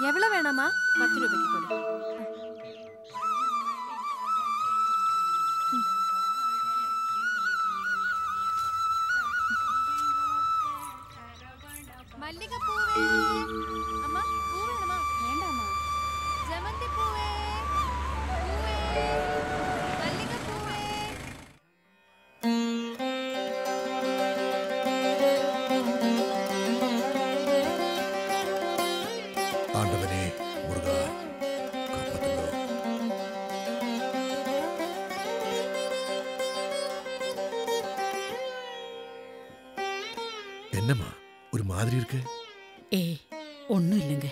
എവളെ വേണമാ? 10 രൂപയ്ക്ക് കൊടു. മല്ലികപ്പൂവേ അമ്മ, പൂ വേണമാ? വേണ്ട അമ്മ. ജമന്തി പൂവേ, പൂവേ, മല്ലികപ്പൂവേ. ആണ്ടവനെ മുരുക കാപ്പാത്തുള്ളൂ. என்னம்மா ஒரு மாதிரி இருக்கு? ஒன்னும் இல்லைங்க.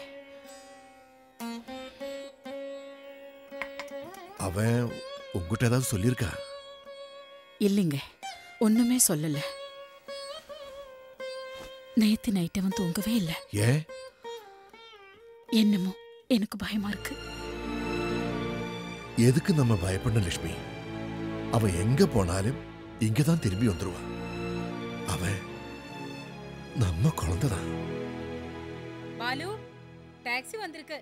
அவன் உங்ககிட்ட ஏதாவது சொல்லியிருக்கா? இல்லைங்க, ஒண்ணுமே சொல்லல. நேத்து நைட் அவன் தூங்கவே இல்லை. ஏன்? என்னமோ எனக்கு பயமா இருக்கு. எதுக்கு நம்ம பயப்படணும் லட்சுமி? அவன் எங்க போனாலும் இங்கதான் திரும்பி வந்துருவான். அவன் நம்ம குழந்தைதான். பாலு, டாக்ஸி வந்திருக்கு.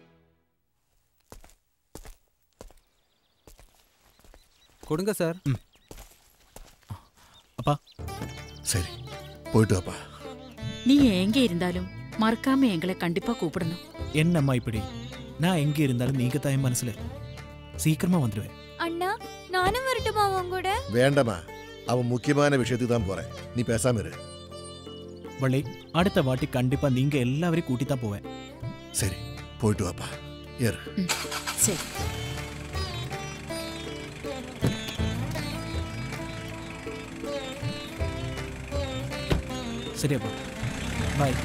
கொடுங்க சார். அப்பா சரி, போயிட்டு வாப்பா. நீ எங்க இருந்தாலும் மறக்காம எங்களை கண்டிப்பா கூப்பிடணும். என்னம்மா இப்படி? நான் எங்க இருந்தாலும் நீங்க தான் என் மனசுல. சீக்கிரமா வந்துடுவேன். அண்ணா, நானும் வரட்டுமா உன் கூட? வேண்டாமா, அவன் முக்கியமான விஷயத்துக்கு தான் போறேன். நீ பேசாம இரு. வள்ளி, அடுத்த வாட்டி கண்டிப்பா நீங்க எல்லாரையும் கூட்டி தான் போவேன். சரி, போயிட்டு வாப்பா. ஏறு. சரி. சரியாப்பா, பாய்.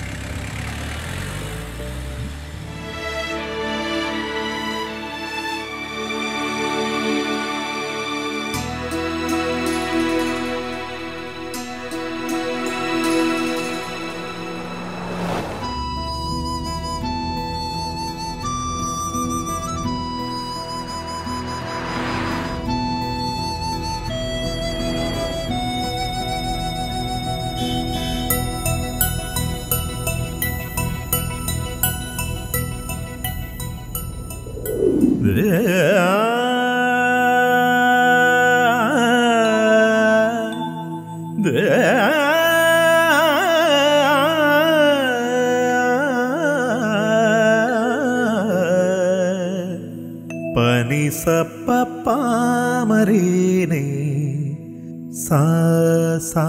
pani sa pa pa mare ne sa sa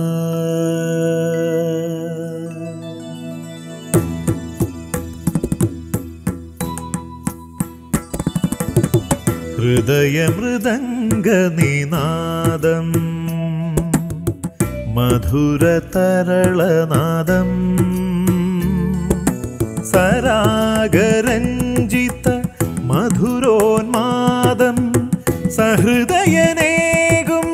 ഹൃദയ മൃദംഗ നിനാദം മധുര തരളനാദം സരാഗരഞ്ജിത മധുരോന്മാദം സഹൃദയനേകും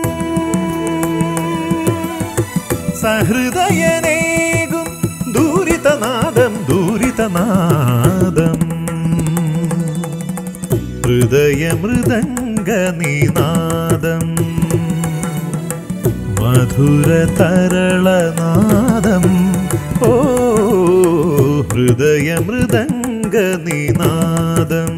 സഹൃദയനേകും ദൂരിതനാദം ദൂരിതനാദം ഹൃദയ മൃദംഗ നിനാദം മധുര തരളനാദം ഓ ഹൃദയ മൃദംഗ നിനാദം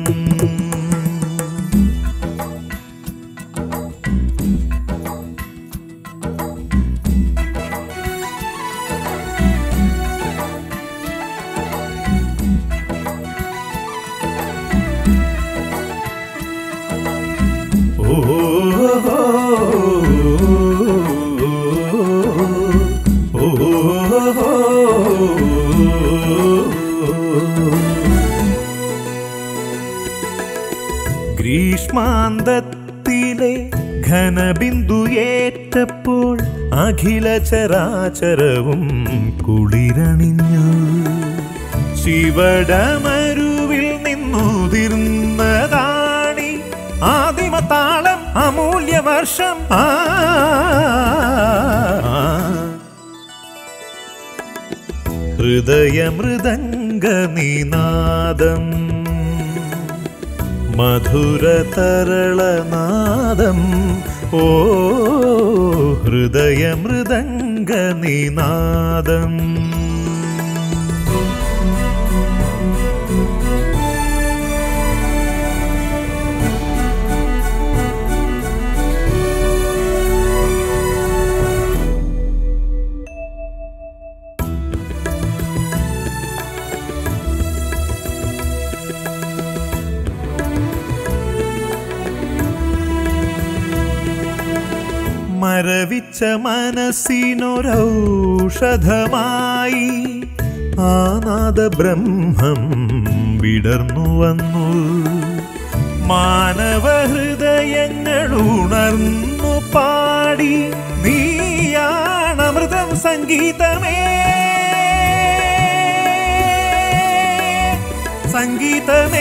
ഗ്രീഷ്മാന്തത്തിലെ ഘനബിന്ദു ഏറ്റപ്പോൾ അഖില ചരാചരവും കുളിരണിഞ്ഞു ശിവടമരുവിൽ നിന്നുതിർന്നതാണി ആദിമതാളം അമൂല്യവർഷം ഹൃദയമൃദംഗ നിനാദം മധുര തരളനാദം ഓ ഹൃദയമൃദംഗ നിനാദം മരവിച്ച മനസ്സിനൊരൗഷധമായി ആ നാദബ്രഹ്മം വിടർന്നു വന്നു. മാനവഹൃദയങ്ങൾ ഉണർന്നു പാടി നീയാണമൃതം സംഗീതമേ സംഗീതമേ.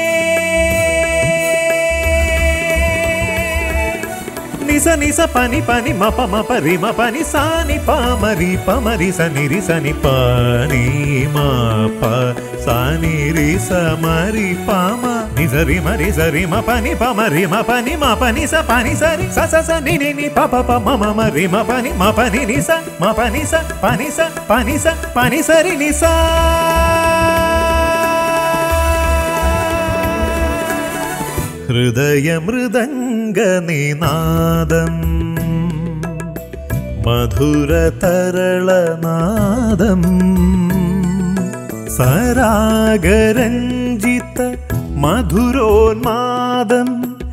నిస నిస పని పని మప మప రిమ పని సాని పామరి పమరి సని రి సని పని మప సాని రి సమరి పామ నిజ రిమ రి సరి మ పని పమరి మ పని మ పని స పని సరి స స స ని ని ని ప ప ప మ మ మ రి మ పని మ పని ని స మ పని స పని సరి ని స. ഹൃദയമൃദംഗനിനാദം മധുരതരളനാദം സരാഗരഞ്ജിത മധുരോന്മാദം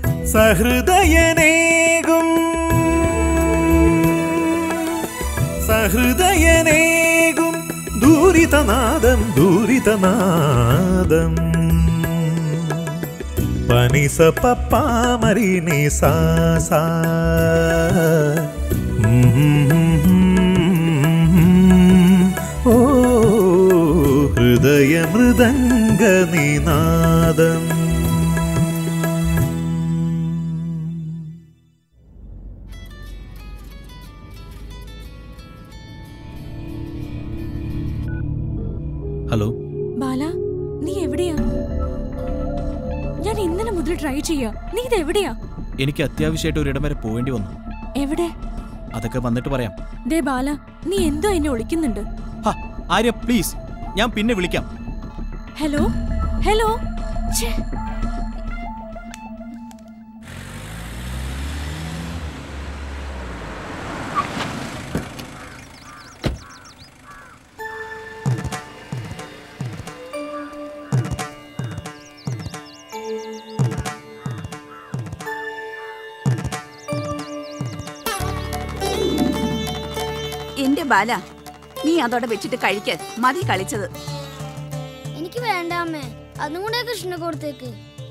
സഹൃദയനേകും ദൂരിതനാദം ദൂരിതനാദം. പനി സ പപ്പ മരി നി സാ സാ ഓ ഹൃദയമൃദംഗനിനാദം. ഹലോ ബാല, നീ എവിടെയാ? ഞാൻ ഇന്നലെ മുതൽ ട്രൈ ചെയ്യാ. നീ ഇത് എവിടെയാ? എനിക്ക് അത്യാവശ്യമായിട്ട് ഒരിടം വരെ പോവേണ്ടി വന്നു. എവിടെ? അതൊക്കെ വന്നിട്ട് പറയാം. ദേ ബാല, നീ എന്തോ എന്നെ വിളിക്കുന്നുണ്ട്. ആര്യ പ്ലീസ്, ഞാൻ പിന്നെ വിളിക്കാം. Hello hello. എന്റെ ബാല, നീ അതോടെ വെച്ചിട്ട് കഴിക്ക. മതി കളിച്ചത്. എനിക്ക് വേണ്ട അമ്മേ, അതും കൂടെ കൃഷ്ണ കൊടുത്തേക്ക്.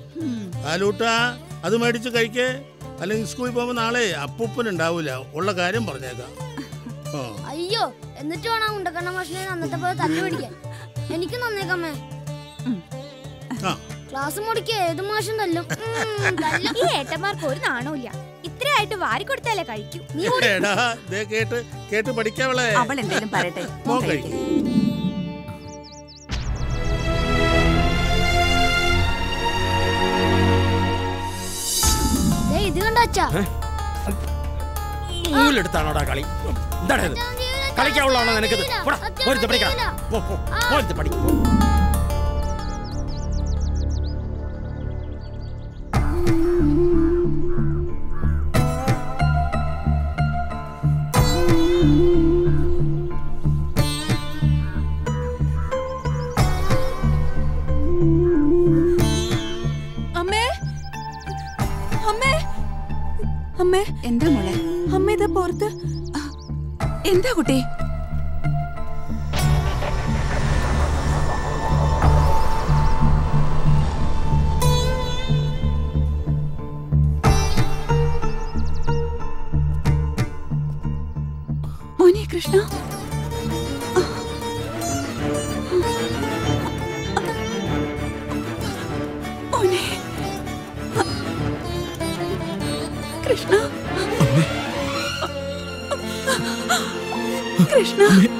അത് മേടിച്ച് കഴിക്കേ, അല്ലെങ്കിൽ സ്കൂളിൽ പോകുമ്പോ നാളെ അപ്പൂപ്പൻ ഉണ്ടാവൂല. ഉള്ള കാര്യം പറഞ്ഞേക്കാം. അയ്യോ, എന്നിട്ട് വേണം ഉണ്ടക്കണ്ണ മാഷിനെ അന്നത്തെ പോലെ തല്ലു പിടിക്കാൻ. എനിക്ക് നന്നേക്കമ്മേ. ക്ലാസ് മുടിക്ക് ഏത് മാഷും തല്ലും. ഈ ഏട്ടന്മാർക്ക് ഒരു നാണമില്ല. ഇത്രയായിട്ട് വാരി കൊടുത്താലേ കഴിക്കൂ. കേട്ട് പഠിക്കാവളെ. അവൾ എന്തെങ്കിലും പറയട്ടെ. ഇത് കണ്ടാച്ചാ എടുത്താണോടാ കളി? എന്താണ് കളിക്കാവുള്ളതാണോ നിനക്ക്? പഠിക്കണം. എന്താ മോളെ? അമ്മ ഇതാ പുറത്ത്. എന്താ കുട്ടി? മോനെ കൃഷ്ണ, മോനെ കൃഷ്ണ, കൃഷ്ണ,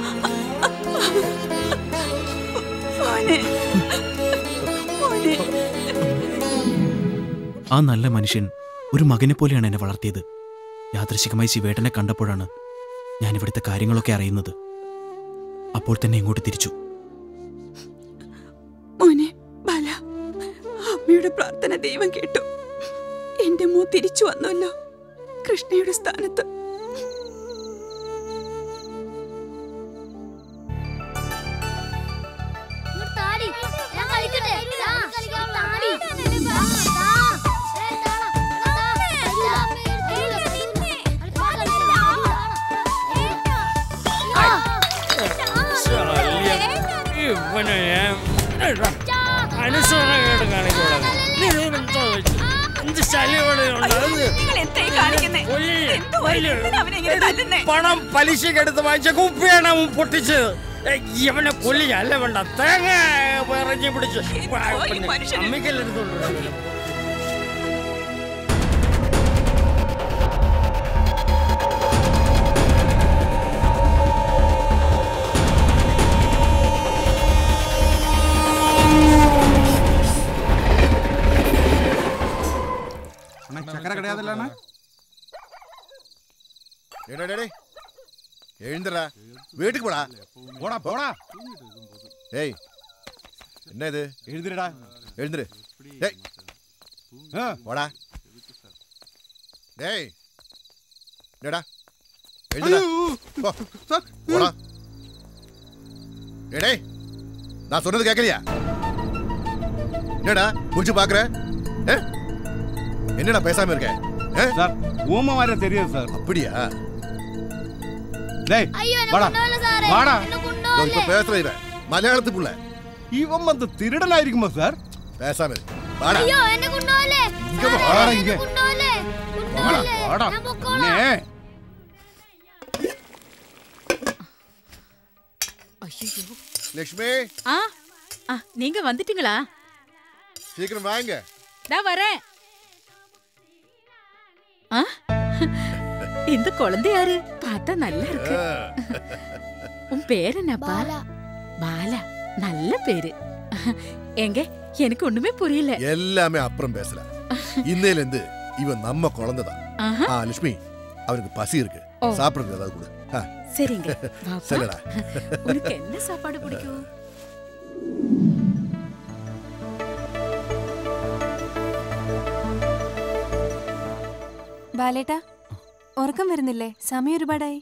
മോനെ, മോനെ. ആ നല്ല മനുഷ്യൻ ഒരു മകനെ പോലെയാണ് എന്നെ വളർത്തിയത്. യാദൃശികമായി ശിവേട്ടനെ കണ്ടപ്പോഴാണ് ഞാൻ ഇവിടുത്തെ കാര്യങ്ങളൊക്കെ അറിയുന്നത്. അപ്പോൾ തന്നെ ഇങ്ങോട്ട് തിരിച്ചു. മോനെ ബാല, അമ്മയുടെ പ്രാർത്ഥന ദൈവം കേട്ടു. എന്റെ മോ തിരിച്ചു വന്നല്ലോ കൃഷ്ണയുടെ സ്ഥാനത്ത്. അനുസരണ കാണിക്കൂടാതെ നീ എന്തോ വെച്ചു എന്ത് പണം പലിശക്കെടുത്ത് വാങ്ങിച്ച കുപ്പിയാണ് അവൻ പൊട്ടിച്ചത്. ഇവനെ കൊല്ലിയല്ല വേണ്ട, തേങ്ങ പറഞ്ഞ് പിടിച്ച് അമ്മിക്കല്ലെടുത്തോണ്ട്. എഴുന്നടാ, വീട്ടിൽ പോടാ. പോടാ പോടാ. ഏയ് എന്നാ ഇത്? എഴുന്നേടാ, എഴുന്നേര്. പോടാ. ഏയ് എടാ എഴുന്നേടാ, പോടാ. എടേ நான் சொன்னது கேட்கலையா? என்னடா புடிச்சு பாக்குற? என்னடா பேசாம இருக்க? சார் ஊமை மாதிரி தெரியாது சார். அப்படியா? டேய் வாடா வாடா. இப்ப பேசுற இவன் மலையாளத்து புள்ள. இவன் வந்து திருடனாயிருக்குமா சார்? பேசாம இரு. வாடா. ஐயோ என்ன குண்டாலே. இங்க வாடா, இங்க குண்டாலே. வாடா வாடா. நே ஐயோ லட்சுமி. நீங்க வந்துட்டீங்களா? சீக்கிரம் வாங்க. நான் வரேன். இந்த குழந்தை யாரு? பார்த்தா நல்லா இருக்கு. உன் பேர் என்னப்பா? பாலா. நல்ல பேரு. எங்க எனக்கு ஒண்ணுமே புரியல. எல்லாமே அப்புறம் பேசலாம். இன்னையில இருந்து இவன் நம்ம குழந்தைதான். லட்சுமி, அவனுக்கு பசி இருக்கு, சாப்பிடுறது ஏதாவது கொடு. சரிங்க. சரிடா. உனக்கு என்ன சாப்பாடு பிடிக்கும்? ബാലേട്ടാ, ഉറക്കം വരുന്നില്ലേ? സമയം ഒരുപാടായി.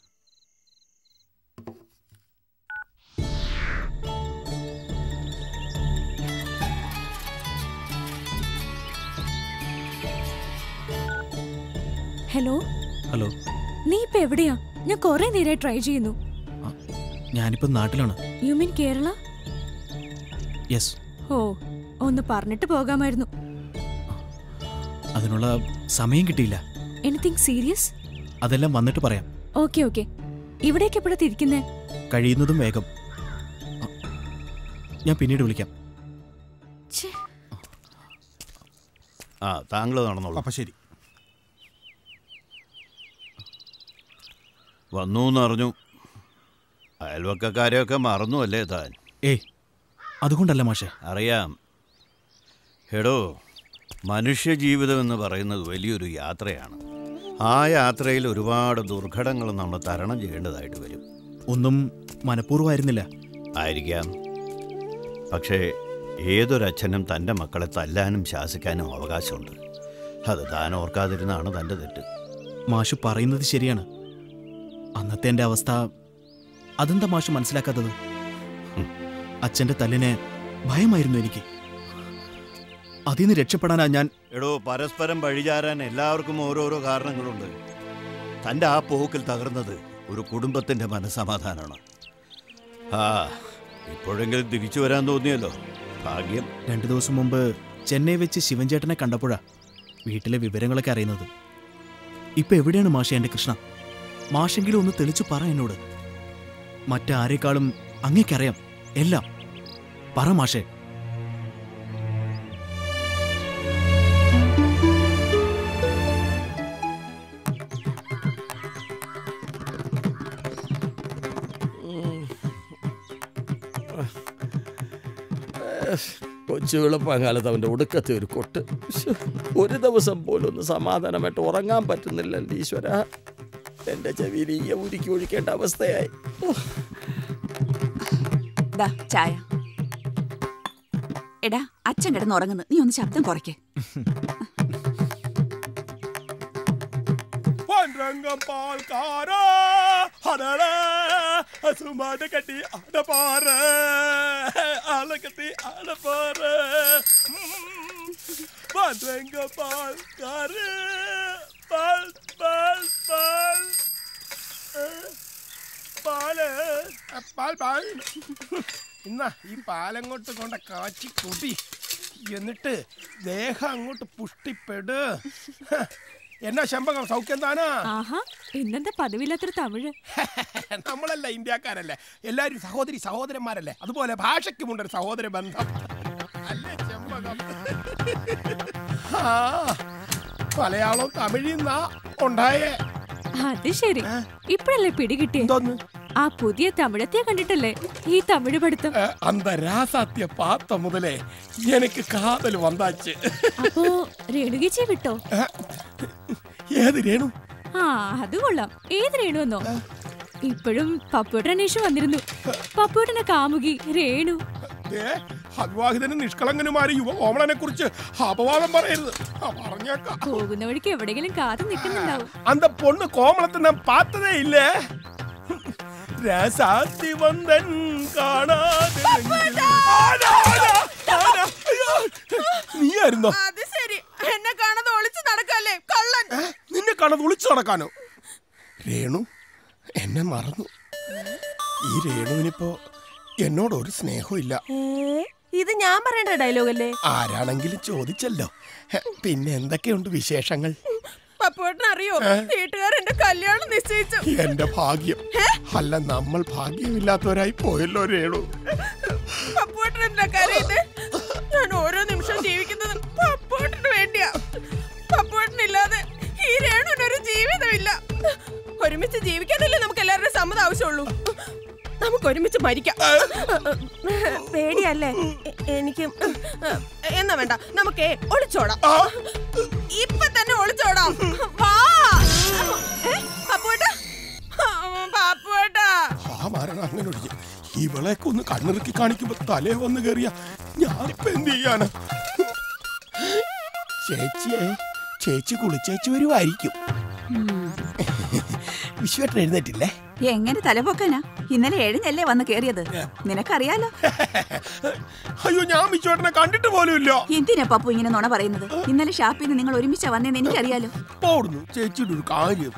ഹലോ. ഹലോ. നീ ഇപ്പൊ എവിടെയാ? ഞാൻ കുറെ നേരമായി ട്രൈ ചെയ്യുന്നു. ഞാനിപ്പോ നാട്ടിലാണ്. You mean Kerala? യെസ്. ഓ, ഒന്ന് പറഞ്ഞിട്ട് പോകാമായിരുന്നു. അതിനുള്ള സമയം കിട്ടിയില്ല. Anything serious? അതെല്ലാം വന്നിട്ട് പറയാം. Okay okay. ഇവിടേക്ക് എപ്പോഴാ തിരിക്കുന്നേ? കഴിയുന്നതും വേഗം. ഞാൻ പിന്നീട് വിളിക്കാം. താങ്കൾ നടന്നോളൂ. അപ്പൊ ശരി. വന്നു എന്നറിഞ്ഞു. അയൽവക്കക്കാരെയൊക്കെ മറന്നു അല്ലേ താൻ? ഏയ് അതുകൊണ്ടല്ല മാഷെ. അറിയാം. എടോ, മനുഷ്യജീവിതം എന്ന് പറയുന്നത് വലിയൊരു യാത്രയാണ്. ആ യാത്രയിൽ ഒരുപാട് ദുർഘടങ്ങൾ നമ്മൾ തരണം ചെയ്യേണ്ടതായിട്ട് വരും. ഒന്നും മനഃപൂർവ്വമായിരുന്നില്ല. ആയിരിക്കാം. പക്ഷേ ഏതൊരച്ഛനും തൻ്റെ മക്കളെ തല്ലാനും ശാസിക്കാനും അവകാശമുണ്ട്. അത് താൻ ഓർക്കാതിരുന്നാണ് തൻ്റെ തെറ്റ്. മാഷു പറയുന്നത് ശരിയാണ്. അന്നത്തെ എൻ്റെ അവസ്ഥ അതെന്താ മാഷു മനസ്സിലാക്കാത്തത്? അച്ഛൻ്റെ തല്ലിനെ ഭയമായിരുന്നു എനിക്ക്. അതിൽ നിന്ന് രക്ഷപ്പെടാനാ ഞാൻ. എടോ, പരസ്പരം പഴിചാരാൻ എല്ലാവർക്കും ഓരോരോ കാരണങ്ങളുണ്ട്. തൻ്റെ ആ പോക്കിൽ തകർന്നത് ഒരു കുടുംബത്തിൻ്റെ മനസ്സമാധാനമാണ്. ഇപ്പോഴെങ്കിലും തിരിച്ചു വരാൻ തോന്നിയല്ലോ, ഭാഗ്യം. 2 ദിവസം മുമ്പ് ചെന്നൈ വെച്ച് ശിവൻചേട്ടനെ കണ്ടപ്പോഴാ വീട്ടിലെ വിവരങ്ങളൊക്കെ അറിയുന്നത്. ഇപ്പൊ എവിടെയാണ് മാഷെ എൻ്റെ കൃഷ്ണ? മാഷെങ്കിലും ഒന്ന് തെളിച്ചു പറ എന്നോട്. മറ്റാരേക്കാളും അങ്ങേക്കറിയാം എല്ലാം. പറ മാഷെ. കൊച്ചു വെളുപ്പാങ്കാലത്ത് അവൻ്റെ ഒടുക്കത്തെ ഒരു കൊട്ട്. ഒരു ദിവസം പോലും ഒന്ന് സമാധാനമായിട്ട് ഉറങ്ങാൻ പറ്റുന്നില്ലല്ലോ ഈശ്വര. എൻ്റെ ചെവിയിൽ ഈ ഉരുക്കി ഒഴിക്കേണ്ട അവസ്ഥയായി. ചായ. എടാ, അച്ഛൻ കിടന്ന് ഉറങ്ങുന്നു, നീ ഒന്ന് ശബ്ദം കുറയ്ക്ക്. ഇന്നാ ഈ പാലങ്ങോട്ട് കൊണ്ട കാച്ചി കുടി, എന്നിട്ട് ദേഹം അങ്ങോട്ട് പുഷ്ടിപ്പെട്. എന്നാ ശമ്പകം, സൗഖ്യം താനാ? ആഹാ, ഇന്നെന്താ പതിവില്ലാത്തൊരു തമിഴ്. നമ്മളല്ല ഇന്ത്യക്കാരല്ലേ, എല്ലാരും സഹോദരി സഹോദരന്മാരല്ലേ, അതുപോലെ ഭാഷയ്ക്കുമുണ്ടൊരു സഹോദര ബന്ധം അല്ലേ ശമ്പകം? മലയാളം തമിഴിന്നാ ഉണ്ടായേ. അത് ശരി, ഇപ്പഴല്ലേ പിടികിട്ടിയ? ആ പുതിയ തമിഴത്തെ കണ്ടിട്ടല്ലേ ഈ തമിഴ് പഠിത്തം? அந்த ராசாத்திய பார்த்த முதலே எனக்கு காதல் வந்தாச்சு. അപ്പോ രേണുകേച്ചി വിട്ടോ? ഏത് രേണു? ആ, അത് കൊള്ളാം. ഏത് രേണു എന്നോ? ഇപ്പോഴും പപ്പുവേട്ടൻ അന്വേഷിച്ചു വന്നിരുന്നു. പപ്പുവേട്ടനെ കാമുകി രേണു. അവിവാഹിതനും നിഷ്കളങ്കനുമായ യുവ കോമളനെ കുറിച്ച് അപവാദം പറയരുത്. പോകുന്ന വഴിക്ക് എവിടെയെങ്കിലും കാത്തു നിൽക്കുന്നുണ്ടാവും. அந்த பொண்ணு கோமளத்தை நான் பார்த்ததே இல்ல. രാസാത്തി വന്ദൻ കാണാതെ നീയായിരുന്നോ? അത് ശരി, എന്നെ കാണാതെ ഒളിച്ചു നടക്കല്ലേ കള്ളൻ. നിന്നെ കാണാതെ ഒളിച്ചു നടക്കാനോ? രേണു എന്നെ മറന്നു. ഈ രേണുവിനിപ്പോ എന്നോട് ഒരു സ്നേഹവും ഇല്ല. ഇത് ഞാൻ പറയേണ്ട ഡയലോഗ് അല്ലേ? ആരാണെങ്കിലും ചോദിച്ചല്ലോ. പിന്നെ എന്തൊക്കെയുണ്ട് വിശേഷങ്ങൾ? പപ്പുവേട്ടൻ അറിയോ, വീട്ടുകാർ എന്റെ കല്യാണം നിശ്ചയിച്ചു. എന്റെ ഭാഗ്യം. അല്ല, നമ്മൾ ഭാഗ്യമില്ലാത്തവരായി പോയല്ലോ രേണു. പപ്പുവേട്ടൻ എന്താ കരയുന്നേ? ഞാൻ ഓരോ നിമിഷം ജീവിക്കുന്നത് പപ്പുവേട്ടന് വേണ്ടിയാ. പപ്പുവേട്ടനില്ലാതെ ഈ രേണുവിനൊരു ജീവിതമില്ല. ഒരുമിച്ച് ജീവിക്കാനല്ലേ നമുക്ക് എല്ലാവരുടെയും സമ്മതം ആവശ്യമുള്ളൂ. നമുക്ക് ഒരുമിച്ച് മരിക്കാം. പേടിയല്ലേ എനിക്ക്? എന്നാ വേണ്ട, നമുക്കേ ഒളിച്ചോടാം. ഇപ്പൊ തന്നെ ഒളിച്ചോടാം. വാ പപ്പുവേട്ടാ, പപ്പുവേട്ടാ. അങ്ങനെ ഇവളെയൊക്കെ ഒന്ന് കണ്ണിറുക്കി കാണിക്കുമ്പോ തലേ വന്ന് കയറിയ ഞാനിപ്പോ എന്ത് ചെയ്യാനാ? ചേച്ചി കുളിച്ചേച്ചി വരുമായിരിക്കും. വിശ്വേട്ടൻ എഴുന്നേറ്റില്ലേ? എങ്ങനെ തലപൊക്കാനാ? ഇന്നലെ 7 വന്ന് കേറിയത്, നിനക്കറിയാലോ. അയ്യോ, ഞാൻ വിശ്വേട്ടനെ കണ്ടിട്ട് പോലും ഇല്ല. എന്തിനാ പപ്പു ഇങ്ങനെ നുണ പറയുന്നത്? ഇന്നലെ ഷാപ്പിൽ നിന്ന് നിങ്ങൾ ഒരുമിച്ചാ വന്നേന്ന് എനിക്കറിയാലോ. പോടുന്നു ചേച്ചിയുടെ ഒരു കാര്യം.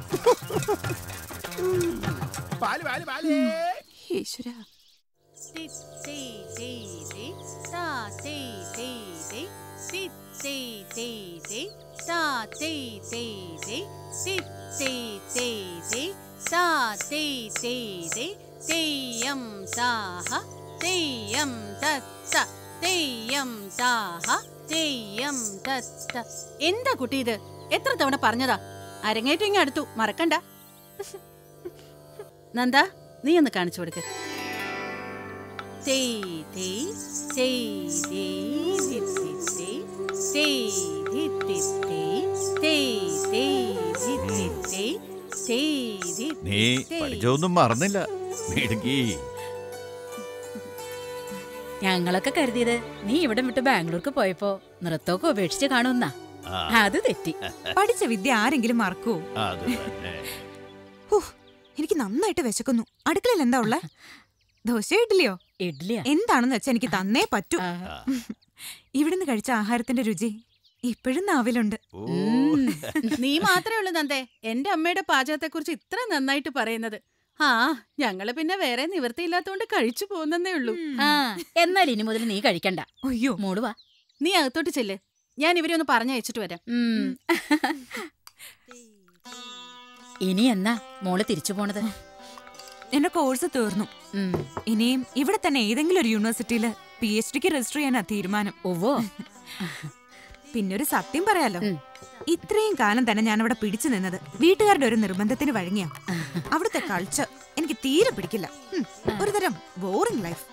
ഈശ്വരാ. എന്താ കുട്ടി ഇത്? എത്ര തവണ പറഞ്ഞതാ? അരങ്ങേറ്റം ഇങ്ങ് അടുത്തു, മറക്കണ്ട. നന്ദ, നീ ഒന്ന് കാണിച്ചു കൊടുക്ക്. നീ പഠിച്ചൊന്നും മറന്നില്ല. ഞങ്ങളൊക്കെ കരുതിയത് നീ ഇവിടം വിട്ട് ബാംഗ്ലൂർക്ക് പോയപ്പോ നൃത്തമൊക്കെ ഉപേക്ഷിച്ച് കാണുന്ന. അത് തെറ്റി. പഠിച്ച വിദ്യ ആരെങ്കിലും മറക്കൂ? എനിക്ക് നന്നായിട്ട് വിശക്കുന്നു. അടുക്കളയിൽ എന്താ ഉള്ള? ദോശയോ ഇഡ്ഡലിയോ? ഇഡ്ഡലിയാ. എന്താണെന്ന് വെച്ചാ എനിക്ക് തന്നേ പറ്റൂ. ഇവിടുന്ന് കഴിച്ച ആഹാരത്തിന്റെ രുചി ഇപ്പോഴും നാവിലുണ്ട്. നീ മാത്രമേ ഉള്ളൂ നന്ദേ എന്റെ അമ്മയുടെ പാചകത്തെ കുറിച്ച് ഇത്ര നന്നായിട്ട് പറയുന്നത്. ആ, ഞങ്ങള് പിന്നെ വേറെ നിവൃത്തിയില്ലാത്തോണ്ട് കഴിച്ചു പോകുന്നേ ഉള്ളൂ. എന്നാൽ ഇനി മുതൽ നീ കഴിക്കണ്ട. അയ്യോ, മോളുവാ, നീ അകത്തോട്ട് ചെല്ല്. ഞാൻ ഇവരെ ഒന്ന് പറഞ്ഞയച്ചിട്ട് വരാം. ഇനി എന്നാ മോള് തിരിച്ചു പോണത്? എന്റെ കോഴ്സ് തീർന്നു. ഇനിയും ഇവിടെ തന്നെ ഏതെങ്കിലും ഒരു യൂണിവേഴ്സിറ്റിയില് PhDക്ക് രജിസ്റ്റർ ചെയ്യാനാ തീരുമാനം. ഓവോ. പിന്നൊരു സത്യം പറയാലോ, ഇത്രയും കാലം തന്നെ ഞാൻ അവിടെ പിടിച്ചു നിന്നത് വീട്ടുകാരുടെ ഒരു നിർബന്ധത്തിന് വഴങ്ങിയ. അവിടുത്തെ കൾച്ചർ എനിക്ക് തീരെ പിടിക്കില്ല. ഒരു തരം ബോറിംഗ് ലൈഫ്.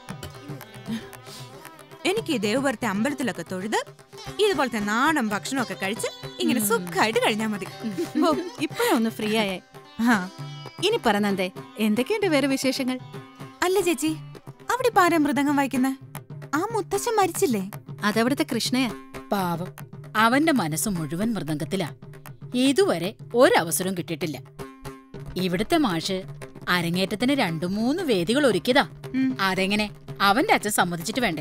എനിക്ക് ദേവപുരത്തെ അമ്പലത്തിലൊക്കെ തൊഴുത് ഇതുപോലത്തെ നാടൻ ഭക്ഷണമൊക്കെ കഴിച്ച് ഇങ്ങനെ സുഖമായിട്ട് കഴിഞ്ഞാൽ മതി. ഇപ്പോഴൊന്ന് ഫ്രീ ആയേ. ഇനി പറഞ്ഞേ, എന്തൊക്കെയുണ്ട് വേറെ വിശേഷങ്ങൾ? അല്ല ചേച്ചി, അവിടെ ഇപ്പൊ ആരാ മൃദംഗം വായിക്കുന്ന? ആ മുത്തശ്ശൻ മരിച്ചില്ലേ? അതവിടുത്തെ കൃഷ്ണയാ. പാവം, അവന്റെ മനസ്സ് മുഴുവൻ മൃദംഗത്തിലാ. ഇതുവരെ ഒരവസരവും കിട്ടിയിട്ടില്ല. ഇവിടുത്തെ മാഷ് അരങ്ങേറ്റത്തിന് 2-3 വേദികൾ ഒരുക്കിയതാ. അതെങ്ങനെ അവന്റെ അച്ഛൻ സമ്മതിച്ചിട്ട് വേണ്ടേ?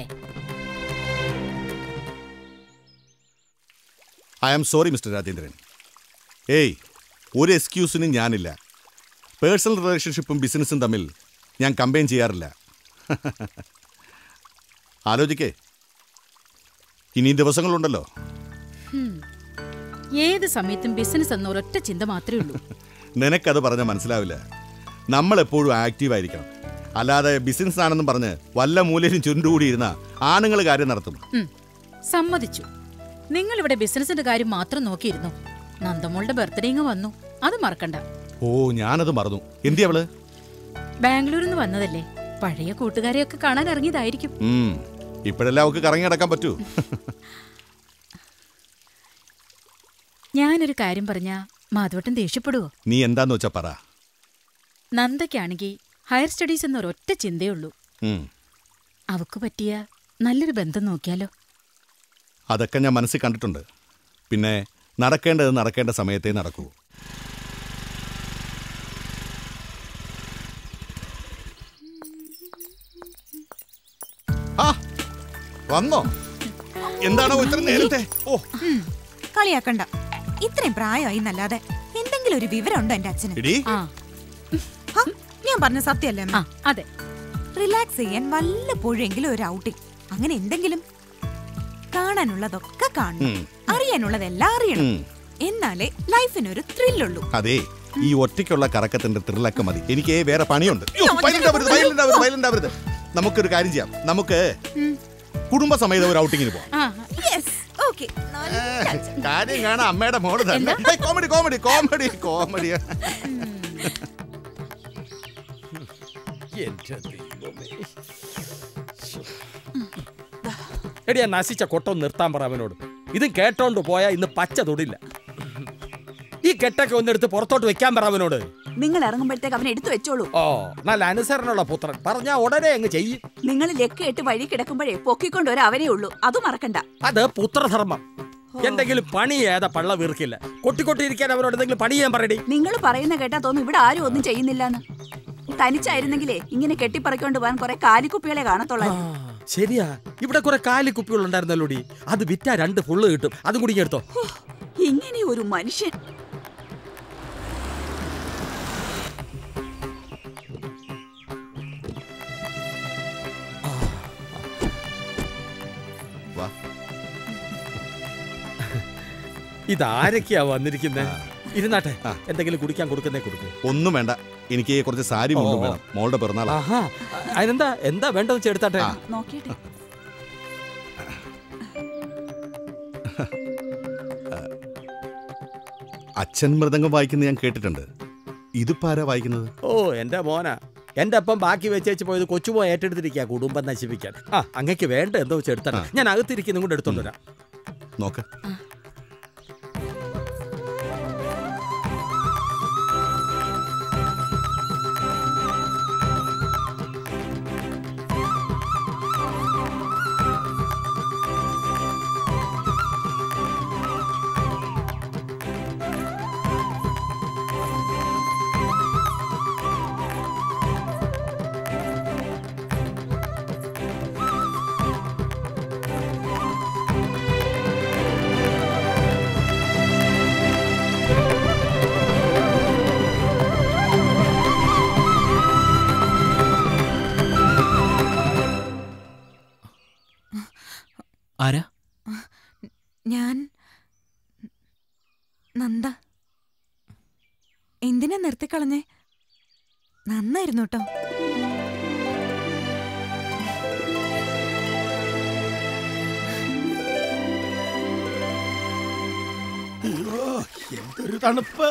I am sorry mister Rajendran. ഏയ്, ഒരു എക്സ്ക്യൂസിനും ഞാനില്ല. പേഴ്സണൽ റിലേഷൻഷിപ്പും ബിസിനസ്സും തമ്മിൽ ഞാൻ കമ്പൈൻ ചെയ്യാറില്ല. ആലോചിക്കേ, ഇനി ദിവസങ്ങളുണ്ടല്ലോ. ഏത് സമയത്തും ബിസിനസ് എന്ന ഒരൊറ്റ ചിന്ത മാത്രമേ ഉള്ളൂ. നിനക്കത് പറഞ്ഞാൽ മനസ്സിലാവില്ല. നമ്മളെപ്പോഴും ആക്റ്റീവായിരിക്കണം. അല്ലാതെ ബിസിനസ് ആണെന്നും പറഞ്ഞ് വല്ല മൂലയിലും ചുരുണ്ടുകൂടിയിരുന്ന ആണുങ്ങൾ കാര്യം നടത്തും. സമ്മതിച്ചു. നിങ്ങൾ ഇവിടെ ബിസിനസിന്റെ കാര്യം മാത്രം നോക്കിയിരുന്നു. നന്ദമോളുടെ ബർത്ത്ഡേ ഇങ്ങ് വന്നു, അത് മറക്കണ്ട. ഓ, ഞാനത് മറന്നു. എന്തി അവള്? ബാംഗ്ലൂരിൽ നിന്ന് വന്നതല്ലേ, പഴയ കൂട്ടുകാരെയൊക്കെ കാണാൻ ഇറങ്ങിയതായിരിക്കും. ഇപ്പോഴെല്ലാം അവൾക്ക് കറങ്ങി നടക്കാൻ പറ്റൂ. ഞാനൊരു കാര്യം പറഞ്ഞാ മാധവട്ടൻ ദേഷ്യപ്പെടുവോ? നീ എന്താന്ന് വെച്ചാ പറ. നന്ദയ്ക്കാണെങ്കിൽ ഹയർ സ്റ്റഡീസ് എന്നൊരൊറ്റ ചിന്തയുള്ളൂ. അവക്ക് പറ്റിയ നല്ലൊരു ബന്ധം നോക്കിയാലോ? അതൊക്കെ ഞാൻ മനസ്സിൽ കണ്ടിട്ടുണ്ട്. പിന്നെ നടക്കേണ്ടത് നടക്കേണ്ട സമയത്തേ നടക്കൂ. വന്നോ? എന്താണോ ഇത്ര നേരത്തെ? ഓ, കളിയാക്കണ്ട. ഇത്രയും പ്രായമായി എന്നല്ലാതെ എന്തെങ്കിലും ഒരു വിവരം ഉണ്ടോ എന്റെ അച്ഛന്? ഞാൻ പറഞ്ഞ സത്യമല്ലേ? അതെ. റിലാക്സ് ചെയ്യാൻ വല്ലപ്പോഴെങ്കിലും ഒരു ഔട്ടിങ്, അങ്ങനെ എന്തെങ്കിലും. കാണാനുള്ളതൊക്കെ കാണണം, അറിയാനുള്ളതെല്ലാം അറിയണം. എന്നാലേ ലൈഫിനൊരു ത്രില്ലുള്ളൂ. അതെ, ഈ ഒറ്റയ്ക്കുള്ള കറക്കത്തിന്റെ ത്രില്ലൊക്കെ മതി. എനിക്ക് വേറെ പണിയുണ്ട്. നമുക്കൊരു കാര്യം ചെയ്യാം. നമുക്ക് കുടുംബസമേതം ഒരു ഔട്ടിങ്ങിന് പോവാം. കാര്യം കാണാൻ അമ്മയുടെ മോള് തന്നെ. Comedy comedy comedy comedy. എടിയാ നശിച്ച കൊട്ടം നിർത്താൻ പറ അവനോട്. ഇത് കേട്ടോണ്ട് പോയാ ഇന്ന് പച്ച തൊടില്ല. ഈ കെട്ടൊക്കെ ഒന്നെടുത്ത് പുറത്തോട്ട് വെക്കാൻ പറ അവനോട്. നിങ്ങൾ ഇറങ്ങുമ്പോഴത്തേക്ക് അവൻ എടുത്തു വെച്ചോളൂ. ഓ, നല്ല അനുസരണമുള്ള പുത്രൻ. പറഞ്ഞാ ഉടനെ അങ്ങ് ചെയ്യും. നിങ്ങൾ ലക്കിട്ട് വഴി കിടക്കുമ്പോഴേ പൊക്കിക്കൊണ്ട് അവരേ ഉള്ളൂ, അത് മറക്കണ്ട. അത് പുത്രധർമ്മം. എന്തെങ്കിലും പണി ഏതാ പള്ള വീർക്കില്ല. കൊട്ടിക്കൊട്ടിയിരിക്കാൻ അവരോട് എന്തെങ്കിലും പണി ചെയ്യാൻ പറയടി. നിങ്ങൾ പറയുന്ന കേട്ടാ തോന്നും ഇവിടെ ആരും ഒന്നും ചെയ്യുന്നില്ലെന്ന്. തനിച്ചായിരുന്നെങ്കിലേ ഇങ്ങനെ കെട്ടിപ്പറിക്കൊണ്ട് പോകാൻ കുറെ കാലിക്കുപ്പികളെ കാണത്തുള്ളൂ. ശരിയാ, ഇവിടെ കുറെ കാലിക്കുപ്പികൾ ഉണ്ടായിരുന്നല്ലോടി. അത് വിറ്റാ 2 ഫുള്ള് കിട്ടും. അതും കൂടി എടുത്തോ. ഇങ്ങനെ ഒരു മനുഷ്യൻ. ഇതാരൊക്കെയാ വന്നിരിക്കുന്നത്? ഇരുന്നാട്ടെ, എന്തെങ്കിലും കുടിക്കാൻ കൊടുക്കുന്നേ കൊടുക്കും. ഒന്നും വേണ്ട, എനിക്ക് കുറച്ച് സാരി മുണ്ടും വേണം. മോളുടെ പിറന്നാളാ. അതിനെന്താ എന്താ വേണ്ടെന്ന് വെച്ചാൽ എടുത്താട്ടെ. അച്ഛൻ മൃദംഗം വായിക്കുന്നത് ഞാൻ കേട്ടിട്ടുണ്ട്. ഇതിപ്പോ ആരാ വായിക്കുന്നത്? ഓ, എന്റെ മോനാ. എന്റെ അപ്പം ബാക്കി വെച്ചേച്ച് പോയത് കൊച്ചുമോ ഏറ്റെടുത്തിരിക്കുക കുടുംബം നശിപ്പിക്കാൻ. അങ്ങക്ക് വേണ്ട എന്തോ വെച്ച് എടുത്താട്ടെ. ഞാൻ അകത്തിരിക്കുന്ന കൊണ്ട് എടുത്തോണ്ട് വരാം. നോക്ക്. ആരാ? ഞാൻ നന്ദ. എന്തിനാ നിർത്തിക്കളഞ്ഞേ? നന്നായിരുന്നു കേട്ടോ. എന്തൊരു തണുപ്പ്.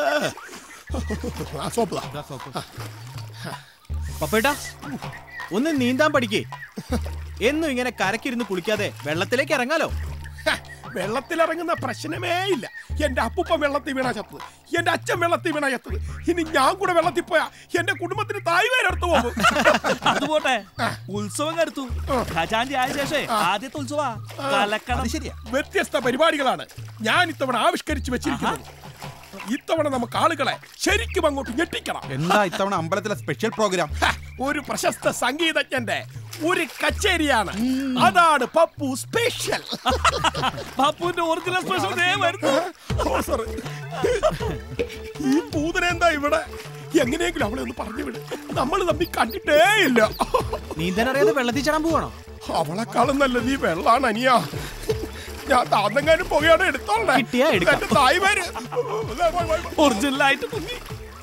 പപ്പേട്ടാ, ഒന്ന് നീന്താൻ പഠിക്കേ. എന്നും ഇങ്ങനെ കരക്കിരുന്ന് കുളിക്കാതെ വെള്ളത്തിലേക്ക് ഇറങ്ങാലോ. വെള്ളത്തിലിറങ്ങുന്ന പ്രശ്നമേ ഇല്ല. എന്റെ അപ്പൂപ്പൻ വെള്ളത്തിൽ വീണ ചത്തത്, എന്റെ അച്ഛൻ വെള്ളത്തിൽ വീണ ചത്തത്. ഇനി ഞാൻ കൂടെ വെള്ളത്തിൽ പോയാ എന്റെ കുടുംബത്തിന് തായ്വേരെടുത്തു പോകും. അതുപോട്ടെ, ഉത്സവം അടുത്തു. ഖജാൻജി ആയ ശേഷം ആദ്യത്തെ ഉത്സവ. ശരിയാ, വ്യത്യസ്ത പരിപാടികളാണ് ഞാൻ ഇത്തവണ ആവിഷ്കരിച്ചു വെച്ചിരിക്കുന്നത്. ഇത്തവണ നമുക്ക് ആളുകളെ ശരിക്കും അങ്ങോട്ട് ഞെട്ടിക്കണം. എന്താ ഇത്തവണ അമ്പലത്തിലെ സ്പെഷ്യൽ പ്രോഗ്രാം? ഒരു പ്രശസ്ത സംഗീതജ്ഞന്റെ ഒരു കച്ചേരിയാണ്. അതാണ് പപ്പു സ്പെഷ്യൽ. പപ്പുവിന്റെ ഒറിജിനൽ സ്പെഷ്യൽ. ഈ പൂതനെന്താ ഇവിടെ? എങ്ങനെയെങ്കിലും അവളെ ഒന്ന് പറഞ്ഞു വിട്. നമ്മൾ തമ്മിൽ കണ്ടിട്ടേ ഇല്ല. നീന്താൻ അറിയാതെ വെള്ളത്തിൽ ചാടാൻ പോവാണോ? അവളെക്കാളും നല്ലത് ഈ വെള്ളാണ് അനിയ. ഞാൻ താന്നെങ്ങാനും പുകയാണ് എടുത്തോളേ. തായ്മാര് ഒറിജിനലായിട്ട് പൊങ്ങി.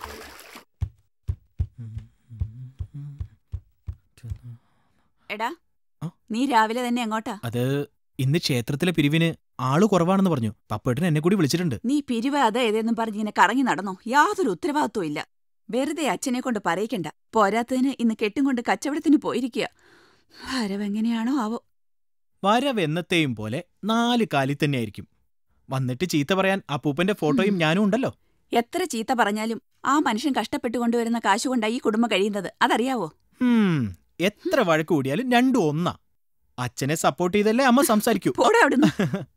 എടാ, നീ രാവിലെ തന്നെ എങ്ങോട്ടാ? അത് ഇന്ന് ക്ഷേത്രത്തിലെ പിരിവിന് ആള് കുറവാണെന്ന് പറഞ്ഞു. പപ്പേട്ടൻ എന്നെ കൂടി വിളിച്ചിട്ടുണ്ട്. നീ പിരിവ് അതേതെന്നും പറഞ്ഞ് ഇങ്ങനെ കറങ്ങി നടന്നോ? യാതൊരു ഉത്തരവാദിത്വം ഇല്ല. വെറുതെ അച്ഛനെ കൊണ്ട് പറയിക്കണ്ട. പോരാത്തതിന് ഇന്ന് കെട്ടും കൊണ്ട് കച്ചവടത്തിന് പോയിരിക്കുക. വരവെങ്ങനെയാണോ ആവോ. വരവെന്നത്തെയും പോലെ 4 കാലിൽ തന്നെയായിരിക്കും. വന്നിട്ട് ചീത്ത പറയാൻ അപ്പൂപ്പന്റെ ഫോട്ടോയും ഞാനും ഉണ്ടല്ലോ. എത്ര ചീത്ത പറഞ്ഞാലും ആ മനുഷ്യൻ കഷ്ടപ്പെട്ടുകൊണ്ടുവരുന്ന കാശുകൊണ്ടായി ഈ കുടുംബം കഴിയുന്നത്. അതറിയാവോ? എത്ര വഴക്ക് കൂടിയാലും രണ്ടും ഒന്നാ. അച്ഛനെ സപ്പോർട്ട് ചെയ്തല്ലേ അമ്മ സംസാരിക്കൂ. പോടാ അവിടുന്ന്.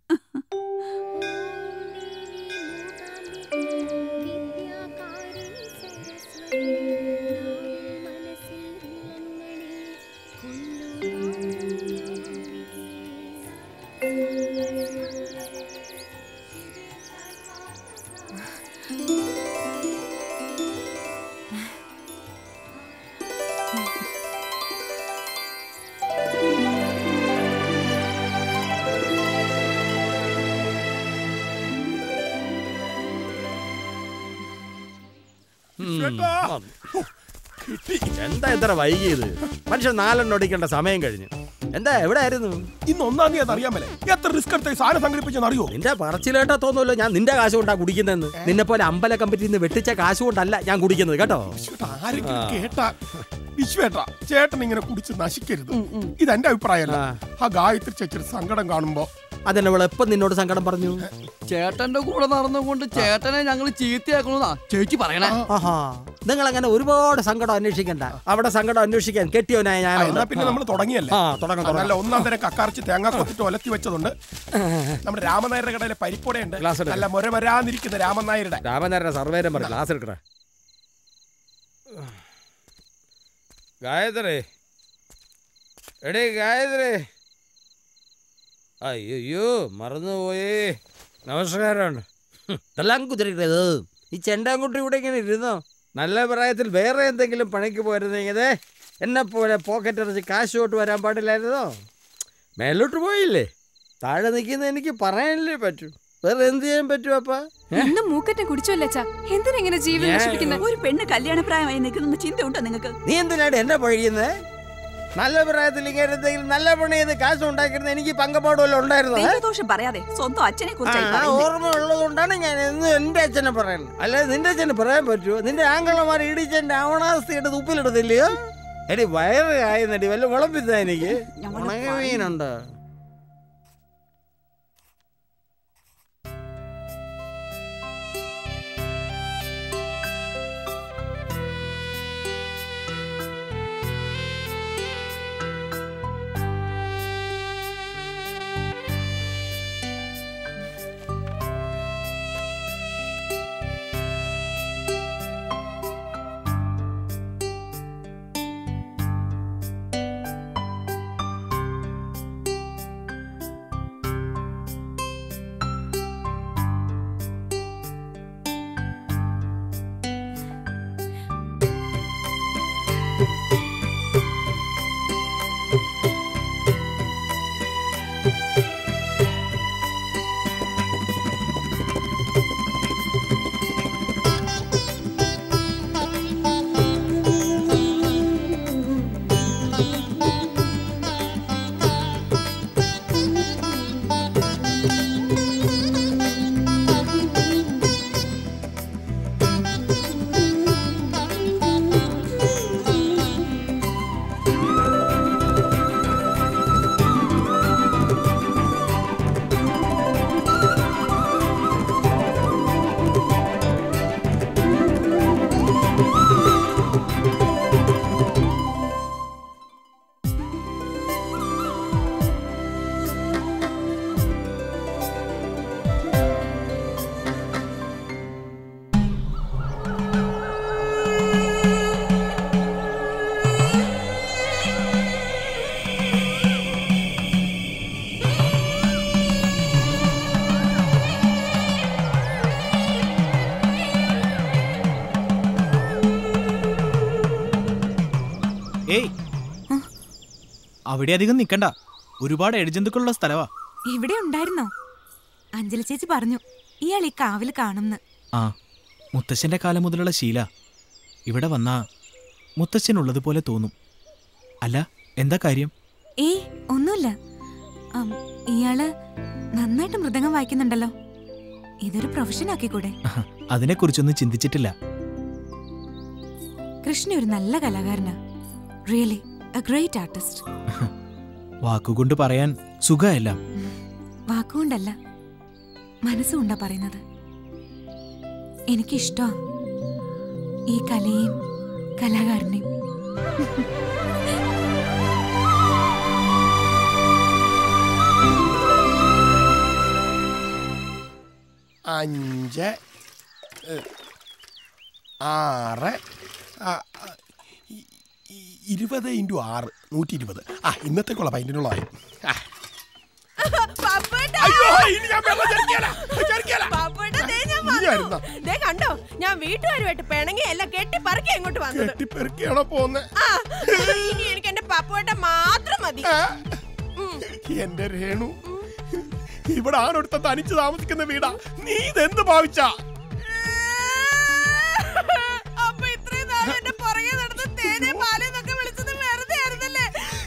എന്താ ഇത്ര വൈകിയത്? മനുഷ്യൻ 4 ഒടിക്കേണ്ട സമയം കഴിഞ്ഞു. എന്താ എവിടെ ആയിരുന്നു? ഇന്ന് 1-ാം തീയതി അറിയാമല്ലേ? എത്ര റിസ്ക് എടുത്ത സാധനം സംഘടിപ്പിച്ചെന്ന് അറിയോ? നിന്റെ പറച്ചിലേട്ടാ തോന്നുമല്ലോ ഞാൻ നിന്റെ കാശ് കൊണ്ടാ കുടിക്കുന്നതെന്ന്. നിന്നെ പോലെ അമ്പല കമ്പറ്റിയിൽ നിന്ന് വെട്ടിച്ച കാശ് കൊണ്ടല്ല ഞാൻ കുടിക്കുന്നത് കേട്ടോ. ആരെങ്കിലും കേട്ടാ വിശ്വേട്ടാ, ചേട്ടൻ ഇങ്ങനെ കുടിച്ച് നശിക്കരുത്. ഇതെന്റെ അഭിപ്രായമല്ല. ആ ഗായത്രി ചേച്ചിയുടെ സങ്കടം കാണുമ്പോ അതെന്നെ അവൾ എപ്പം നിന്നോട് സങ്കടം പറഞ്ഞു? ചേട്ടന്റെ കൂടെ നടന്നുകൊണ്ട് ചേട്ടനെ ഞങ്ങൾ ചീത്തയാക്കണമെന്നാ ചേച്ചി പറയണേ. നിങ്ങൾ അങ്ങനെ ഒരുപാട് സങ്കടം അന്വേഷിക്കണ്ട. അവിടെ സങ്കടം അന്വേഷിക്കാൻ കെട്ടിയോനായ ഞാൻ. പിന്നെ നമ്മൾ തുടങ്ങിയല്ലേ? നല്ല 1-ാം തരം കക്കാർച്ച് തേങ്ങ കൊത്തിട്ട് ഒലത്തി വെച്ചതുണ്ട്. നമ്മുടെ രാമനായരുടെ കടയിലെ പരിപ്പോടെയുണ്ട്. നല്ല മുര വരാന്നിരിക്കുന്ന രാമനായരുടെ സർവേരം പറ. ക്ലാസ് എടുക്കണേ. ഗായത്രി, എടേ ഗായത്രി. അയ്യോ മറന്നുപോയേ. നമസ്കാരമുണ്ട്. ഇതെല്ലാം കുതിരക്കത്. ഈ ചെണ്ടാൻകുട്ടി ഇവിടെ ഇങ്ങനെ ഇരുന്നോ? നല്ല പ്രായത്തിൽ വേറെ എന്തെങ്കിലും പണിക്ക് പോയിരുന്നെങ്കിൽ എന്നെപ്പോലെ പോക്കറ്റ് അടച്ച് കാശ് തൊട്ട് വരാൻ പാടില്ലായിരുന്നോ? മേലോട്ട് പോയില്ലേ? താഴെ നിൽക്കുന്ന എനിക്ക് പറയാനല്ലേ പറ്റൂ. വേറെ എന്ത് ചെയ്യാൻ പറ്റും? അപ്പാ ഇന്ന് മൂക്കറ്റെ കുടിച്ചല്ലേ എന്തിനെങ്ങനെ ജീവിതം നശിപ്പിക്കുന്നത്? ഒരു പെണ്ണ് കല്യാണപ്രായമായി നിൽക്കുന്ന ചിന്ത ഉണ്ടോ നിങ്ങൾക്ക്? നീ എന്തിനാണ് എന്നെ പഴിക്കുന്നത്? നല്ല പ്രായത്തിൽ ഇങ്ങനെ എന്തെങ്കിലും നല്ല പണി ചെയ്ത് കാശ് ഉണ്ടാക്കിയിരുന്ന എനിക്ക് പങ്കപ്പാടുമല്ലോ ഉണ്ടായിരുന്നു. ദോഷം പറയാതെ സ്വന്തം അച്ഛനെ കുറിച്ച് ഓർമ്മ ഉള്ളതുകൊണ്ടാണ് ഞാൻ എന്നും എന്റെ അച്ഛനെ പറയുന്നത്. അല്ലാതെ നിന്റെ അച്ഛനെ പറയാൻ പറ്റുമോ? നിന്റെ ആംഗളമാർ ഇടിച്ചെന്റെ ആവണാവസ്ഥയുടെ തുപ്പിലിടത്തില്ലയോ? എടി വയറ് ആയെന്നടി വല്ല വിളമ്പിത്താ എനിക്ക്. ഉണങ്ങമീനുണ്ട്. അവിടെ അധികം നിൽക്കണ്ട, ഒരുപാട് എഴുജന്തുക്കളുള്ള സ്ഥലവാ. ഇവിടെ ഉണ്ടായിരുന്നോ? അഞ്ജലി ചേച്ചി പറഞ്ഞു ഇയാൾ ഈ കാവിൽ കാണുന്നു. ആ, മുത്തശ്ശന്റെ കാലം മുതലുള്ള ശീല. ഇവിടെ വന്നാ മുത്തശ്ശനുള്ളതുപോലെ തോന്നും. അല്ല, എന്താ കാര്യം? ഏയ് ഒന്നുമില്ല. ഇയാള് നന്നായിട്ട് മൃദംഗം വായിക്കുന്നുണ്ടല്ലോ. ഇതൊരു പ്രൊഫഷൻ ആക്കിക്കൂടെ? അതിനെക്കുറിച്ചൊന്നും ചിന്തിച്ചിട്ടില്ല. കൃഷ്ണ ഒരു നല്ല കലാകാരനാ. Really a great artist. വാക്കുകൊണ്ട് പറയാൻ സുഖമല്ല. വാക്കുകൊണ്ടല്ല, മനസ്സുകൊണ്ടാ പറയുന്നത്. എനിക്കിഷ്ടമാ ഈ കലയും കലാകാരനെയും. അഞ്ച് 6 20 × 6 120. ഇന്നത്തേക്കുള്ള പൈൻറ്റിനുള്ളതായി. കണ്ടോ, ഞാൻ വീട്ടുകാരുമായിട്ട് പിണങ്ങി എല്ലാം കെട്ടിപ്പറക്കി എങ്ങോട്ട് വന്നത്. കെട്ടിപ്പെറുക്കിയാണോ പോന്നെ? ഇനി എനിക്ക് എന്റെ പപ്പുവേട്ട മാത്രം മതി. എന്റെ രേണു, ഇവിടെ ആരൊടുത്ത തനിച്ച് താമസിക്കുന്ന വീടാ. നീ ഇതെന്ത് ഭാവിച്ചാ? അപ്പൊ ഇത്രയും നാൾ എന്റെ പുറകെ നടന്ന് തേനെ പാലെന്നൊക്കെ വിളിച്ചത് വെറുതെ ആയിരുന്നല്ലേ?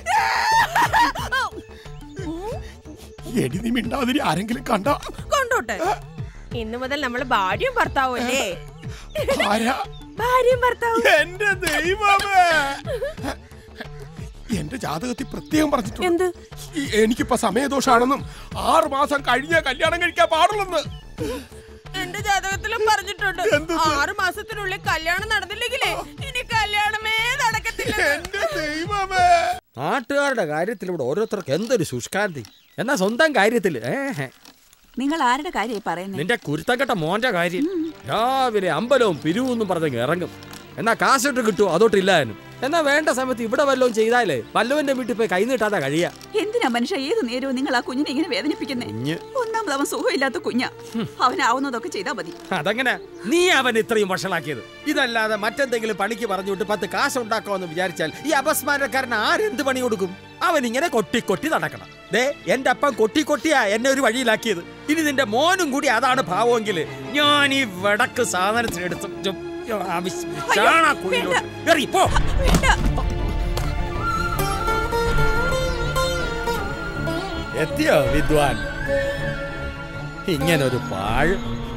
എടി, നീ മിണ്ടാതിരി. ആരെങ്കിലും കണ്ടോ? കൊണ്ടോട്ടെ. ഇന്നു മുതൽ നമ്മള് ഭാര്യയും ഭർത്താവും അല്ലേ? ഭാര്യയും ഭർത്താവും. എന്റെ ദൈവമേ, എന്റെ ജാതകത്തിൽ പ്രത്യേകം പറഞ്ഞിട്ടുണ്ട് എനിക്കിപ്പോ സമയദോഷാണെന്നും 6 മാസം കഴിഞ്ഞേ കല്യാണം കഴിക്കാൻ പാടുള്ളെന്ന്. എന്റെ ജാതകത്തിലും പറഞ്ഞിട്ടുണ്ട് 6 മാസത്തിനുള്ളിൽ കല്യാണം നടന്നില്ലെങ്കിലേ ഇനി കല്യാണമേ നടക്കത്തില്ല. എന്റെ ദൈവമേ, നാട്ടുകാരുടെ കാര്യത്തിൽ ഇവിടെ ഓരോരുത്തർക്ക് എന്തൊരു ശുഷ്കാന്തി. എന്നാ സ്വന്തം കാര്യത്തില് നിങ്ങൾ ആരുടെ കാര്യം പറയുന്നത്? നിന്റെ കുരുത്തക്കെട്ട മോന്റെ കാര്യം. രാവിലെ അമ്പലവും പിരിവെന്നും പറഞ്ഞ് ഇറങ്ങും. എന്നാ കാശിട്ട് കിട്ടുമോ? അതോട്ടില്ലാനും. എന്നാ വേണ്ട സമയത്ത് ഇവിടെ വല്ലതും ചെയ്താലേ വല്ലവന്റെ വീട്ടിൽ പോയി കൈ നീട്ടാതെ കഴിയാ. എന്തിനാ മനുഷ്യ ഏത് നേരവും നിങ്ങൾ ആ കുഞ്ഞിനെ ഇങ്ങനെ വേദനിപ്പിക്കുന്നേ? ഒന്നാമത് അവൻ സുഖമില്ലാത്ത കുഞ്ഞാ. അവനാവുന്നതൊക്കെ ചെയ്താൽ മതി. അതെങ്ങനെ നീ അവൻ ഇത്രയും വഷളാക്കിയത്? ഇതല്ലാതെ മറ്റെന്തെങ്കിലും പണിക്ക് പറഞ്ഞുവിട്ട് 10 കാശ് ഉണ്ടാക്കാമെന്ന് വിചാരിച്ചാൽ ഈ അപസ്മാരക്കാരൻ ആരെന്ത് പണി കൊടുക്കും? അവൻ ഇങ്ങനെ കൊട്ടി നടക്കണം. ദേ, എന്റെ അപ്പം കൊട്ടിയാ എന്നെ ഒരു വഴിയിലാക്കിയത്. ഇനി നിന്റെ മോനും കൂടി അതാണ് ഭാവമെങ്കിൽ ഞാൻ ഈ വടക്ക് സാധനത്തിനെടുത്ത് എത്തിയോ വിദ്വാൻ? ഇങ്ങനൊരു പാഴ്.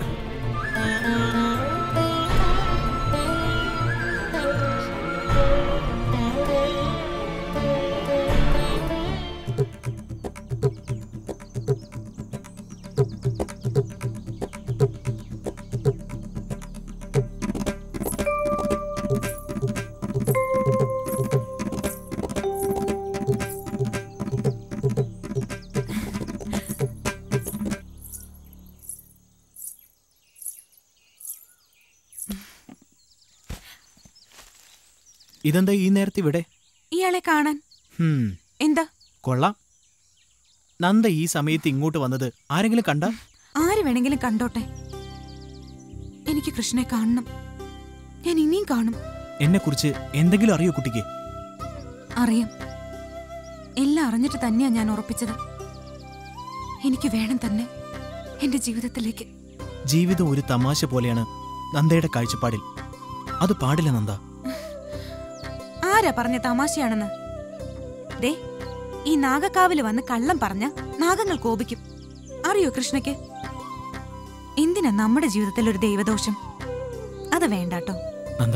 ഇതെന്താ ഈ നേരത്തെ ഇവിടെ? ഇയാളെ കാണാൻ. എന്താ? കൊള്ളാം. നന്ദ ഈ സമയത്ത് ഇങ്ങോട്ട് വന്നത് ആരെങ്കിലും കണ്ട? ആര് വേണമെങ്കിലും കണ്ടോട്ടെ. എനിക്ക് കൃഷ്ണനെ കാണണം. ഞാൻ ഇനിയും കാണും. എന്നെ കുറിച്ച് എന്തെങ്കിലും അറിയോ കുട്ടിക്ക്? അറിയാം. എല്ലാം അറിഞ്ഞിട്ട് തന്നെയാ ഞാൻ ഉറപ്പിച്ചത്. എനിക്ക് വേണം തന്നെ എന്റെ ജീവിതത്തിലേക്ക്. ജീവിതം ഒരു തമാശ പോലെയാണ് നന്ദയുടെ കാഴ്ചപ്പാടിൽ. അത് പാടില്ല നന്ദ. ആരാ പറഞ്ഞ തമാശയാണെന്ന്? ദേ, ഈ നാഗക്കാവില് വന്ന് കള്ളം പറഞ്ഞ നാഗങ്ങൾ കോപിക്കും. അറിയോ കൃഷ്ണയ്ക്ക്? എന്തിനാ നമ്മുടെ ജീവിതത്തിൽ ഒരു ദൈവദോഷം? അത് വേണ്ടാട്ടോ നന്ദ.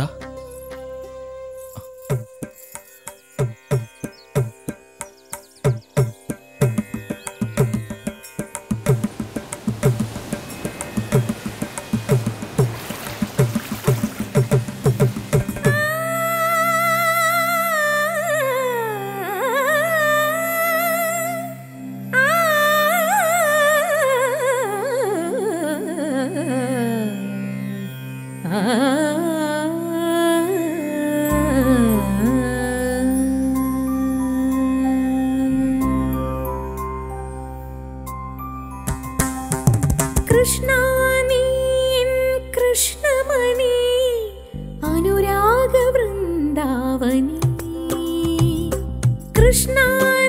Krishna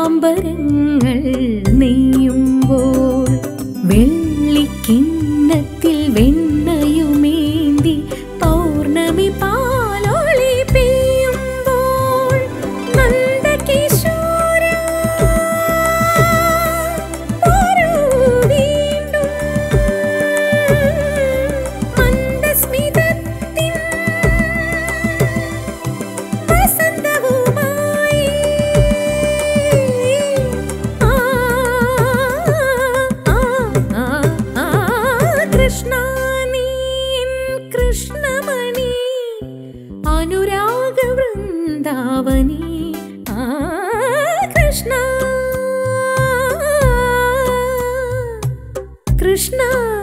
പീതാംബരങ്ങൾ നെയ്യുമ്പോൾ വെള്ളിക്കിണ്ണത്തിൽ വെണ്ണയുമേന്തി പൗർണമി പാലൊളി പെയ്യുമ്പോൾ നന്ദകിശോര വരൂ വീണ്ടും മന്ദസ്മിതത്തിൻ വസന്തവുമായി കൃഷ്ണ നീ കൃഷ്ണമണി അനുരാഗ വൃന്ദാവനി കൃഷ്ണ കൃഷ്ണ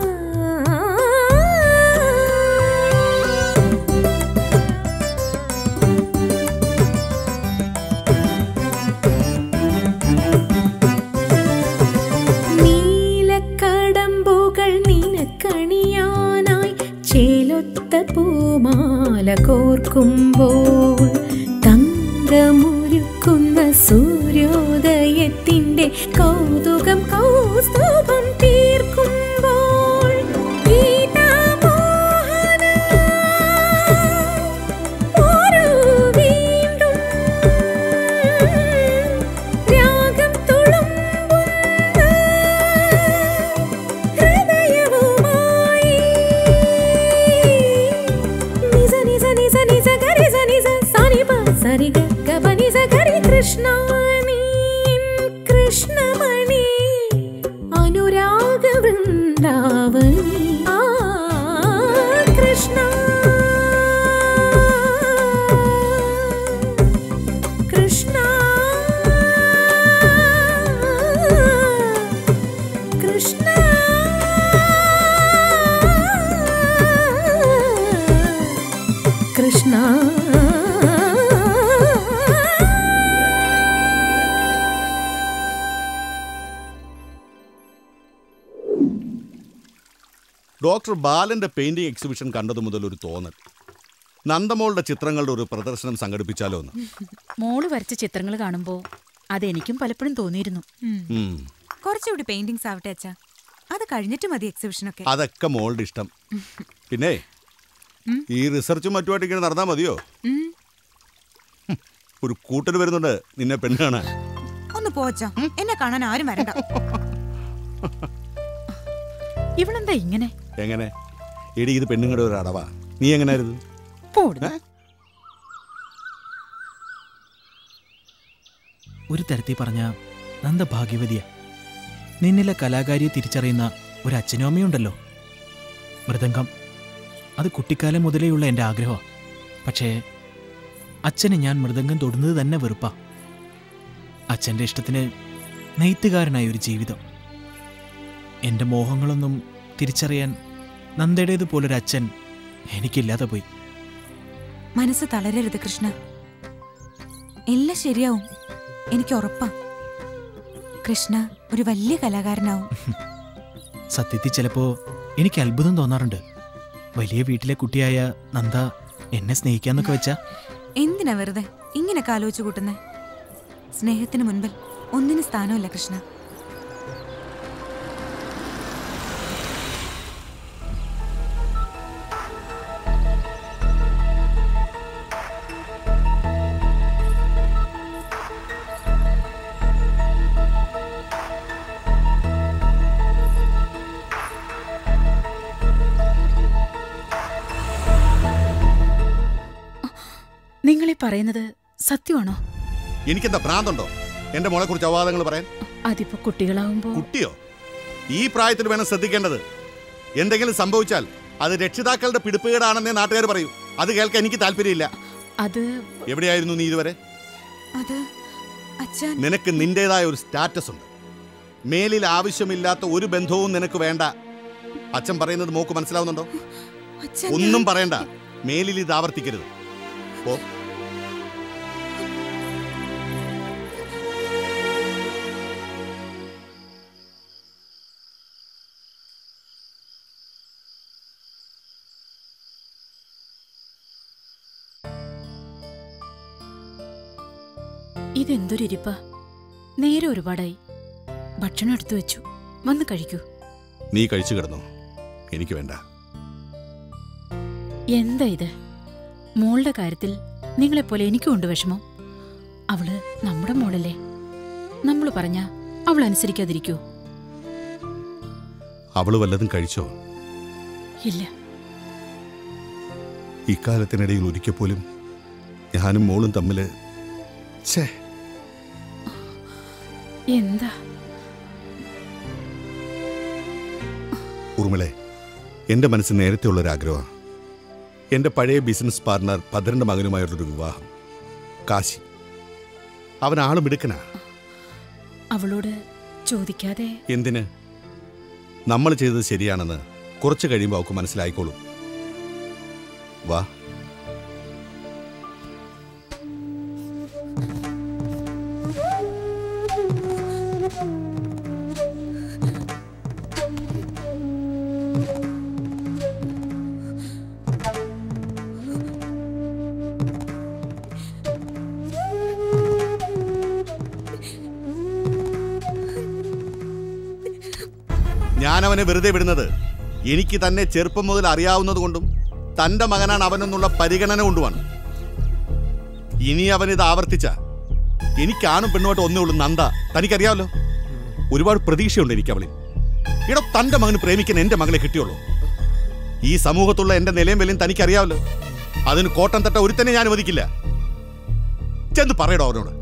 നീലക്കടമ്പുകൾ നിനക്കണിയാനായി ചേലൊത്ത പൂമാല കോർക്കുമ്പോൾ തങ്കമൊരുക്കുന്ന സൂര്യോദയത്തിന്റെ കൗതുകം കൗസ്തുഭം തീർക്കുമ്പോൾ ഗീതാമോഹന ഒരു വീണ്ടും രാഗം തുളുമ്പുന്ന ഹൃദയവുമായി നിസ നിസ നിസ നിസ ഗരി സ നിസ സനി പ സരി ഗ ഗ പ നിസ ഗരി കൃഷ്ണ നീ കൃഷ്ണമണി അനുരാഗ വൃന്ദാവനി കൃഷ്ണ കൃഷ്ണ കൃഷ്ണ കൃഷ്ണ ഡോക്ടർ ബാലന്റെ പെയിന്റിംഗ് എക്സിബിഷൻ കണ്ടതു മുതൽ ഒരു തോന്നൽ, നന്ദമോളുടെ ചിത്രങ്ങളുടെ ഒരു പ്രദർശനം സംഘടിപ്പിച്ചാലോ എന്ന്. മോള് വരച്ച ചിത്രങ്ങൾ കാണുമ്പോ അതെനിക്കും പലപ്പോഴും തോന്നിയിരുന്നു. കുറച്ചുകൂടി പെയിന്റിങ്സ് ആവട്ടെ അച്ഛാ, അത് കഴിഞ്ഞിട്ട് മതി എക്സിബിഷനൊക്കെ. അതൊക്കെ മോളുടെ ഇഷ്ടം. പിന്നെ ഈ റിസർച്ചും മറ്റുമായിട്ട് ഇങ്ങനെ നടന്നാ മതിയോ? ഒരു കൂട്ടർ വരുന്നുണ്ട് നിന്നെ പെണ്ണ് കാണാൻ. ഒന്ന് പോച്ചാ, എന്നെ കാണാൻ ആരും വരണ്ട. ഇവളെന്താ ഇങ്ങനെ? എങ്ങനെ എടി, ഇത് പെണ്ണുങ്ങളുടെ ഒരു അടവാ. നീ എങ്ങനെയായിരുന്നു? ഒരു തരത്തിൽ പറഞ്ഞ നന്ദ ഭാഗ്യവതിയ. നിന്നിലെ കലാകാരിയെ തിരിച്ചറിയുന്ന ഒരു അച്ഛനും അമ്മയുണ്ടല്ലോ. മൃദംഗം അത് കുട്ടിക്കാലം മുതലേയുള്ള എൻ്റെ ആഗ്രഹമാണ്. പക്ഷേ അച്ഛന് ഞാൻ മൃദംഗം തൊടുന്നത് തന്നെ വെറുപ്പാ. അച്ഛൻ്റെ ഇഷ്ടത്തിന് നെയ്ത്തുകാരനായ ഒരു ജീവിതം. എൻ്റെ മോഹങ്ങളൊന്നും തിരിച്ചറിയാൻ നന്ദയുടേതുപോലൊരു അച്ഛൻ എനിക്കില്ലാതെ പോയി. മനസ്സ് തളരരുത് കൃഷ്ണ, എല്ലാം ശരിയാവും. എനിക്ക് ഉറപ്പാ കൃഷ്ണ ഒരു വലിയ കലാകാരനാവും. സത്യത്തിൽ ചിലപ്പോ എനിക്ക് അത്ഭുതം തോന്നാറുണ്ട്. വലിയ വീട്ടിലെ കുട്ടിയായ നന്ദ എന്നെ സ്നേഹിക്കാന്നൊക്കെ വെച്ചാ. എന്തിനാ വെറുതെ ഇങ്ങനെയൊക്കെ ആലോചിച്ചു കൂട്ടുന്നേ? സ്നേഹത്തിന് മുൻപിൽ ഒന്നിനും സ്ഥാനമില്ല കൃഷ്ണ. നിങ്ങളീ പറയുന്നത് സത്യമാണോ? എനിക്കെന്താ ഭ്രാന്തുണ്ടോ എന്റെ മോളെ കുറിച്ച് അവാദങ്ങൾ പറയാൻ? അതിപ്പോ കുട്ടികളാവുമ്പോ. കുട്ടിയോ? ഈ പ്രായത്തിൽ വേണം ശ്രദ്ധിക്കേണ്ടത്. എന്തെങ്കിലും സംഭവിച്ചാൽ അത് രക്ഷിതാക്കളുടെ പിടിപ്പുകേടാണെന്നേ നാട്ടുകാർ പറയൂ. അത് കേൾക്കാൻ എനിക്ക് താല്പര്യമില്ല. അത് എവിടെയായിരുന്നു നീ ഇതുവരെ? നിനക്ക് നിന്റേതായ ഒരു സ്റ്റാറ്റസ് ഉണ്ട്. മേലിൽ ആവശ്യമില്ലാത്ത ഒരു ബന്ധവും നിനക്ക് വേണ്ട. അച്ഛൻ പറയുന്നത് മോക്ക് മനസ്സിലാവുന്നുണ്ടോ? ഒന്നും പറയണ്ട. മേലിൽ ഇത് ആവർത്തിക്കരുത്. ഓ ഇതെന്തൊരിരിപ്പാ. നേരെ ഒരുപാടായി. ഭക്ഷണം എടുത്തു വെച്ചു, വന്ന് കഴിക്കൂ. നീ കഴിച്ചു കിടന്നോ, എനിക്ക് വേണ്ട. എന്താ ഇത്? മോളുടെ കാര്യത്തിൽ നിങ്ങളെപ്പോലെ എനിക്കുണ്ട് വിഷമം. അവള് നമ്മുടെ മോളല്ലേ. നമ്മൾ പറഞ്ഞ അവൾ അനുസരിക്കാതിരിക്കോ? അവള് വല്ലതും കഴിച്ചോ? ഇല്ല. ഇക്കാലത്തിനിടയിൽ ഒരിക്കൽ പോലും ഞാനും മോളും തമ്മില് എന്താ? ഉർമിളെ, എന്റെ മനസ്സിൽ നേരത്തെ ഉള്ളൊരാഗ്രഹമാണ്. എന്റെ പഴയ ബിസിനസ് പാർട്ണർ ഭദ്രന്റെ മകനുമായുള്ളൊരു വിവാഹം. കാശി, അവൻ ആളും എടുക്കനാ. അവളോട് ചോദിക്കാതെ എന്തിന്? നമ്മൾ ചെയ്തത് ശരിയാണെന്ന് കുറച്ച് കഴിയുമ്പോൾ അവൾക്ക് മനസ്സിലായിക്കോളും. വാ. ഞാൻ അവനെ വെറുതെ വിടുന്നത് എനിക്ക് തന്നെ ചെറുപ്പം മുതൽ അറിയാവുന്നത് കൊണ്ടും തന്റെ മകനാണ് അവനെന്നുള്ള പരിഗണന കൊണ്ടുമാണ്. ഇനി അവനിത് ആവർത്തിച്ച എനിക്കാണും പെണ്ണുമായിട്ട് ഒന്നേ ഉള്ളൂ നന്ദ. തനിക്കറിയാമല്ലോ, ഒരുപാട് പ്രതീക്ഷയുണ്ട് എനിക്ക് അവളിൽ. ഇടോ, തന്റെ മകന് പ്രേമിക്കാൻ എന്റെ മകളെ കിട്ടിയുള്ളൂ. ഈ സമൂഹത്തുള്ള എന്റെ നിലയും വിലയും തനിക്കറിയാമല്ലോ. അതിന് കോട്ടം തട്ട ഒരുത്തന്നെ ഞാൻ അനുവദിക്കില്ല. ചെന്ന് പറയടോ അവനോട്.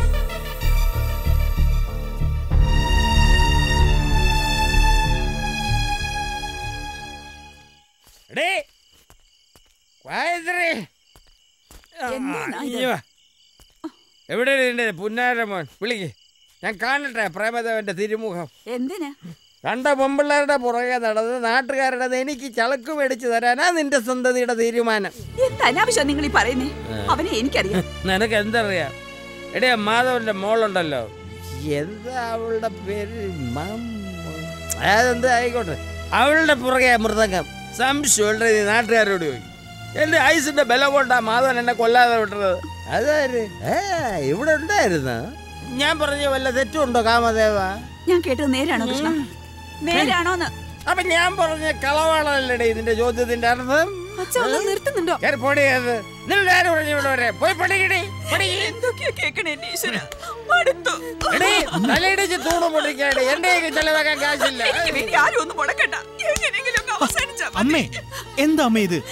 എവിടെ പുന്നാരമോൻ വിളിക്ക്, ഞാൻ കാണട്ടെ പ്രേമദേവന്റെ തിരുമുഖം. എന്തിനാ? കണ്ട പെമ്പിള്ളേരുടെ പുറകെ നടന്ന് നാട്ടുകാരുടെ എനിക്ക് ചളക്ക് മേടിച്ചു തരാനാ നിന്റെ സന്തതിയുടെ തീരുമാനം. അനാവശ്യം നിങ്ങൾ ഈ പറയുന്നേ. അവനെ എനിക്കറിയാം. നിനക്ക് എന്തറിയാം? എടേ, മാധവന്റെ മോളുണ്ടല്ലോ, എന്താ അവളുടെ പേര്? അതെന്താ ആയിക്കോട്ടെ, അവളുടെ പുറകെ മൃദംഗം. സംശയമുള്ള നീ നാട്ടുകാരോട് പോയി. എന്റെ ഐസിന്റെ ബലം കൊണ്ടാ മാധവൻ എന്നെ കൊല്ലാതെ വിട്ടത്. അതാര്? ഇവിടെ ഉണ്ടായിരുന്ന? ഞാൻ പറഞ്ഞ വല്ല തെറ്റുണ്ടോ കാമദേവ? ഞാൻ കേട്ടത് നേരാണോ കൃഷ്ണ? നേരാണോന്ന്? അപ്പൊ ഞാൻ പറഞ്ഞ കളവാണല്ലേ ഇതിന്റെ ചോദ്യത്തിന്റെ അർത്ഥം? നിർത്തുന്നുണ്ടോ? തൂണ് പൊട്ടിക്കാടി എന്റെ ചെലവാക്കാൻ കാശില്ല. അമ്മേ, എന്താ അമ്മേ ഇത്?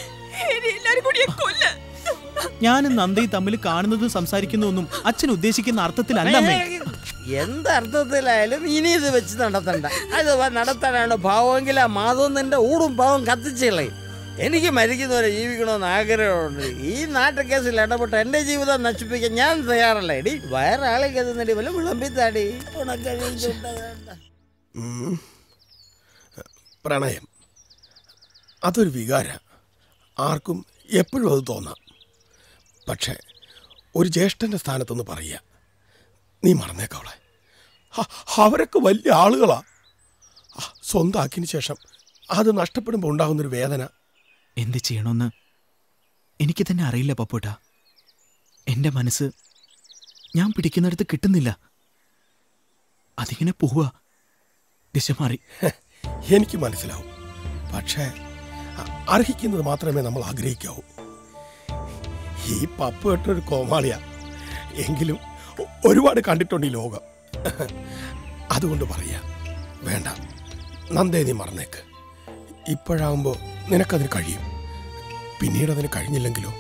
ഞാനും നന്ദയും തമ്മിൽ കാണുന്നതും സംസാരിക്കുന്നതൊന്നും അച്ഛൻ ഉദ്ദേശിക്കുന്ന അർത്ഥത്തിലല്ല അമ്മേ. എന്തർത്ഥത്തിലായാലും ഇനി ഇത് വെച്ച് നടത്തണ്ട. അത് നടത്താനാണ് ഭാവമെങ്കിൽ ആ മാധവൻ നിന്റെ ഊടും പാവം കത്തിച്ചേളേ. എനിക്ക് മരിക്കുന്നവരെ ജീവിക്കണമെന്ന് ആഗ്രഹമുണ്ട്. ഈ നാട്ടുകേസിൽ ഇടപെട്ട് എന്റെ ജീവിതം നശിപ്പിക്കാൻ ഞാൻ തയ്യാറല്ല. എടി, വേറെ ആളെ കത്തുന്നടി വല്ല വിളമ്പിത്താടി. പ്രണയം അതൊരു വികാര, ആർക്കും എപ്പോഴും അത് തോന്നാം. പക്ഷേ ഒരു ജ്യേഷ്ഠൻ്റെ സ്ഥാനത്തൊന്ന് പറയുക, നീ മറന്നേക്കവളെ. അവരൊക്കെ വലിയ ആളുകളാ. സ്വന്തമാക്കിയതിന് ശേഷം അത് നഷ്ടപ്പെടുമ്പോൾ ഉണ്ടാകുന്നൊരു വേദന എന്ത് ചെയ്യണമെന്ന് എനിക്ക് തന്നെ അറിയില്ല പപ്പൂട്ടാ. എൻ്റെ മനസ്സ് ഞാൻ പിടിക്കുന്നിടത്ത് കിട്ടുന്നില്ല. അതിങ്ങനെ പോവുക, ദിശ മാറി. എനിക്ക് മനസ്സിലാവും. പക്ഷേ അർഹിക്കുന്നത് മാത്രമേ നമ്മൾ ആഗ്രഹിക്കാവൂ. ഈ പപ്പു കേട്ടൊരു കോമാളിയാ, എങ്കിലും ഒരുപാട് കണ്ടിട്ടുണ്ട് ഈ ലോകം. അതുകൊണ്ട് പറയാ, വേണ്ട നന്ദേ, നീ മറന്നേക്ക്. ഇപ്പോഴാകുമ്പോൾ നിനക്കതിന് കഴിയും. പിന്നീട് അതിന് കഴിഞ്ഞില്ലെങ്കിലോ?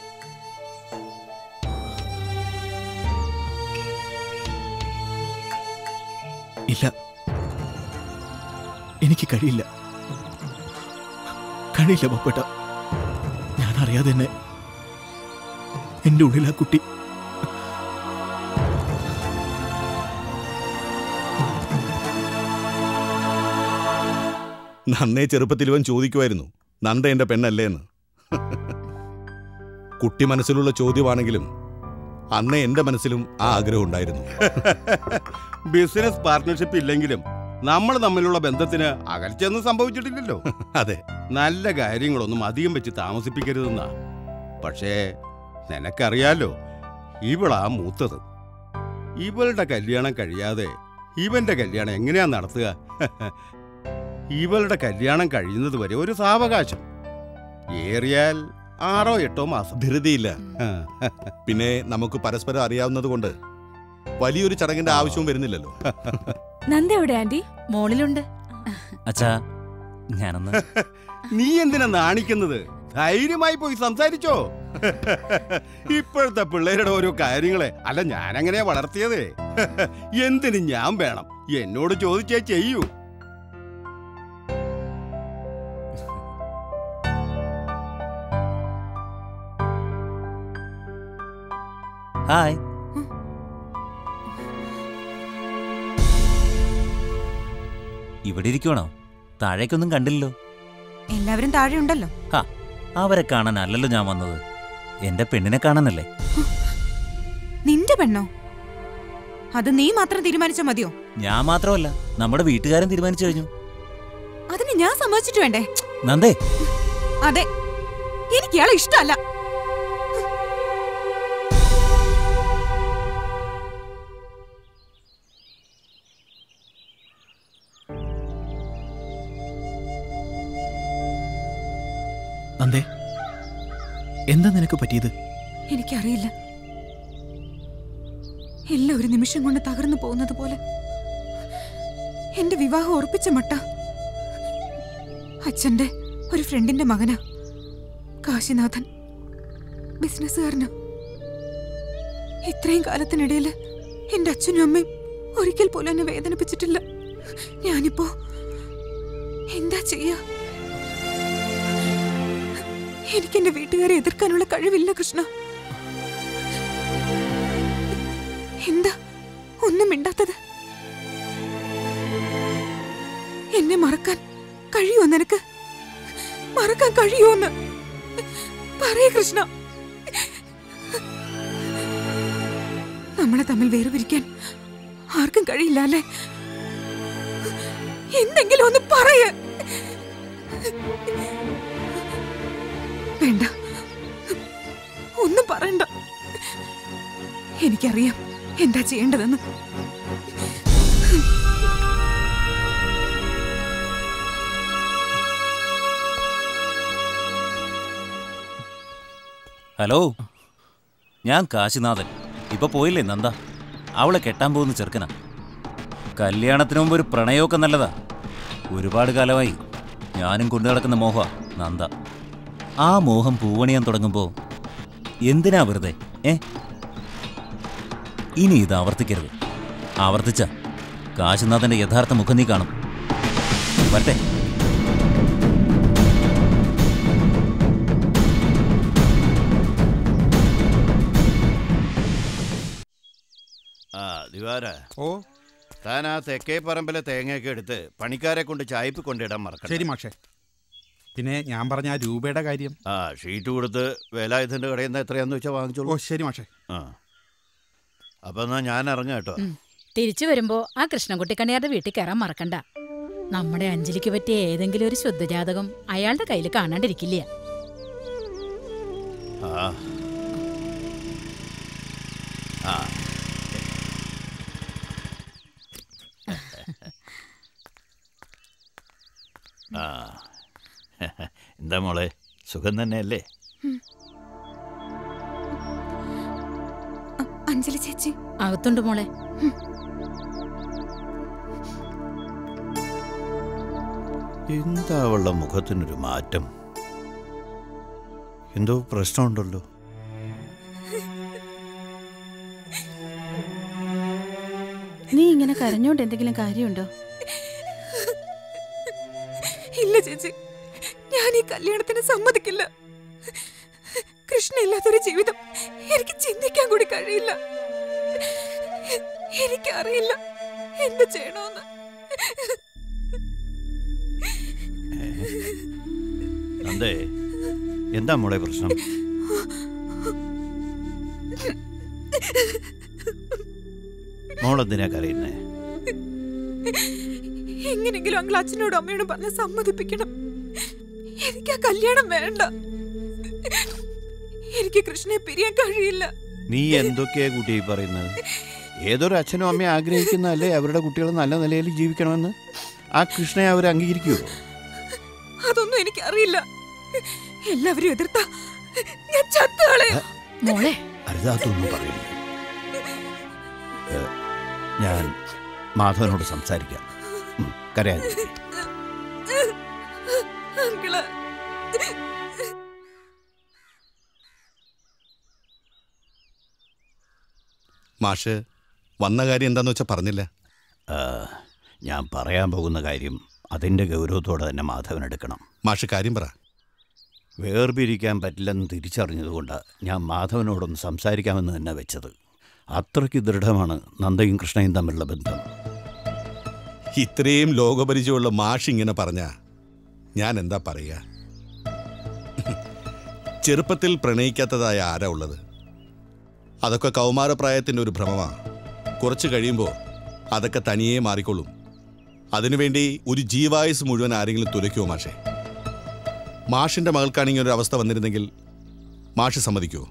ഇല്ല, എനിക്ക് കഴിയില്ല. കഴിയില്ല പപ്പേട്ട. ഞാൻ അറിയാതെ തന്നെ എൻ്റെ ഉള്ളിൽ ആ കുട്ടി നന്നേ ചെറുപ്പത്തിൽ ഇവൻ ചോദിക്കുമായിരുന്നു, നന്ദ എന്റെ പെണ്ണല്ലേ എന്ന്. കുട്ടി മനസ്സിലുള്ള ചോദ്യമാണെങ്കിലും അന്നേ എന്റെ മനസ്സിലും ആ ആഗ്രഹം ഉണ്ടായിരുന്നു. ബിസിനസ് പാർട്ട്ണർഷിപ്പ് ഇല്ലെങ്കിലും നമ്മൾ തമ്മിലുള്ള ബന്ധത്തിന് അകൽച്ചയൊന്നും സംഭവിച്ചിട്ടില്ലല്ലോ. അതെ, നല്ല കാര്യങ്ങളൊന്നും അധികം വെച്ച് താമസിപ്പിക്കരുതെന്നാ. പക്ഷേ നിനക്കറിയാലോ, ഇവളാ മൂത്തത്. ഇവളുടെ കല്യാണം കഴിയാതെ ഇവന്റെ കല്യാണം എങ്ങനെയാ നടത്തുക? ഇവളുടെ കല്യാണം കഴിയുന്നത് വരെ ഒരു സാവകാശം, ഏറിയാൽ 6-8 മാസം. ധൃതിയില്ല. പിന്നെ നമുക്ക് പരസ്പരം അറിയാവുന്നത് കൊണ്ട് വലിയൊരു ചടങ്ങിന്റെ ആവശ്യവും വരുന്നില്ലല്ലോ. നന്ദ എവിടെ ആന്റി? മോളിലുണ്ട്. അച്ഛാ, ഞാനൊന്ന്. നീ എന്തിനാ നാണിക്കുന്നത്? ധൈര്യമായി പോയി സംസാരിച്ചോ. ഇപ്പോഴത്തെ പിള്ളേരുടെ ഓരോ കാര്യങ്ങളെ അല്ല ഞാനങ്ങനെയാ വളർത്തിയതേ. എന്തിന് ഞാൻ വേണം? എന്നോട് ചോദിച്ചേ ചെയ്യൂ. ഹായ്. ഇവിടെ ഇരിക്കുവാണോ? താഴേക്കൊന്നും കണ്ടില്ലല്ലോ. എല്ലാവരും താഴെ ഉണ്ടല്ലോ. അവരെ കാണാനല്ലല്ലോ ഞാൻ വന്നത്, എന്റെ പെണ്ണിനെ കാണാനല്ലേ. നിന്റെ പെണ്ണോ? അത് നീ മാത്രം തീരുമാനിച്ചാ മതിയോ? ഞാൻ മാത്രമല്ല, നമ്മുടെ വീട്ടുകാരൻ തീരുമാനിച്ചു കഴിഞ്ഞു. അതിന് ഞാൻ സമ്മതിച്ചിട്ട് വേണ്ടേ? നന്ദേ. അതെ, എനിക്ക് ഇയാളെ ഇഷ്ടമല്ല. നന്ദേ, എന്താ നിനക്ക് പറ്റിയത്? എനിക്കറിയില്ല. എല്ലാം ഒരു നിമിഷം കൊണ്ട് തകർന്നു പോകുന്നത് പോലെ. എന്റെ വിവാഹം ഉറപ്പിച്ച മട്ട. അച്ഛന്റെ ഒരു ഫ്രണ്ടിന്റെ മകനാ, കാശിനാഥൻ, ബിസിനസ്സുകാരനാ. ഇത്രയും കാലത്തിനിടയിൽ എന്റെ അച്ഛനും അമ്മയും ഒരിക്കൽ പോലും എന്നെ വേദനിപ്പിച്ചിട്ടില്ല. ഞാനിപ്പോ എന്താ ചെയ്യാ? എനിക്ക് എന്റെ വീട്ടുകാരെ എതിർക്കാനുള്ള കഴിവില്ല കൃഷ്ണ. എന്താ ഒന്നും മിണ്ടാത്തത്? എന്നെ മറക്കാൻ കഴിയുമോ നിനക്ക്? മറക്കാൻ കഴിയുമോന്ന് പറയേ കൃഷ്ണ. നമ്മളെ തമ്മിൽ വേർപിരിക്കാൻ ആർക്കും കഴിയില്ല അല്ലേ? എന്തെങ്കിലും ഒന്ന് പറയേ. വേണ്ട, ഒന്നും പറയണ്ട. എനിക്കറിയാം എന്താ ചെയ്യേണ്ടതെന്ന്. ഹലോ, ഞാൻ കാശിനാഥൻ. ഇപ്പൊ പോയില്ലേ നന്ദ? അവളെ കെട്ടാൻ പോകുന്ന ചെറുക്കനാ. കല്യാണത്തിന് മുമ്പ് ഒരു പ്രണയമൊക്കെ നല്ലതാ. ഒരുപാട് കാലമായി ഞാനും കൊണ്ടു നടക്കുന്ന മോഹ നന്ദ. ആ മോഹം പൂവണിയാൻ തുടങ്ങുമ്പോ എന്തിനാ വെറുതെ? ഇനി ഇത് ആവർത്തിക്കരുത്. ആവർത്തിച്ച കാശിനാഥന്റെ യഥാർത്ഥ മുഖം നീ കാണും. വരട്ടെ. ദിവാര, താൻ ആ തെക്കേ പറമ്പിലെ തേങ്ങയൊക്കെ എടുത്ത് പണിക്കാരെ കൊണ്ട് ചായപ്പ് കൊണ്ടിടാൻ മറക്കണം. ശരി മാഷേ. പിന്നെ ഞാൻ പറഞ്ഞ ആ രൂപയുടെ കാര്യം. ഷീറ്റ് കൊടുത്ത് വേലായുധന്റെ കടയിൽ നിന്ന് എത്രയാന്ന് വെച്ചാൽ വാങ്ങിച്ചോളൂ. ശരി മാഷേ. അപ്പൊ എന്നാ ഞാൻ ഇറങ്ങാം കേട്ടോ. തിരിച്ചു വരുമ്പോ ആ കൃഷ്ണൻകുട്ടിക്കണ്ണിയാരുടെ വീട്ടിൽ കയറാൻ മറക്കണ്ട. നമ്മുടെ അഞ്ജലിക്ക് പറ്റിയ ഏതെങ്കിലും ഒരു ശുദ്ധജാതകം അയാളുടെ കയ്യിൽ കാണാണ്ടിരിക്കില്ല. എന്താ മോളെ, സുഖം തന്നെയല്ലേ? അഞ്ജലി ചേച്ചി അകത്തുണ്ട് മോളെ. എന്താ അവളുടെ മുഖത്തിനൊരു മാറ്റം? എന്തോ പ്രശ്നമുണ്ടല്ലോ. നീ ഇങ്ങനെ കരഞ്ഞോണ്ട് എന്തെങ്കിലും കാര്യമുണ്ടോ? ഇല്ല ചേച്ചി, ഞാൻ ഈ കല്യാണത്തിന് സമ്മതിക്കില്ല. കൃഷ്ണ ഇല്ലാത്തൊരു ജീവിതം എനിക്ക് ചിന്തിക്കാൻ കൂടി കഴിയില്ല. എനിക്കറിയില്ല എന്ത് ചെയ്യണമെന്ന്. നന്ദേ, എന്താ മോളെ പ്രശ്നം? മോളെന്തിനാ കരയുന്നേ? എങ്ങനെങ്കിലും അങ്കിൾ അച്ഛനോടും അമ്മയോടും പറഞ്ഞ് സമ്മതിപ്പിക്കണം. എനിക്ക് ആ കല്യാണം വേണ്ട. എനിക്ക് കൃഷ്ണയെ പിരിയാൻ കഴിയില്ല. നീ എന്തൊക്കെയാ കുട്ടി പറയുന്നത്? ഏതൊരു അച്ഛനും അമ്മയും ആഗ്രഹിക്കുന്നതല്ലേ അവരുടെ കുട്ടികൾ നല്ല നിലയിൽ ജീവിക്കണമെന്ന്? ആ കൃഷ്ണയെ അവർ അംഗീകരിക്കുമോ? അതൊന്നും എനിക്കറിയില്ല. എല്ലാവരും എതിർത്ത ഞാൻ ചത്തുകളയും. മോളെ അരുതാത്തൊന്നും പറയില്ല. ഞാൻ മാധവനോട് സംസാരിക്കാം. കരയാതെ. അങ്കിള്, മാഷ് വന്ന കാര്യം എന്താന്ന് വെച്ചാൽ പറഞ്ഞില്ല. ഞാൻ പറയാൻ പോകുന്ന കാര്യം അതിൻ്റെ ഗൗരവത്തോടെ തന്നെ മാധവൻ എടുക്കണം. മാഷ് കാര്യം പറ. വേർപിരിക്കാൻ പറ്റില്ലെന്ന് തിരിച്ചറിഞ്ഞതുകൊണ്ടാണ് ഞാൻ മാധവനോടൊന്ന് സംസാരിക്കാമെന്ന് തന്നെ വെച്ചത്. അത്രയ്ക്ക് ദൃഢമാണ് നന്ദയും കൃഷ്ണയും തമ്മിലുള്ള ബന്ധം. ഇത്രയും ലോകപരിചയമുള്ള മാഷ് ഇങ്ങനെ പറഞ്ഞ ഞാൻ എന്താ പറയുക? ചെറുപ്പത്തിൽ പ്രണയിക്കാത്തതായ ആരാ ഉള്ളത്? അതൊക്കെ കൗമാരപ്രായത്തിൻ്റെ ഒരു ഭ്രമമാണ്. കുറച്ച് കഴിയുമ്പോൾ അതൊക്കെ തനിയെ മാറിക്കൊള്ളും. അതിനുവേണ്ടി ഒരു ജീവായുസ് മുഴുവൻ ആരെങ്കിലും തുലയ്ക്കുമോ മാഷേ? മാഷിൻ്റെ മകൾക്കാണെങ്കിൽ ഒരു അവസ്ഥ വന്നിരുന്നെങ്കിൽ മാഷ് സമ്മതിക്കുമോ?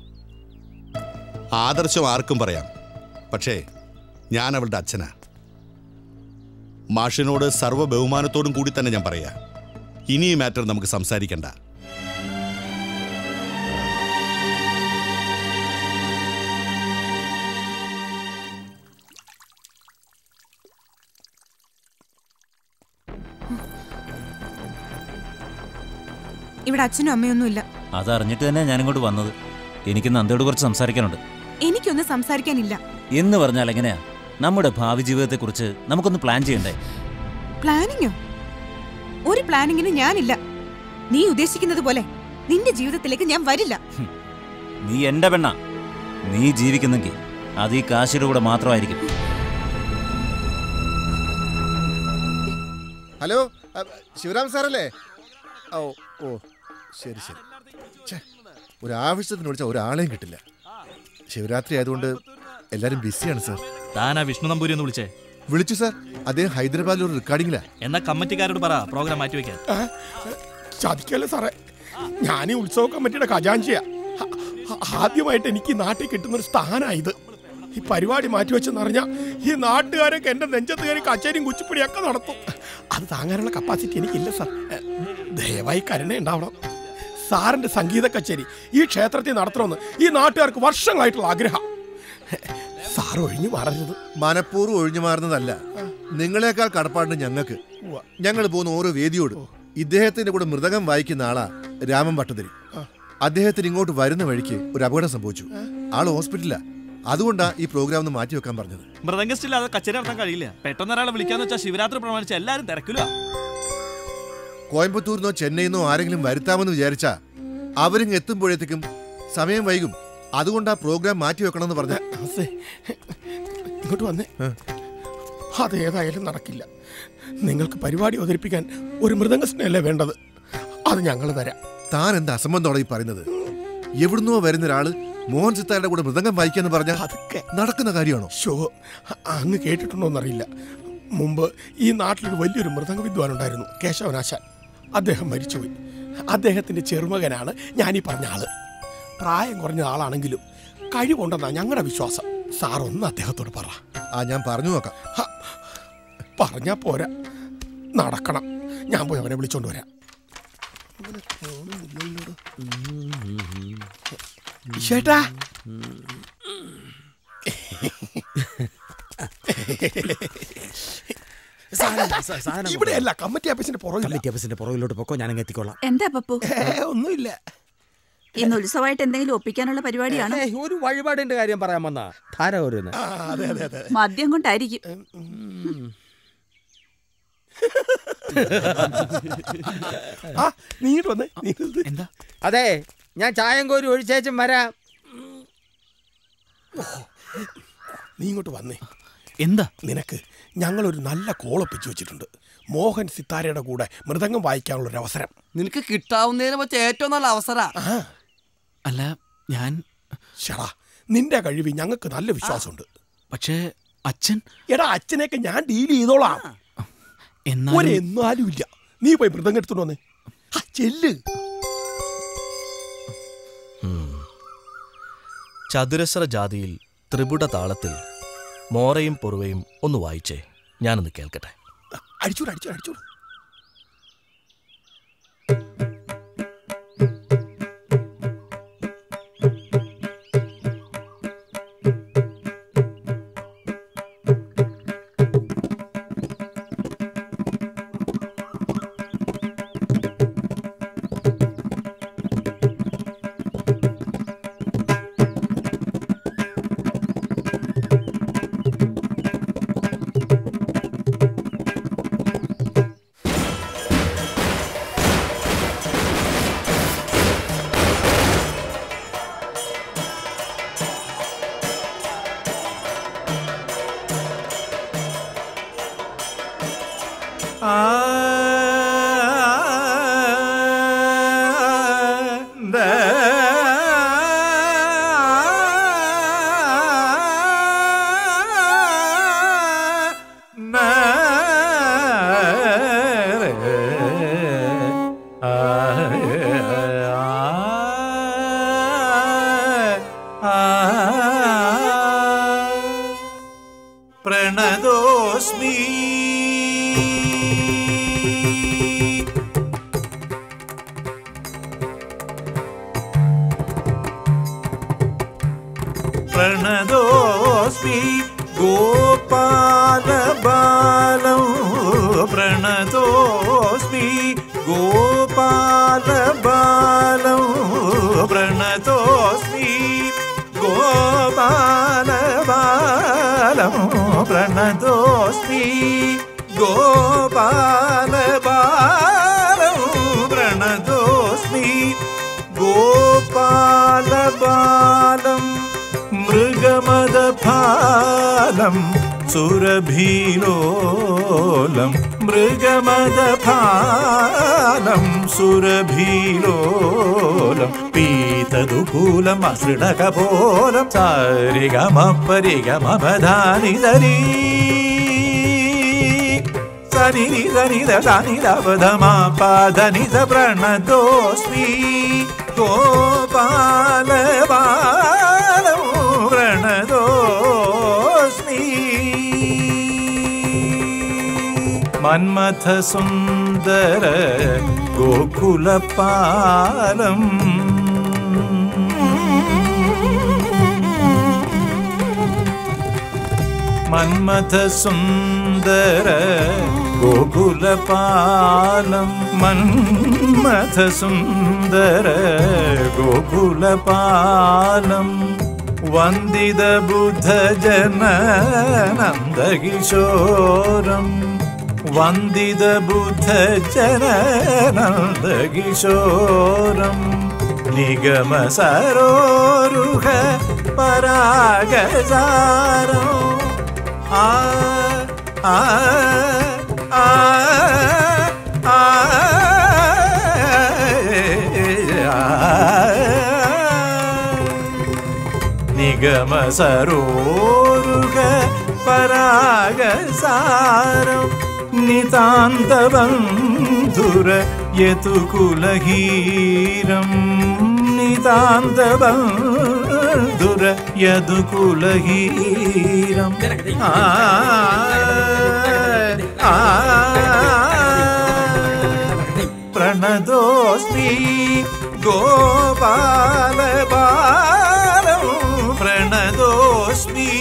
ആദർശം ആർക്കും പറയാം, പക്ഷേ ഞാൻ അവളുടെ അച്ഛനാ. മാഷിനോട് സർവ്വ ബഹുമാനത്തോടും കൂടി തന്നെ ഞാൻ പറയാം, ഇനി ഈ മാറ്റർ നമുക്ക് സംസാരിക്കണ്ട. ഇവിടെ അച്ഛനും അമ്മയൊന്നും ഇല്ല. അതറിഞ്ഞിട്ട് തന്നെ ഞാനിങ്ങോട്ട് വന്നത്. എനിക്ക് നന്ദയോട് കുറച്ച് സംസാരിക്കാനുണ്ട്. എനിക്കൊന്നും സംസാരിക്കാനില്ല. എന്ന് പറഞ്ഞാൽ എങ്ങനെയാ? നമ്മുടെ ഭാവി ജീവിതത്തെക്കുറിച്ച് നമുക്കൊന്ന് പ്ലാൻ ചെയ്യണ്ടേ? പ്ലാനിങ്ങോ? ഒരു പ്ലാനിങ്ങിന് ഞാനില്ല. നീ ഉദ്ദേശിക്കുന്നത് പോലെ നിന്റെ ജീവിതത്തിലേക്ക് ഞാൻ വരില്ല. നീ എന്റെ പെണ്ണ. നീ ജീവിക്കുന്നെങ്കിൽ അത് ഈ കാശിയുടെ കൂടെ മാത്രമായിരിക്കും. ഹലോ, ശിവരാം സാറല്ലേ? ഓ ഓ ശരി ശരി. ഒരാവശ്യത്തിന് വിളിച്ചാൽ ഒരാളെയും കിട്ടില്ല. ശിവരാത്രി ആയതുകൊണ്ട് എല്ലാരും ബിസിയാണ് സാർ. താനാ വിഷ്ണു നമ്പൂരി ഒന്ന് വിളിച്ചേ? വിളിച്ചു സാർ. അദ്ദേഹം ഹൈദരാബാദിൽ ഒരു റെക്കോർഡിംഗിലാ. എന്നാ കമ്മിറ്റിക്കാരോട് പറ പ്രോഗ്രാം മാറ്റി വെക്കാൻ. ചതിക്കല്ലേ സാറേ, ഞാൻ ഈ ഉത്സവ കമ്മിറ്റിയുടെ ഖജാൻജിയാ. ആദ്യമായിട്ട് എനിക്ക് നാട്ടിൽ കിട്ടുന്നൊരു സ്ഥാനമായത്. ഈ പരിപാടി മാറ്റിവെച്ചെന്നറിഞ്ഞാൽ ഈ നാട്ടുകാരൊക്കെ എൻ്റെ നെഞ്ചത്ത് കയറി കച്ചേരിയും കുച്ചിപ്പിടിയൊക്കെ നടത്തും. അത് താങ്ങാനുള്ള കപ്പാസിറ്റി എനിക്കില്ല സാർ. ദയവായി കരുണ ഉണ്ടാവണം. സാറിൻ്റെ സംഗീത കച്ചേരി ഈ ക്ഷേത്രത്തിൽ നടത്തണമെന്ന് ഈ നാട്ടുകാർക്ക് വർഷങ്ങളായിട്ടുള്ള ആഗ്രഹം. സാർ ഒഴിഞ്ഞു മാറരുത്. മനഃപൂർവ്വം ഒഴിഞ്ഞു മാറുന്നതല്ല, നിങ്ങളെക്കാൾ കടപ്പാടുണ്ട് ഞങ്ങൾക്ക്. ഞങ്ങൾ പോകുന്ന ഓരോ വേദിയോട്. ഇദ്ദേഹത്തിന്റെ കൂടെ മൃദംഗം വായിക്കുന്ന ആളാ രാമൻ ഭട്ടതിരി. അദ്ദേഹത്തിന് ഇങ്ങോട്ട് വരുന്ന വഴിക്ക് ഒരു അപകടം സംഭവിച്ചു. ആള് ഹോസ്പിറ്റലിലാ. അതുകൊണ്ടാ ഈ പ്രോഗ്രാം ഒന്ന് മാറ്റി വെക്കാൻ പറഞ്ഞത്. മൃദംഗസ്റ്റില്ലാതെ കച്ചേരി നടത്താൻ കഴിയില്ല. പെട്ടെന്ന് ഒരാളെ വിളിക്കാന്ന് വെച്ചാൽ ശിവരാത്രി പ്രമാണിച്ച് എല്ലാവരും തിരക്കില്ല. കോയമ്പത്തൂരിന്നോ ചെന്നൈന്നോ ആരെങ്കിലും വരുത്താമെന്ന് വിചാരിച്ചാ അവരിങ് എത്തുമ്പോഴത്തേക്കും സമയം വൈകും. അതുകൊണ്ടാ പ്രോഗ്രാം മാറ്റി വെക്കണമെന്ന് പറഞ്ഞ. ഇങ്ങോട്ട് വന്നേ. അതേതായാലും നടക്കില്ല. നിങ്ങൾക്ക് പരിപാടി അവതരിപ്പിക്കാൻ ഒരു മൃദംഗസ്നല്ലേ വേണ്ടത്. അത് ഞങ്ങൾ തരാം. താൻ എന്താ അസംബന്ധോടെ ഈ പറയുന്നത്? എവിടുന്നോ വരുന്ന ഒരാള് മോഹൻ സിത്താരുടെ കൂടെ മൃദംഗം വായിക്കാന്ന് പറഞ്ഞാൽ അതൊക്കെ നടക്കുന്ന കാര്യമാണോ? ഷോ അങ്ങ് കേട്ടിട്ടുണ്ടോന്നറിയില്ല. മുമ്പ് ഈ നാട്ടിലൊരു വലിയൊരു മൃദംഗ വിദ്വാൻ ഉണ്ടായിരുന്നു, കേശവനാശാൻ. അദ്ദേഹം മരിച്ചുപോയി. അദ്ദേഹത്തിന്റെ ചെറുമകനാണ് ഞാനീ പറഞ്ഞ ആള്. പ്രായം കുറഞ്ഞ ആളാണെങ്കിലും കഴിവുണ്ടെന്നാ ഞങ്ങളുടെ വിശ്വാസം. സാർ ഒന്ന് അദ്ദേഹത്തോട് പറ. ഞാൻ പറഞ്ഞു നോക്കാം. പറഞ്ഞാ പോരാ, നടക്കണം. ഞാൻ പോയി അവനെ വിളിച്ചോണ്ട് വരാം. ചേട്ടാ, ഇവിടെയല്ല, കമ്മിറ്റി ഓഫീസിന്റെ പുറകിലോട്ട് പൊക്കോ, ഞാൻ എത്തിക്കോളാം. എന്താ പപ്പു? ഒന്നുമില്ല. ഇന്ന് ഉത്സവമായിട്ട് എന്തെങ്കിലും ഒപ്പിക്കാനുള്ള പരിപാടിയാണ്? ഒരു വഴിപാടിന്റെ കാര്യം പറയാൻ വന്നാ ധാര ഓരോന്ന്. മദ്യം കൊണ്ടായിരിക്കും. എന്താ? അതെ, ഞാൻ ചായം കോരി ഒഴിച്ചേച്ചും വരാം. നീ ഇങ്ങോട്ട് വന്നേ. എന്താ? നിനക്ക് ഞങ്ങളൊരു നല്ല കോളൊപ്പിച്ചു വെച്ചിട്ടുണ്ട്. മോഹൻ സിത്താരയുടെ കൂടെ മൃദംഗം വായിക്കാനുള്ള ഒരു അവസരം നിനക്ക് കിട്ടാവുന്നതിനെ വെച്ച് ഏറ്റവും നല്ല അവസര. അല്ല, ഞാൻ ഷടാ, നിന്റെ കഴിവ് ഞങ്ങൾക്ക് നല്ല വിശ്വാസമുണ്ട്. പക്ഷേ അച്ഛൻ. എടാ, അച്ഛനെയൊക്കെ ഞാൻ ഡീൽ ചെയ്തോളാം. എന്നാലും ഇല്ല. നീ പോയി മൃദംഗം എടുത്തോണ്ട് വന്നേ. ചെല്ല്. ചതുരശ്ര ജാതിയിൽ ത്രിപുട താളത്തിൽ മോറയും പൊറുവയും ഒന്ന് വായിച്ചേ, ഞാനൊന്ന് കേൾക്കട്ടെ. അടിച്ചോട് അടിച്ചോട് അടിച്ചോട്. പ്രണതോസ്മി പ്രണതോസ്മി ഗോപാലബാലം പ്രണതോസ്മി ഗോപാലബാലം പ്രണതോസ്മി ഗോപാലബാലം പ്രണതോസ്മി ഗോപാലബാലം പ്രണതോസ്മി ഗോപാലബാലം മൃഗമദഫാലം സുരഭീലോലം മൃഗമദഫാലം സുരഭീലോലം പീതദുകൂലം അസൃണകപോലം സാരിഗമപരിഗമപധാനി ദരീ സനിനി സനിത സനിതപധമാപാധനിത പ്രണതോസ്മി ഗോപാലബാലം പ്രണതോസ്മി മന്മഥ സുന്ദര ഗോകുലപാലം മന്മഥ സുന്ദര ഗോകുലപാലം മന്മഥ സുന്ദര ഗോകുലപാലം വന്ദിത ബുദ്ധജന നന്ദകിശോരം വന്ദിത ബുദ്ധജന നന്ദകിശോരം നിഗമ സരോരുഹ പരാഗസാരം ആ ആ ആ ആ നിഗമ സരോരുഹ പരാഗസാരം നിതാന്തബന്ധുര യതുകുലഹീരം നിതാന്തബന്ധുര യതുകുലഹീരം പ്രണതോസ്മി ഗോപാലബാലം പ്രണതോസ്മി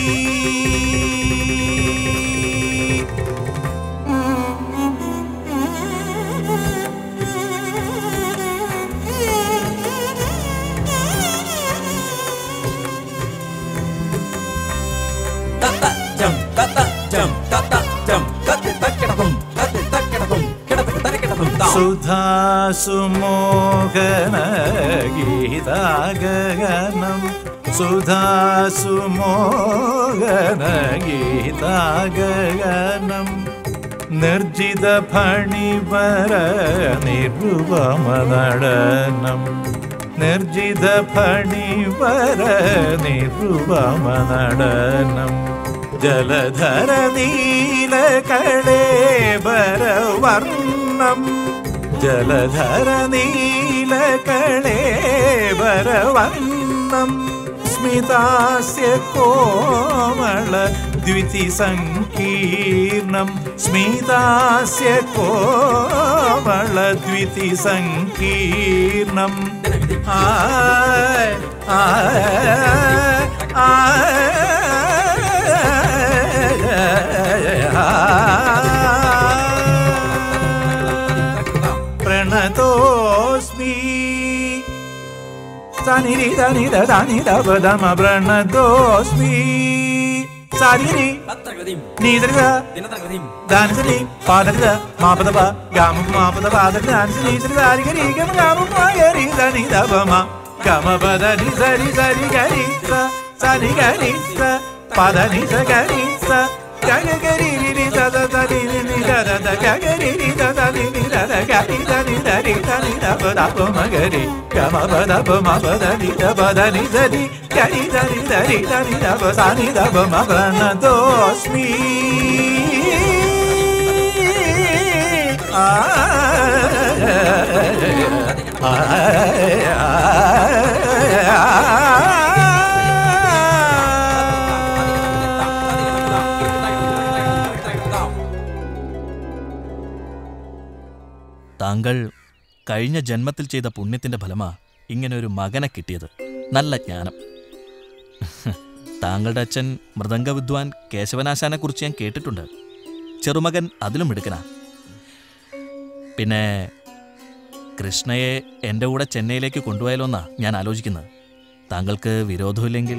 സുധാസുമോഹന ഗീതാഗനം സുധാസുമോഹന ഗീതാഗനം നിർജിത ഫണിവര നിരുപമനടനം നിർജിത ഫണിവര നിരുപമനടനം ജലധര നീലകളേബരവർണം ജലധര നീലകളേബരവർണം സ്മിതാസ്യ കോമള ദ്വിതി സങ്കീർണം സ്മിതാസ്യ കോമള ദ്വിതി സങ്കീർണം പ്രണതോസ്മി സനിരി ധനിധ ധനിധ പദമ പ്രണതോസ്മി സരിരി നീതരിക ധനസരി പാദരിക മാപദപ ഗാമ മാപദ പാദരി ധനസരി സരി ധാരികരി ഗമ ഗാമ മായരി ധനിധ പമ ഗമ പദരി സരി സരി ഗരി സരി ഗരി പദനി സരി സ ഗഗരി രി ദദ ദരി രി ദദ ദ ഗഗരി രി ദദ രി ദദ ഗരി ദരി ദരി ദരി ദപ ദപ മഗരി ഗമ പദ പമ പദ നി ദപ ദനി ദരി ഗരി ദരി ദരി ദരി ദപ സനി ദപ മ പ്രണതോസ്മി താങ്കൾ കഴിഞ്ഞ ജന്മത്തിൽ ചെയ്ത പുണ്യത്തിന്റെ ഫലമാ ഇങ്ങനെ ഒരു മകനെ കിട്ടിയത്. നല്ല ജ്ഞാനം. താങ്കളുടെ അച്ഛൻ മൃദംഗ വിദ്വാൻ കേശവനാശാനെ കുറിച്ച് ഞാൻ കേട്ടിട്ടുണ്ട്. ചെറുമകൻ അതിലും മിടുക്കനാ. പിന്നെ കൃഷ്ണയെ എൻ്റെ കൂടെ ചെന്നൈയിലേക്ക് കൊണ്ടുപോയാലോന്നാ ഞാൻ ആലോചിക്കുന്നത്. താങ്കൾക്ക് വിരോധമില്ലെങ്കിൽ.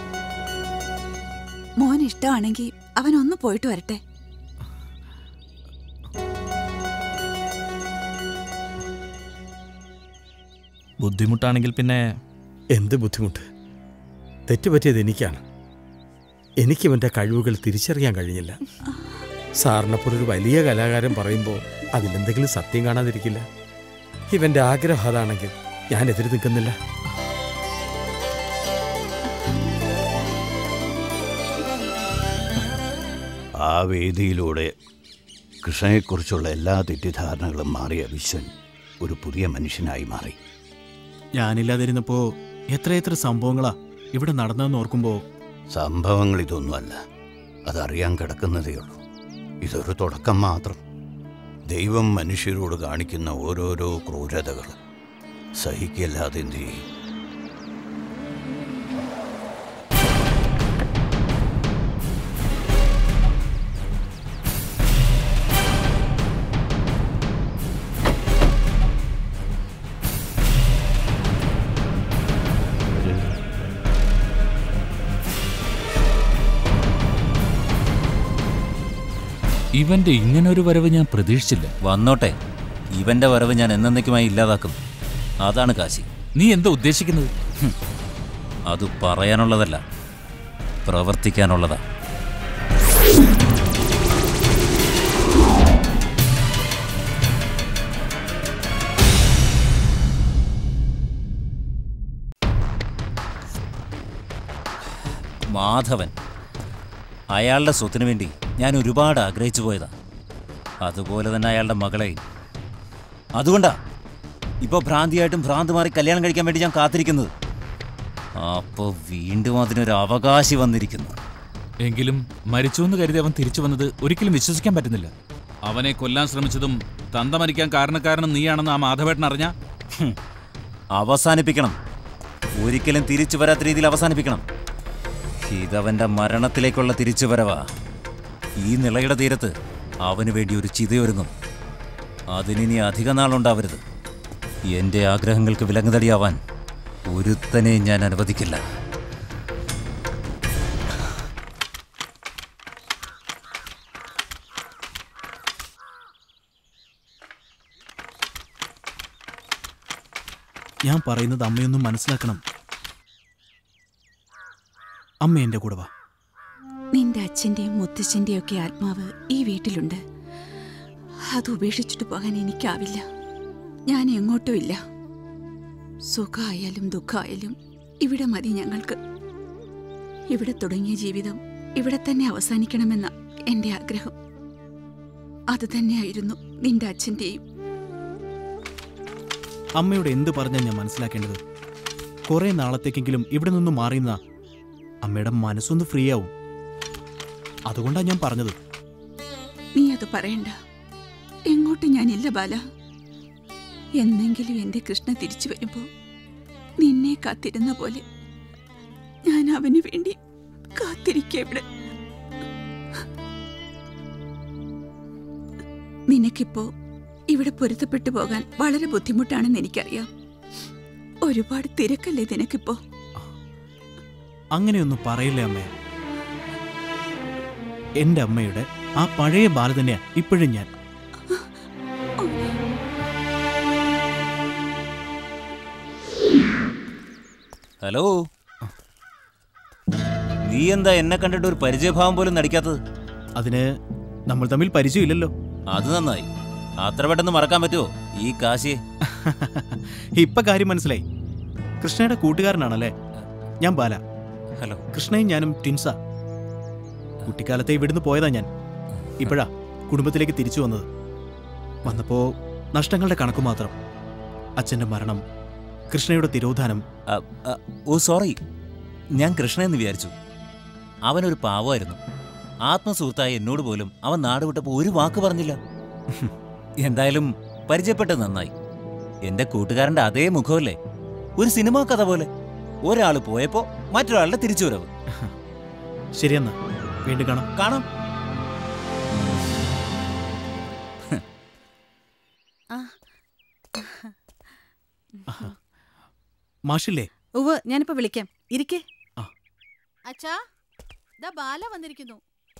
മോൻ ഇഷ്ടമാണെങ്കിൽ അവൻ ഒന്ന് പോയിട്ട് വരട്ടെ. ബുദ്ധിമുട്ടാണെങ്കിൽ പിന്നെ. എന്ത് ബുദ്ധിമുട്ട്? തെറ്റുപറ്റിയത് എനിക്കാണ്. എനിക്ക് ഇവൻ്റെ കഴിവുകൾ തിരിച്ചറിയാൻ കഴിഞ്ഞില്ല. സാറിനെപ്പോലൊരു വലിയ കലാകാരൻ പറയുമ്പോൾ അതിലെന്തെങ്കിലും സത്യം കാണാതിരിക്കില്ല. ഇവൻ്റെ ആഗ്രഹം അതാണെങ്കിൽ ഞാൻ എതിര് നിൽക്കുന്നില്ല. ആ വേദിയിലൂടെ കൃഷ്ണയെക്കുറിച്ചുള്ള എല്ലാ തെറ്റിദ്ധാരണകളും മാറിയ വിശ്വൻ ഒരു പുതിയ മനുഷ്യനായി മാറി. ഞാനില്ലാതിരുന്നപ്പോൾ എത്രയെത്ര സംഭവങ്ങളാ ഇവിടെ നടന്നതെന്ന് ഓർക്കുമ്പോൾ. സംഭവങ്ങൾ ഇതൊന്നുമല്ല, അതറിയാൻ കിടക്കുന്നതേ ഉള്ളൂ. ഇതൊരു തുടക്കം മാത്രം. ദൈവം മനുഷ്യരോട് കാണിക്കുന്ന ഓരോരോ ക്രൂരതകൾ സഹിക്കല്ലാതെ എന്ത് ചെയ്യും? ഇവന്റെ ഇങ്ങനൊരു വരവ് ഞാൻ പ്രതീക്ഷിച്ചില്ല. വന്നോട്ടെ, ഇവന്റെ വരവ് ഞാൻ എന്നേക്കുമായി ഇല്ലാതാക്കും. അതാണ് കാശി. നീ എന്താ ഉദ്ദേശിക്കുന്നത്? അത് പറയാനുള്ളതല്ല, പ്രവർത്തിക്കാനുള്ളതാ. മാധവൻ, അയാളുടെ സ്വത്തിനു വേണ്ടി ഞാൻ ഒരുപാട് ആഗ്രഹിച്ചു പോയതാ. അതുപോലെ തന്നെ അയാളുടെ മകളെയും. അതുകൊണ്ടാ ഇപ്പോൾ ഭ്രാന്തിയായിട്ടും ഭ്രാന്ത് മാറി കല്യാണം കഴിക്കാൻ വേണ്ടി ഞാൻ കാത്തിരിക്കുന്നത്. അപ്പോൾ വീണ്ടും അതിനൊരു അവകാശി വന്നിരിക്കുന്നു. എങ്കിലും മരിച്ചുവെന്ന് കരുതി അവൻ തിരിച്ചു വന്നത് ഒരിക്കലും വിശ്വസിക്കാൻ പറ്റുന്നില്ല. അവനെ കൊല്ലാൻ ശ്രമിച്ചതും തന്ത മരിക്കാൻ കാരണക്കാരനും നീയാണെന്ന് ആ മാധവേട്ടൻ അറിഞ്ഞ അവസാനിപ്പിക്കണം. ഒരിക്കലും തിരിച്ചു വരാത്ത രീതിയിൽ അവസാനിപ്പിക്കണം. ഇതവന്റെ മരണത്തിലേക്കുള്ള തിരിച്ചുവരവാ. ഈ നിളയുടെ തീരത്ത് അവന് വേണ്ടി ഒരു ചിതയൊരുങ്ങും. അതിനി അധിക നാളുണ്ടാവരുത്. എൻ്റെ ആഗ്രഹങ്ങൾക്ക് വിലങ്ങുതടിയാവാൻ ഒരുത്തനെയും ഞാൻ അനുവദിക്കില്ല. ഞാൻ പറയുന്നത് അമ്മയൊന്നും മനസ്സിലാക്കണം. അമ്മ എൻ്റെ കൂടെ വാ. നിന്റെ അച്ഛൻ്റെയും മുത്തച്ഛൻ്റെയും ഒക്കെ ആത്മാവ് ഈ വീട്ടിലുണ്ട്. അത് ഉപേക്ഷിച്ചിട്ട് പോകാൻ എനിക്കാവില്ല. ഞാൻ എങ്ങോട്ടും ഇല്ല. സുഖമായാലും ദുഃഖമായാലും ഇവിടെ മതി ഞങ്ങൾക്ക്. ഇവിടെ തുടങ്ങിയ ജീവിതം ഇവിടെ തന്നെ അവസാനിക്കണമെന്ന എൻ്റെ ആഗ്രഹം. അത് തന്നെയായിരുന്നു നിന്റെ അച്ഛൻ്റെയും. അമ്മയോട് എന്ത് പറഞ്ഞാൽ ഞാൻ മനസ്സിലാക്കേണ്ടത്? കുറെ നാളത്തേക്കെങ്കിലും ഇവിടെ നിന്നും മാറിയെന്ന അമ്മയുടെ മനസ്സൊന്ന് ഫ്രീ ആവും. അതുകൊണ്ടാണ് ഞാൻ പറഞ്ഞത്. നീ അത് പറയണ്ട. എങ്ങോട്ടും ഞാനില്ല ബാല. എന്നെങ്കിലും എന്റെ കൃഷ്ണ തിരിച്ചു വരുമ്പോ നിന്നെ കാത്തിരുന്ന പോലെ ഞാൻ അവന് വേണ്ടി കാത്തിരിക്കവിടെ. നിനക്കിപ്പോ ഇവിടെ പൊരുത്തപ്പെട്ടു പോകാൻ വളരെ ബുദ്ധിമുട്ടാണെന്ന് എനിക്കറിയാം. ഒരുപാട് തിരക്കല്ലേ നിനക്കിപ്പോ? അങ്ങനെയൊന്നും പറയില്ലേ അമ്മേ. എന്റെ അമ്മയുടെ ആ പഴയ ബാല തന്നെയാ ഇപ്പോഴും ഞാൻ. ഹലോ, നീ എന്താ എന്നെ കണ്ടിട്ട് ഒരു പരിചയഭാവം പോലും നടിക്കാത്തത്? അതിന് നമ്മൾ തമ്മിൽ പരിചയമില്ലല്ലോ. അത് നന്നായി. അത്ര പെട്ടെന്ന് മറക്കാൻ പറ്റുമോ ഈ കാശിയെ? ഇപ്പൊ കാര്യം മനസ്സിലായി. കൃഷ്ണയുടെ കൂട്ടുകാരനാണല്ലേ? ഞാൻ ബാല. ഹലോ. കൃഷ്ണയും ഞാനും ട്വിൻസാ. കുട്ടിക്കാലത്തെ ഇവിടുന്ന് പോയതാ ഞാൻ. ഇപ്പോഴാ കുടുംബത്തിലേക്ക് തിരിച്ചു വന്നത്. വന്നപ്പോ നഷ്ടങ്ങളുടെ കണക്ക് മാത്രം. അച്ഛന്റെ മരണം, കൃഷ്ണയുടെ തിരോധാനം. ഓ സോറി, ഞാൻ കൃഷ്ണയെന്ന് വിചാരിച്ചു. അവനൊരു പാവമായിരുന്നു. ആത്മസുഹൃത്തായ എന്നോട് പോലും അവൻ നാട് വിട്ടപ്പോൾ ഒരു വാക്ക് പറഞ്ഞില്ല. എന്തായാലും പരിചയപ്പെട്ടത് നന്നായി. എന്റെ കൂട്ടുകാരന്റെ അതേ മുഖമല്ലേ, ഒരു സിനിമാ കഥ പോലെ. ഒരാൾ പോയപ്പോ മറ്റൊരാളുടെ തിരിച്ചുവരവ്. ശരിയെന്നാ, വീണ്ടും കാണാം. കാണാം. മാഷില്ലേ? ഉവ്വ്, ഞാനിപ്പോ വിളിക്കാം. ഇരിക്കേ. അച്ഛാ, ദാ ബാല വന്നിരിക്കുന്നു.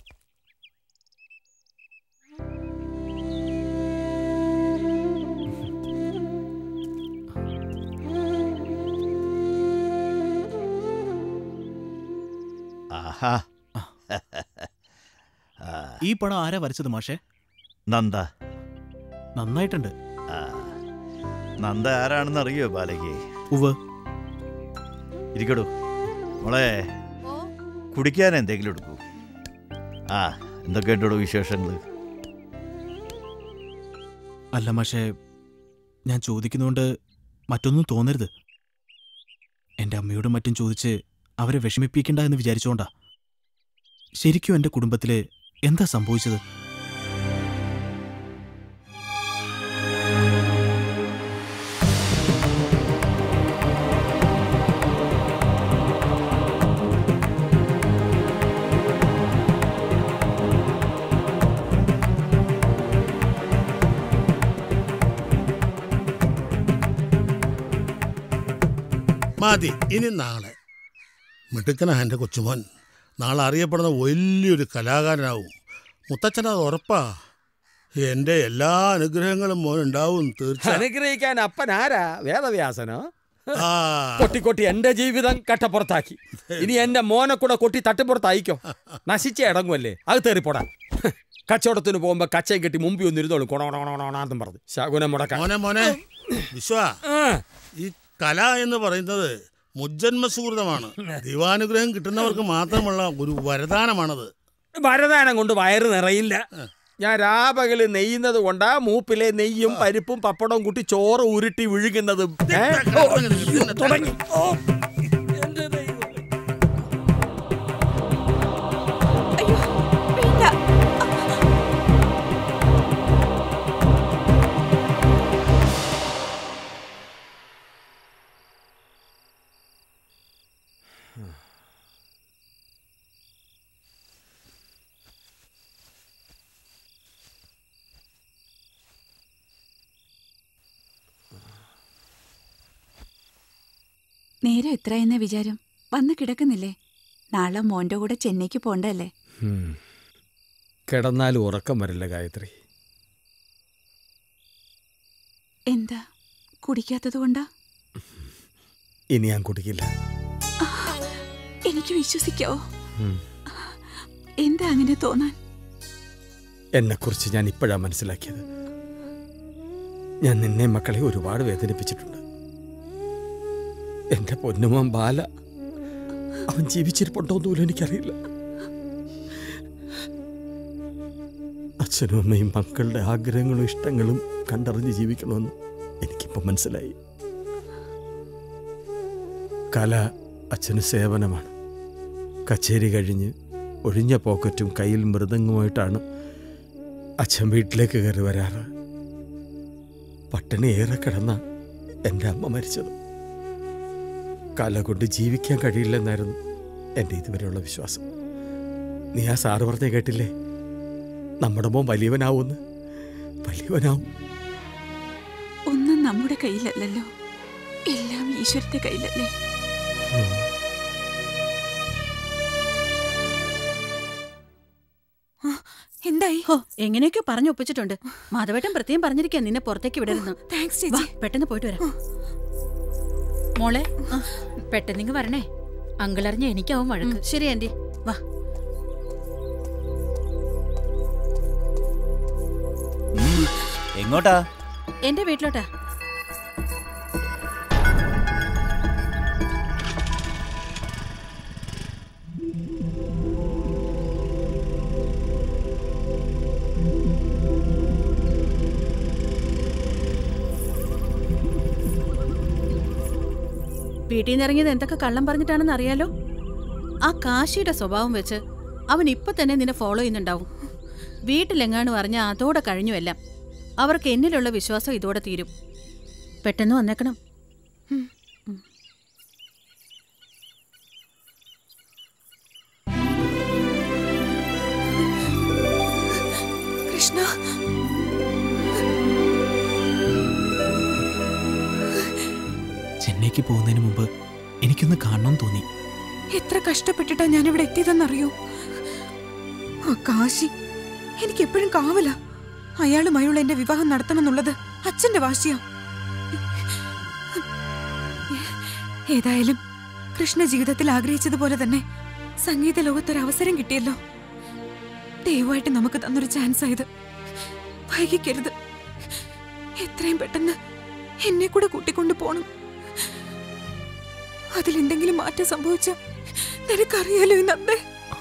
ഈ പടം ആരാ വരച്ചത് മാഷേ? നന്ദ. നന്നായിട്ടുണ്ട്. നന്ദ ആരാണെന്ന് അറിയോ ബാലകി? ഉവ്വ്. ഇരിക്കടൂ മോളെ, കുടിക്കാൻ എന്തെങ്കിലും എടുക്കൂ. എന്തൊക്കെയുണ്ടോ വിശേഷങ്ങൾ? അല്ല മാഷേ, ഞാൻ ചോദിക്കുന്നതുകൊണ്ട് മറ്റൊന്നും തോന്നരുത്. എൻ്റെ അമ്മയോടും മറ്റും ചോദിച്ച് അവരെ വിഷമിപ്പിക്കണ്ട എന്ന് വിചാരിച്ചോണ്ടാ. ശരിക്കും എൻ്റെ കുടുംബത്തില് എന്താ സംഭവിച്ചത്? മതി, ഇനി നാളെ. മിടുക്കനാ എൻ്റെ കൊച്ചുമോൻ. നാളെ അറിയപ്പെടുന്ന വലിയൊരു കലാകാരനാവും. മുത്തച്ഛനത് ഉറപ്പാ. എൻ്റെ എല്ലാ അനുഗ്രഹങ്ങളും മോനുണ്ടാവും തീർച്ചയായും. അനുഗ്രഹിക്കാൻ അപ്പൻ ആരാ? വേദവ്യാസനോ? കൊട്ടി എന്റെ ജീവിതം കട്ടപ്പുറത്താക്കി. ഇനി എന്റെ മോനെ കൂടെ കൊട്ടി തട്ടിപ്പുറത്തായിക്കോ. നശിച്ച ഇടങ്ങുമല്ലേ, അത് തേറിപ്പോടാ. കച്ചവടത്തിന് പോകുമ്പോ കച്ചയും കെട്ടി മുമ്പിൽ ഒന്നും ഇരുന്നോളൂ കൊണോണോണോണാന്നും പറഞ്ഞു ശകുനം മുടക്കാം. മോനെ വിശ്വ, ഈ കല എന്ന് പറയുന്നത് മുജ്ജന്മസുഹൃതമാണ്. ദൈവാനുഗ്രഹം കിട്ടുന്നവർക്ക് മാത്രമുള്ള ഒരു വരദാനമാണത്. വരദാനം കൊണ്ട് വയറ് നിറയില്ല. ഞാൻ രാപകല് നെയ്യുന്നത് കൊണ്ടാ മൂപ്പിലെ നെയ്യും പരിപ്പും പപ്പടവും കൂട്ടി ചോറ് ഉരുട്ടി വിഴുകുന്നതും. തുടങ്ങി. നേരം എത്രയെന്ന വിചാരം? വന്ന് കിടക്കുന്നില്ലേ? നാളെ മോന്റെ കൂടെ ചെന്നൈക്ക് പോണ്ടല്ലേ? കിടന്നാലും ഉറക്കം വരില്ല ഗായത്രി. എന്താ, കുടിക്കാത്തത് കൊണ്ടാ? ഇനി ഞാൻ കുടിക്കില്ല. എനിക്ക് വിശ്വസിക്കാവോ? എന്താ അങ്ങനെ തോന്നാൻ? എന്നെക്കുറിച്ച് ഞാൻ ഇപ്പോഴാ മനസ്സിലാക്കിയത്. ഞാൻ നിന്നെ മക്കളെ ഒരുപാട് വേദനിപ്പിച്ചിട്ടുണ്ട്. എന്റെ പൊന്നുമോൻ ബാല, അവൻ ജീവിച്ചിരിപ്പുണ്ടോന്നുപോലും എനിക്കറിയില്ല. അച്ഛനും അമ്മയും മക്കളുടെ ആഗ്രഹങ്ങളും ഇഷ്ടങ്ങളും കണ്ടറിഞ്ഞ് ജീവിക്കണമെന്ന് എനിക്കിപ്പം മനസ്സിലായി. കല അച്ഛന് സേവനമാണ്. കച്ചേരി കഴിഞ്ഞ് ഒഴിഞ്ഞ പോക്കറ്റും കയ്യിൽ മൃദംഗവുമായിട്ടാണ് അച്ഛൻ വീട്ടിലേക്ക് കയറി വരാറ്. പട്ടിണി ഏറെ കിടന്ന എൻ്റെ അമ്മ മരിച്ചത്. കല കൊണ്ട് ജീവിക്കാൻ കഴിയില്ലെന്നായിരുന്നു എൻ്റെ ഇതുവരെയുള്ള വിശ്വാസം. നീ ആ സാറ് പറഞ്ഞേ കേട്ടില്ലേ, നമ്മുടെ മോൻ വലിയവനാവുമെന്ന്. വലിയവനാവും. ഒന്നും നമ്മുടെ കയ്യിലല്ലല്ലോ, എല്ലാം ഈശ്വരന്റെ കയ്യിലല്ലേ. എന്തായി? ഹോ, എങ്ങനെയൊക്കെ പറഞ്ഞു ഒപ്പിച്ചിട്ടുണ്ട്. മാധവേട്ടൻ പ്രത്യേകം പറഞ്ഞിരിക്കാൻ നിന്നെ പുറത്തേക്ക് വിടരുന്നു. താങ്ക്സ് ചേച്ചി. പെട്ടെന്ന് പോയിട്ട് വരാം. മോളെ പെട്ടെന്നിങ്ങ് വരണേ. അങ്കിളറിഞ്ഞ എനിക്കാവും വഴക്ക്. ശരി ആന്റി, വാ. എങ്ങോട്ടാ? എന്റെ വീട്ടിലോട്ടാ. വീട്ടിൽ നിന്ന് ഇറങ്ങിയത് എന്തൊക്കെ കള്ളം പറഞ്ഞിട്ടാണെന്ന് അറിയാലോ. ആ കാശിയുടെ സ്വഭാവം വെച്ച് അവൻ ഇപ്പൊ തന്നെ നിന്നെ ഫോളോ ചെയ്യുന്നുണ്ടാവും. വീട്ടിലെങ്ങാണ് പറഞ്ഞാൽ അതോടെ കഴിഞ്ഞു എല്ലാം. അവർക്ക് എന്നിലുള്ള വിശ്വാസം ഇതോടെ തീരും. പെട്ടെന്ന് വന്നേക്കണം. കൃഷ്ണ, ചെന്നൈക്ക് പോകുന്നതിന് മുമ്പ് എനിക്കൊന്ന് കാണണമെന്ന് തോന്നി. എത്ര കഷ്ടപ്പെട്ടിട്ടാ ഞാനിവിടെ എത്തിയതെന്നറിയോ? ആ കാശി എനിക്ക് എപ്പോഴും കാവല. അയാളുമായുള്ള എന്റെ വിവാഹം നടത്തണമെന്നുള്ളത് അച്ഛന്റെ വാശിയാ. ഏതായാലും കൃഷ്ണ ജീവിതത്തിൽ ആഗ്രഹിച്ചതുപോലെ തന്നെ സംഗീത ലോകത്തൊരു അവസരം കിട്ടിയല്ലോ. ദയവായിട്ട് നമുക്ക് തന്നൊരു ചാൻസ് ആയത്. വൈകിക്കരുത്. എത്രയും പെട്ടെന്ന് എന്നെ കൂടെ കൂട്ടിക്കൊണ്ടു പോണം. അതിലെന്തെങ്കിലും മാറ്റം സംഭവിച്ച നിനക്കറിയാലോ നന്ദേ.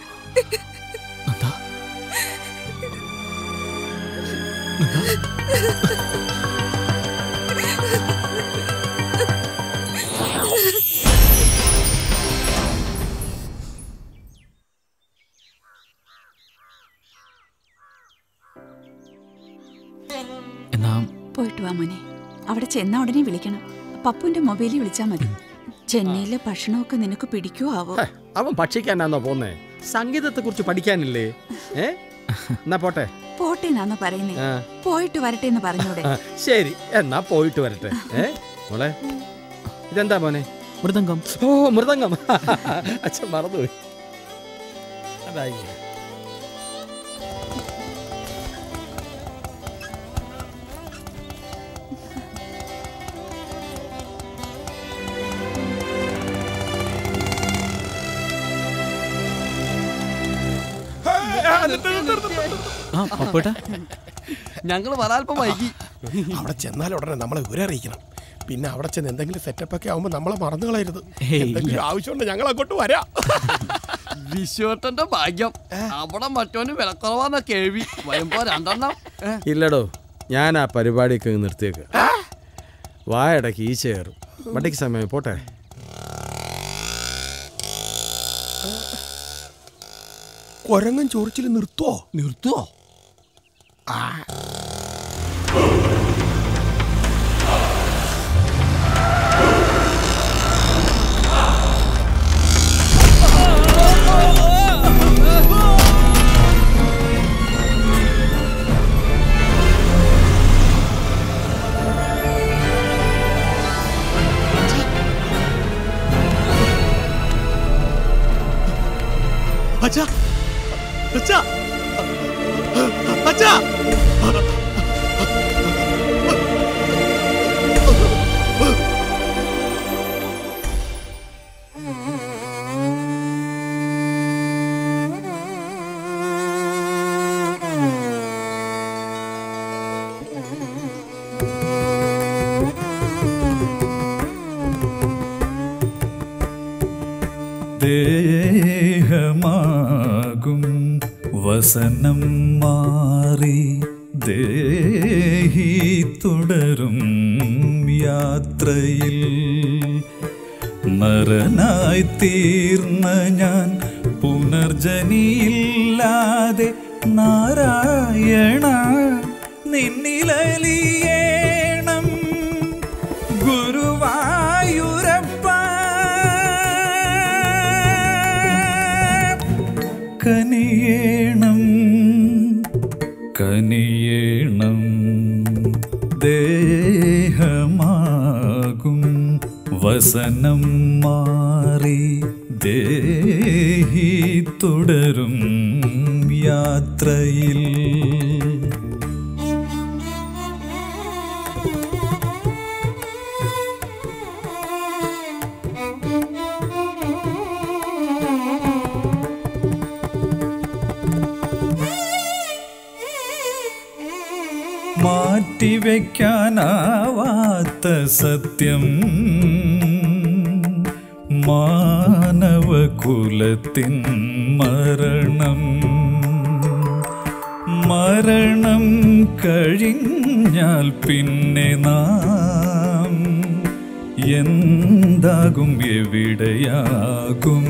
പോയിട്ട് വാ മോനെ. അവിടെ ചെന്ന ഉടനെ വിളിക്കണം. പപ്പുവിന്റെ മൊബൈലിൽ വിളിച്ചാ മതി. ചെന്നൈയിലെ ഭക്ഷണമൊക്കെ നിനക്ക് പിടിക്കുവോ ആവോ? അവൻ ഭക്ഷിക്കാനാന്നോ പോന്നേ? സംഗീതത്തെ കുറിച്ച് പഠിക്കാനില്ലേ? എന്നാ പോട്ടെ. പോട്ടേന്നാന്നോ പറയുന്നേ? പോയിട്ട് വരട്ടെ എന്ന് പറഞ്ഞൂടെ? ശരി, എന്നാ പോയിട്ട് വരട്ടെ. മോളെ, ഇതെന്താ മോനെ? മൃദംഗം. ഓ, മൃദംഗം. അച്ഛൻ മറന്നുപോയി. അതായി. ഞങ്ങള് വരാൽപ്പം വൈകി. അവിടെ ചെന്നാൽ ഉടനെ നമ്മളെ വിവരം അറിയിക്കണം. പിന്നെ അവിടെ ചെന്ന് എന്തെങ്കിലും സെറ്റപ്പ് ഒക്കെ ആവുമ്പോ നമ്മളെ മറന്നു കളയരുത്. എന്തെങ്കിലും ആവശ്യമുണ്ട് ഞങ്ങൾ അങ്ങോട്ട് വരാം. വിശ്വട്ടന്റെ ഭാഗ്യം. അവിടെ മറ്റോന് വിലക്കുറവാന്ന കേൾവി. വരുമ്പോ 2 ഇല്ലടോ, ഞാൻ ആ പരിപാടിയൊക്കെ നിർത്തിയേക്ക്. വായടക്ക് ഈ ചേറും. വണ്ടിക്ക് സമയം പോട്ടെ. കൊരങ്ങൻ ചോറിച്ചിൽ നിർത്തുവോ? അച്ഛാ, അച്ഛാ, അച്ഛാ. ദേഹമാകും വസനം മാറി ദേഹി തുടരും യാത്രയിൽ നരനായി തീർന്ന ഞാൻ പുനർജനിയില്ലാതെ നാരായണ നിന്നിലലിയേണം ഗുരുവായൂരപ്പ കനിയേണം കനിയേണം ദേഹമാകും വസനം മാറി ദേഹി തുടരും യാത്രയിൽ മാറ്റിവെക്കാനാവാത്ത സത്യം മാനവകുലത്തിൻ മരണം മരണം കഴിഞ്ഞാൽ പിന്നെ നാം എന്താകും എവിടെയാകും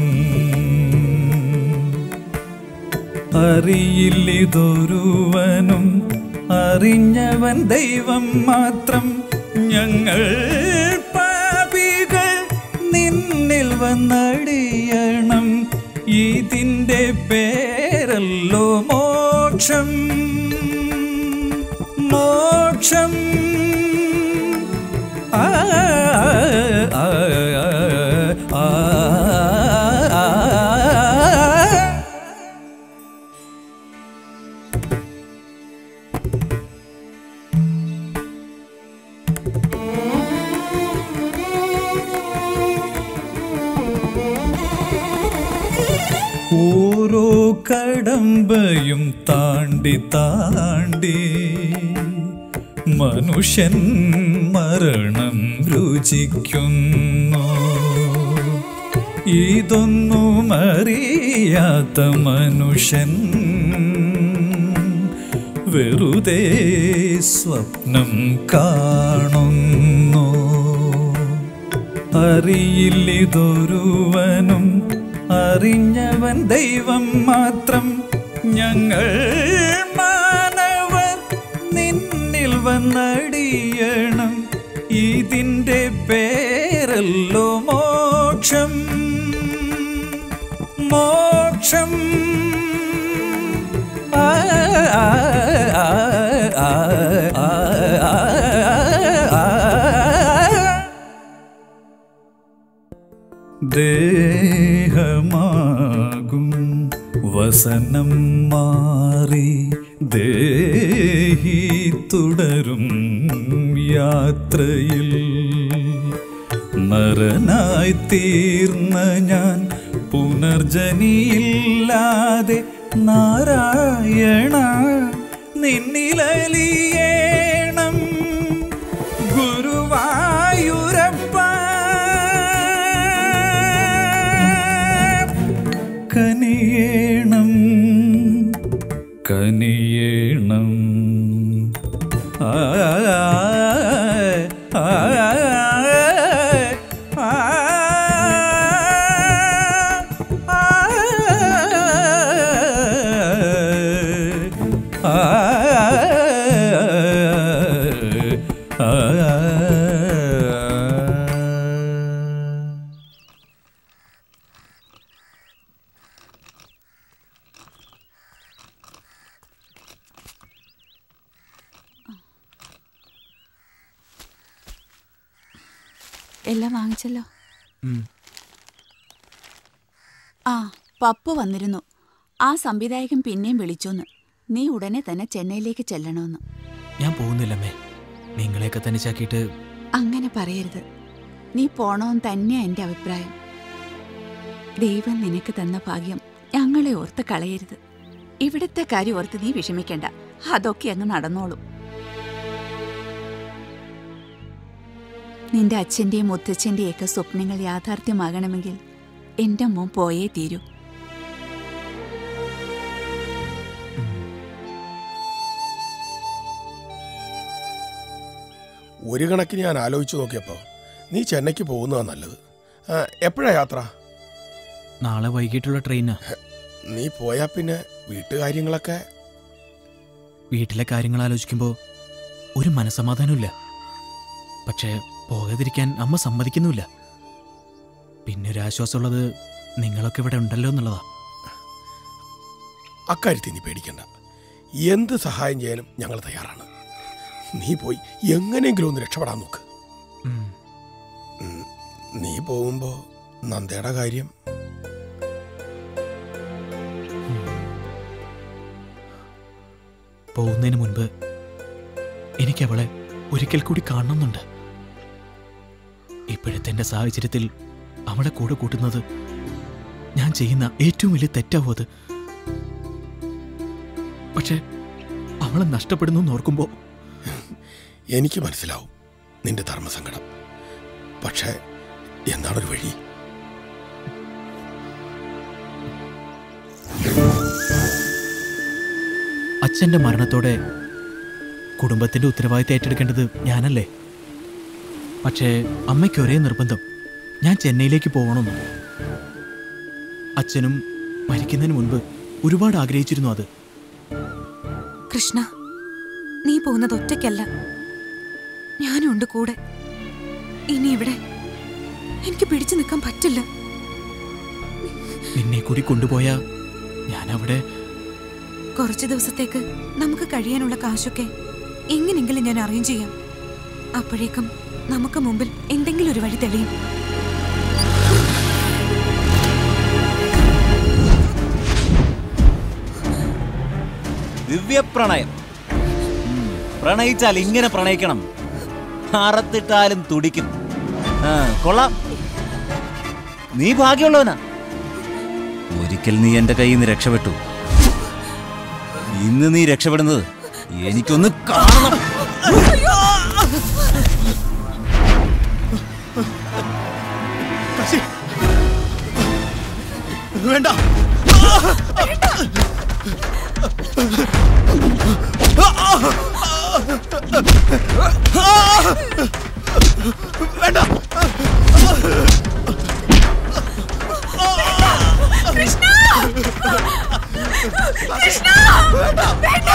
അറിയില്ലിതൊരുവനും അറിഞ്ഞവൻ ദൈവം മാത്രം ഞങ്ങൾ പാപികൾ നിന്നിൽ വന്നടിയണം ഇതിൻ്റെ പേരല്ലോ മോക്ഷം മോക്ഷം ആ ആ ആ ഓരോ കടമ്പയും താണ്ടി താണ്ടി മനുഷ്യൻ മരണം രുചിക്കുന്നു ഇതൊന്നും അറിയാത്ത മനുഷ്യൻ വെറുതെ സ്വപ്നം കാണുന്നു അറിയില്ലിതൊരുവനും അറിഞ്ഞവൻ ദൈവം മാത്രം ഞങ്ങൾ മാനവർ നിന്നിൽ വന്നടിയണം ഇതിൻ്റെ പേരല്ലോ മോക്ഷം മോക്ഷം ആ ആ ആ ആ ആ ദേഹമാകും വസനം മാറി ദേഹി തുടരും യാത്രയിൽ നരനായി തീർന്ന ഞാൻ പുനർജനിയില്ലാതെ നാരായണ നിന്നിലലിയേണം ഗുരുവായൂരപ്പ കനിയേണം കനിയേണം ആ ആ എല്ലാം വാങ്ങിച്ചല്ലോ. ആ പപ്പു വന്നിരുന്നു. ആ സംവിധായകൻ പിന്നെയും വിളിച്ചുന്ന് നീ ഉടനെ തന്നെ ചെന്നൈയിലേക്ക് ചെല്ലണമെന്ന്. ഞാൻ പോകുന്നില്ലമ്മേ, നിങ്ങളെയൊക്കെ തനിച്ചാക്കിയിട്ട്. അങ്ങനെ പറയരുത്. നീ പോണമെന്ന് തന്നെയാ എൻ്റെ അഭിപ്രായം. ദൈവം നിനക്ക് തന്ന ഭാഗ്യം ഞങ്ങളെ ഓർത്ത് കളയരുത്. ഇവിടുത്തെ കാര്യം ഓർത്ത് നീ വിഷമിക്കണ്ട, അതൊക്കെ അങ്ങ് നടന്നോളും. നിന്റെ അച്ഛൻ്റെയും മുത്തച്ഛൻ്റെയൊക്കെ സ്വപ്നങ്ങൾ യാഥാർത്ഥ്യമാകണമെങ്കിൽ എൻ്റെ മോൻ പോയേ തീരൂ. ഒരു കണക്കിന് ഞാൻ ആലോചിച്ചു നോക്കിയപ്പോൾ നീ ചെന്നൈക്ക് പോകുന്നതാണ് നല്ലത്. എപ്പോഴാ യാത്ര? നാളെ വൈകിട്ടുള്ള ട്രെയിനാ. നീ പോയാ പിന്നെ വീട്ടുകാര്യങ്ങളൊക്കെ? വീട്ടിലെ കാര്യങ്ങൾ ആലോചിക്കുമ്പോൾ ഒരു മനസ്സമാധാനമില്ല. പക്ഷേ പോകാതിരിക്കാൻ അമ്മ സമ്മതിക്കുന്നുമില്ല. പിന്നെ ഒരു ആശ്വാസമുള്ളത് നിങ്ങളൊക്കെ ഇവിടെ ഉണ്ടല്ലോ എന്നുള്ളതാ. അക്കാര്യത്തിൽ നീ പേടിക്കണ്ട. എന്ത് സഹായം ചെയ്യാനും ഞങ്ങൾ തയ്യാറാണ്. നീ പോയി എങ്ങനെയെങ്കിലും ഒന്ന് രക്ഷപ്പെടാൻ നോക്ക്. നീ പോകുമ്പോ നന്ദയുടെ കാര്യം? പോകുന്നതിന് മുൻപ് എനിക്ക് അവളെ ഒരിക്കൽ കൂടി കാണണമെന്നുണ്ട്. ഇപ്പോഴത്തെ എൻ്റെ സാഹചര്യത്തിൽ അവളെ കൂടെ കൂട്ടുന്നത് ഞാൻ ചെയ്യുന്ന ഏറ്റവും വലിയ തെറ്റാവും അത്. പക്ഷെ അവളെ നഷ്ടപ്പെടുന്നു എന്നോർക്കുമ്പോ എനിക്ക് മനസ്സിലാവും നിന്റെ ധർമ്മസങ്കടം. പക്ഷേ എന്താണൊരു വഴി? അച്ഛൻ്റെ മരണത്തോടെ കുടുംബത്തിൻ്റെ ഉത്തരവാദിത്തം ഏറ്റെടുക്കേണ്ടത് ഞാനല്ലേ? പക്ഷേ അമ്മയ്ക്ക് ഒരേ നിർബന്ധം, ഞാൻ ചെന്നൈയിലേക്ക് പോകണമെന്ന്. അച്ഛനും മരിക്കുന്നതിന് മുൻപ് ഒരുപാട് ആഗ്രഹിച്ചിരുന്നു അത്. കൃഷ്ണ, നീ പോകുന്നത് ഒറ്റയ്ക്കല്ല, ഞാനും ഉണ്ട് കൂടെ. ഇനി ഇവിടെ എനിക്ക് പിടിച്ചു നിൽക്കാൻ പറ്റില്ല. നിന്നെ കൂടി കൊണ്ടുപോയാ ഞാൻ അവിടെ കുറച്ചു ദിവസത്തേക്ക് നമുക്ക് കഴിയാനുള്ള കാശൊക്കെ എങ്ങനെങ്കിലും ഞാൻ അറേഞ്ച് ചെയ്യാം. അപ്പോഴേക്കും നമുക്ക് മുമ്പിൽ എന്തെങ്കിലും ഒരു വഴി തെളിയും. ദിവ്യപ്രണയം. പ്രണയിച്ചാൽ ഇങ്ങനെ പ്രണയിക്കണം, അറത്തിട്ടാലും തുടിക്കും. കൊള്ളാം, നീ ഭാഗ്യമുള്ളവനാ. ഒരിക്കൽ നീ എന്റെ കയ്യിൽ നിന്ന് രക്ഷപ്പെട്ടു. ഇന്ന് നീ രക്ഷപ്പെടുന്നത് എനിക്കൊന്ന് കാണണം. വേണ്ട, വേണ്ട. കൃഷ്ണ, കൃഷ്ണ, വേണ്ട.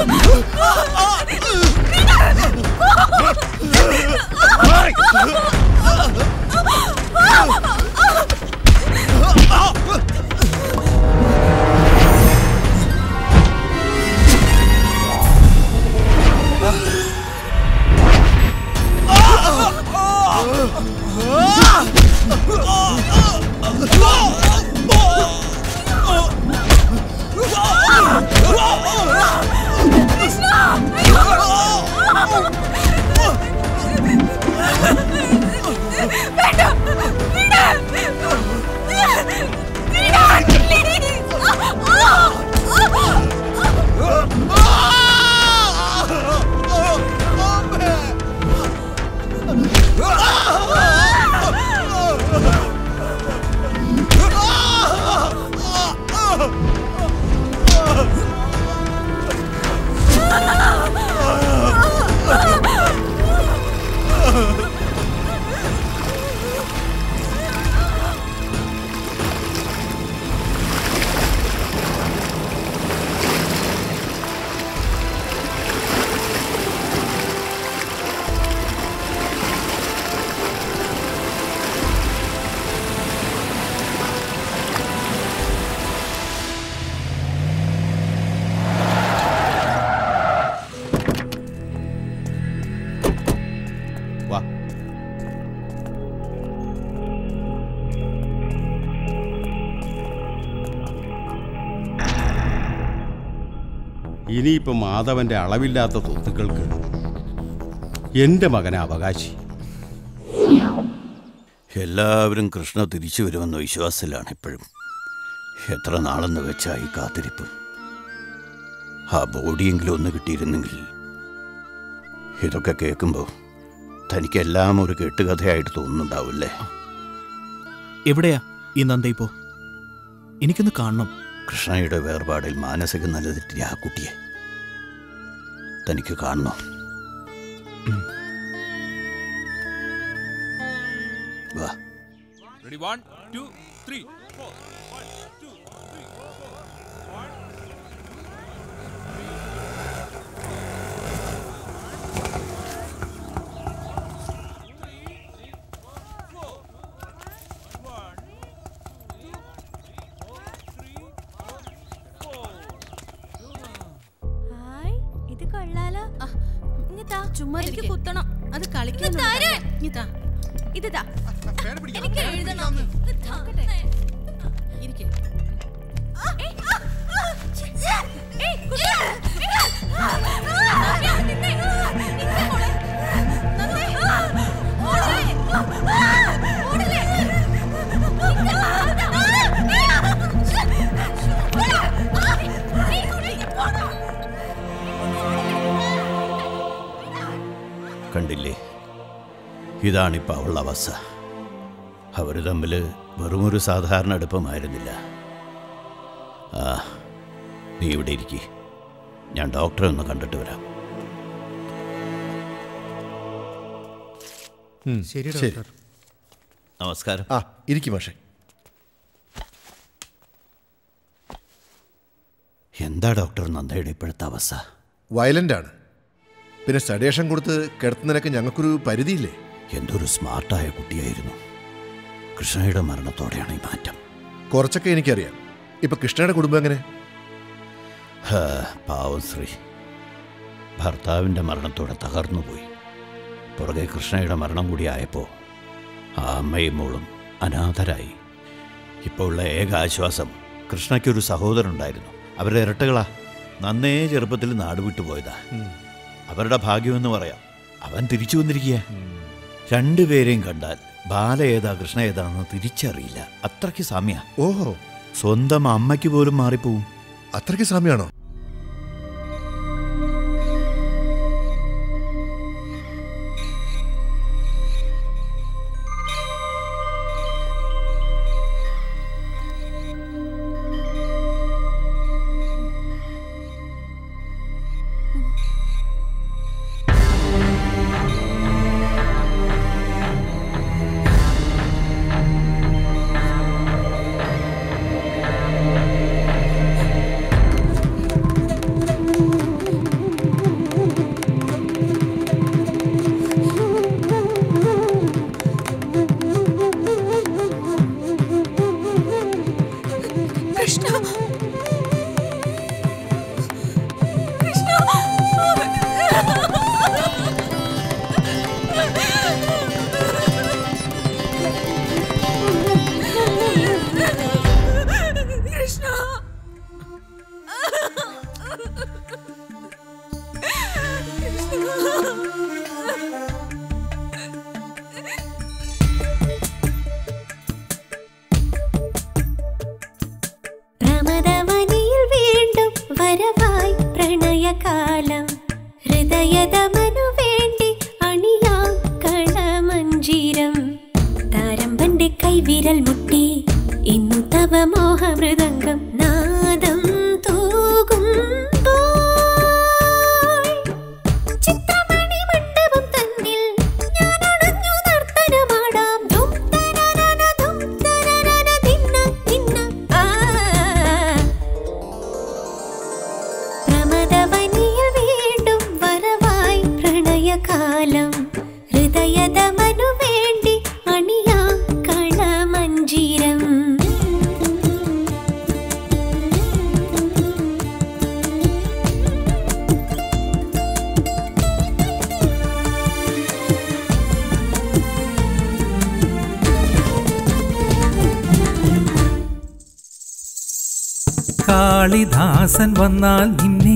ഇനിയിപ്പോൾ മാധവന്റെ അളവില്ലാത്ത സ്വത്തുക്കൾക്ക് എൻ്റെ മകനെ അവകാശി. എല്ലാവരും കൃഷ്ണ തിരിച്ചു വരുമെന്ന വിശ്വാസത്തിലാണ് ഇപ്പോഴും. എത്ര നാളെന്ന് വെച്ചാ ഈ കാത്തിരിപ്പ്. ആ ബോഡിയെങ്കിലും ഒന്ന് കിട്ടിയിരുന്നെങ്കിൽ. ഇതൊക്കെ കേൾക്കുമ്പോൾ തനിക്കെല്ലാം ഒരു കെട്ടുകഥയായിട്ട് തോന്നുന്നുണ്ടാവില്ലേ? എവിടെയാ ഈ നന്ദ ഇപ്പോ? എനിക്കൊന്ന് കാണണം. കൃഷ്ണയുടെ വേർപാടിൽ മാനസിക നിലതെറ്റിയ ആ കുട്ടിയെ തനിക്ക് കാണണോ? വാ. Ready, 1, 2, 3, 4. 1, 2, 3, 4. ചുമ്മാ എനിക്ക് കുത്തണം. അത് കളിക്കാൻ ഇതാ എനിക്ക് എഴുതണം. ഇരിക്കെ കണ്ടില്ലേ, ഇതാണിപ്പോൾ അവളുടെ അവസ്ഥ. അവർ തമ്മിൽ വെറുമൊരു സാധാരണ അടുപ്പമായിരുന്നില്ല. ആ, നീ ഇവിടെ ഇരിക്കേ, ഞാൻ ഡോക്ടറെ ഒന്ന് കണ്ടിട്ട് വരാം. ശരി. നമസ്കാരം. ആ, ഇരിക്കും പക്ഷേ. എന്താ ഡോക്ടർ നന്ദയുടെ ഇപ്പോഴത്തെ അവസ്ഥ? വയലന്റ് ആണ്. പിന്നെ സഡേഷൻ കൊടുത്ത് കിടത്തുന്നതിനൊക്കെ ഞങ്ങൾക്കൊരു പരിധിയില്ലേ? എന്തൊരു സ്മാർട്ടായ കുട്ടിയായിരുന്നു. കൃഷ്ണയുടെ മരണത്തോടെയാണ് ഈ മാറ്റം. കുറച്ചൊക്കെ എനിക്കറിയാം. ഇപ്പൊ കൃഷ്ണയുടെ കുടുംബം എങ്ങനെ? പാവം ശ്രീ, ഭർത്താവിൻ്റെ മരണത്തോടെ തകർന്നുപോയി. പുറകെ കൃഷ്ണയുടെ മരണം കൂടി ആയപ്പോൾ ആ അമ്മയും മോളും അനാഥരായി. ഇപ്പോൾ ഉള്ള ഏക ആശ്വാസം കൃഷ്ണയ്ക്കൊരു സഹോദരനുണ്ടായിരുന്നു. അവരുടെ ഇരട്ടകളാ. നന്നേ ചെറുപ്പത്തിൽ നാടുവിട്ടു പോയതാ. അവരുടെ ഭാഗ്യമെന്ന് പറയാം. അവൻ തിരിച്ചു വന്നിരിക്കുക. രണ്ടുപേരെയും കണ്ടാൽ ബാല ഏതാ കൃഷ്ണ ഏതാണെന്ന് തിരിച്ചറിയില്ല. അത്രയ്ക്ക് സാമ്യ. ഓഹോ, സ്വന്തം അമ്മയ്ക്ക് പോലും മാറിപ്പോവും. അത്രയ്ക്ക് സാമ്യാണോ? കാളിദാസൻ വന്നാൽ നിന്നെ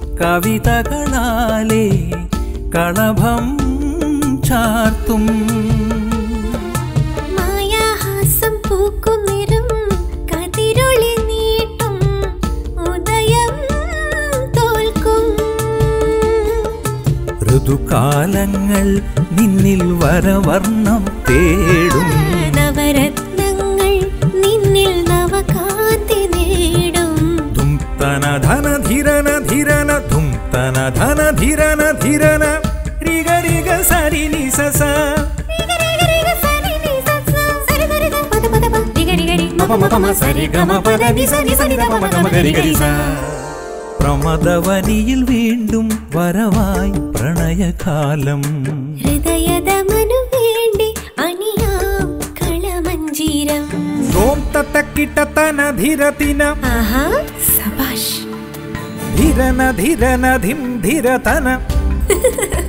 കവിതകളാലേ കളഭം ചാർത്തും. മായാഹാസം പൂക്കുന്നിരും കതിരൊളി നീട്ടും ഉദയം തോൽക്കും. ഋതുകാലങ്ങൾ നിന്നിൽ വരവർണ്ണം തേടും. നവരത്നങ്ങൾ നിന്നിൽ നവകാന്തി നേടും. ധും തന ധന ധിരന ധിരന ധും തന ധന ധിരന ധിരന രിഗ രിഗ സരി നി സ സ പ്രമദവനിയിൽ വീണ്ടും വരവായി പ്രണയകാലം. ഹൃദയദമനു വേണ്ടി അണിയാം കളമഞ്ജീരം. ഓം തത്തക്കിട്ടതന ധിരതിന ആഹാ സബാഷ്. ധിരന ധിരന ധിം ധിരതന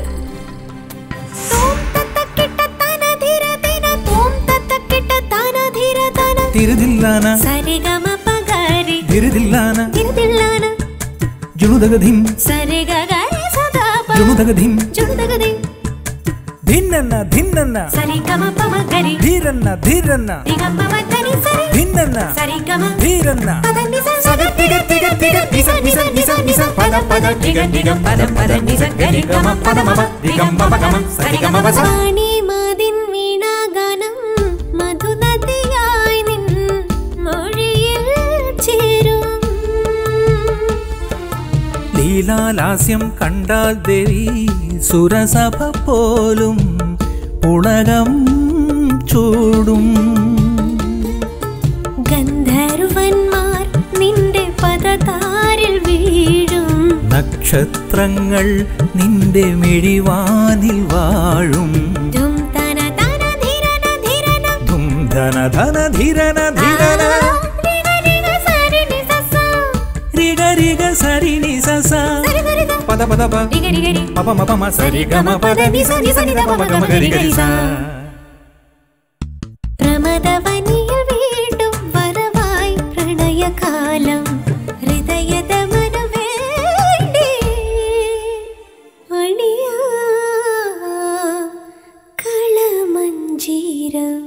തിരുതില്ലാന സരിഗമപഗരി തിരുതില്ലാന തിരുതില്ലാന ജുണുദഗധിം സരിഗഗരി സദാപ ജുണുദഗധിം ജുണുദഗധി ധിന്നന്ന ധിന്നന്ന സരിഗമപമഗരി ധീരന്ന ധീരന്ന ദിഗമപഗരി സരി ധിന്നന്ന സരിഗമ ധീരന്ന പദനി സഗതിഗ തിഗ തിഗ നിസ നിസ നിസ നിസ പദ പദ ദിഗ ദിഗ പദ പദ നിസ ഗരി ഗമ പദ മമ ദിഗമ ഗമ സരിഗമ പദ വാണി മദിൻ വീണാഗാനം മധുനദിയായി നിൻ മൊഴിയിൽ ചേരും ലീലാലാസ്യം കണ്ടാൽ ദേവി സുരസഭ പോലും പുളകം ചൂടും ഗന്ധർവന്മാർ നിന്റെ പദതാരിൽ വീഴും നക്ഷത്രങ്ങൾ നിന്റെ മിഴിവാനിൽ വാഴും ധും തന തന ധീരന ധീരന ധും ധന ധന ധീരന ധീരന റിഗ റിഗ സരി നി സ പദ പദ പ റിഗ റിഗ രി പപ മപ മ സരി ഗമ പദ നി സ നി സ നി ധ പ ഗമ ഗരി ഗരി സ പ്രമദവനിയിൽ വീണ്ടും വരവായി പ്രണയകാലം ഹൃദയത മനവേണ്ടി അണിയാ കളമഞ്ജീരം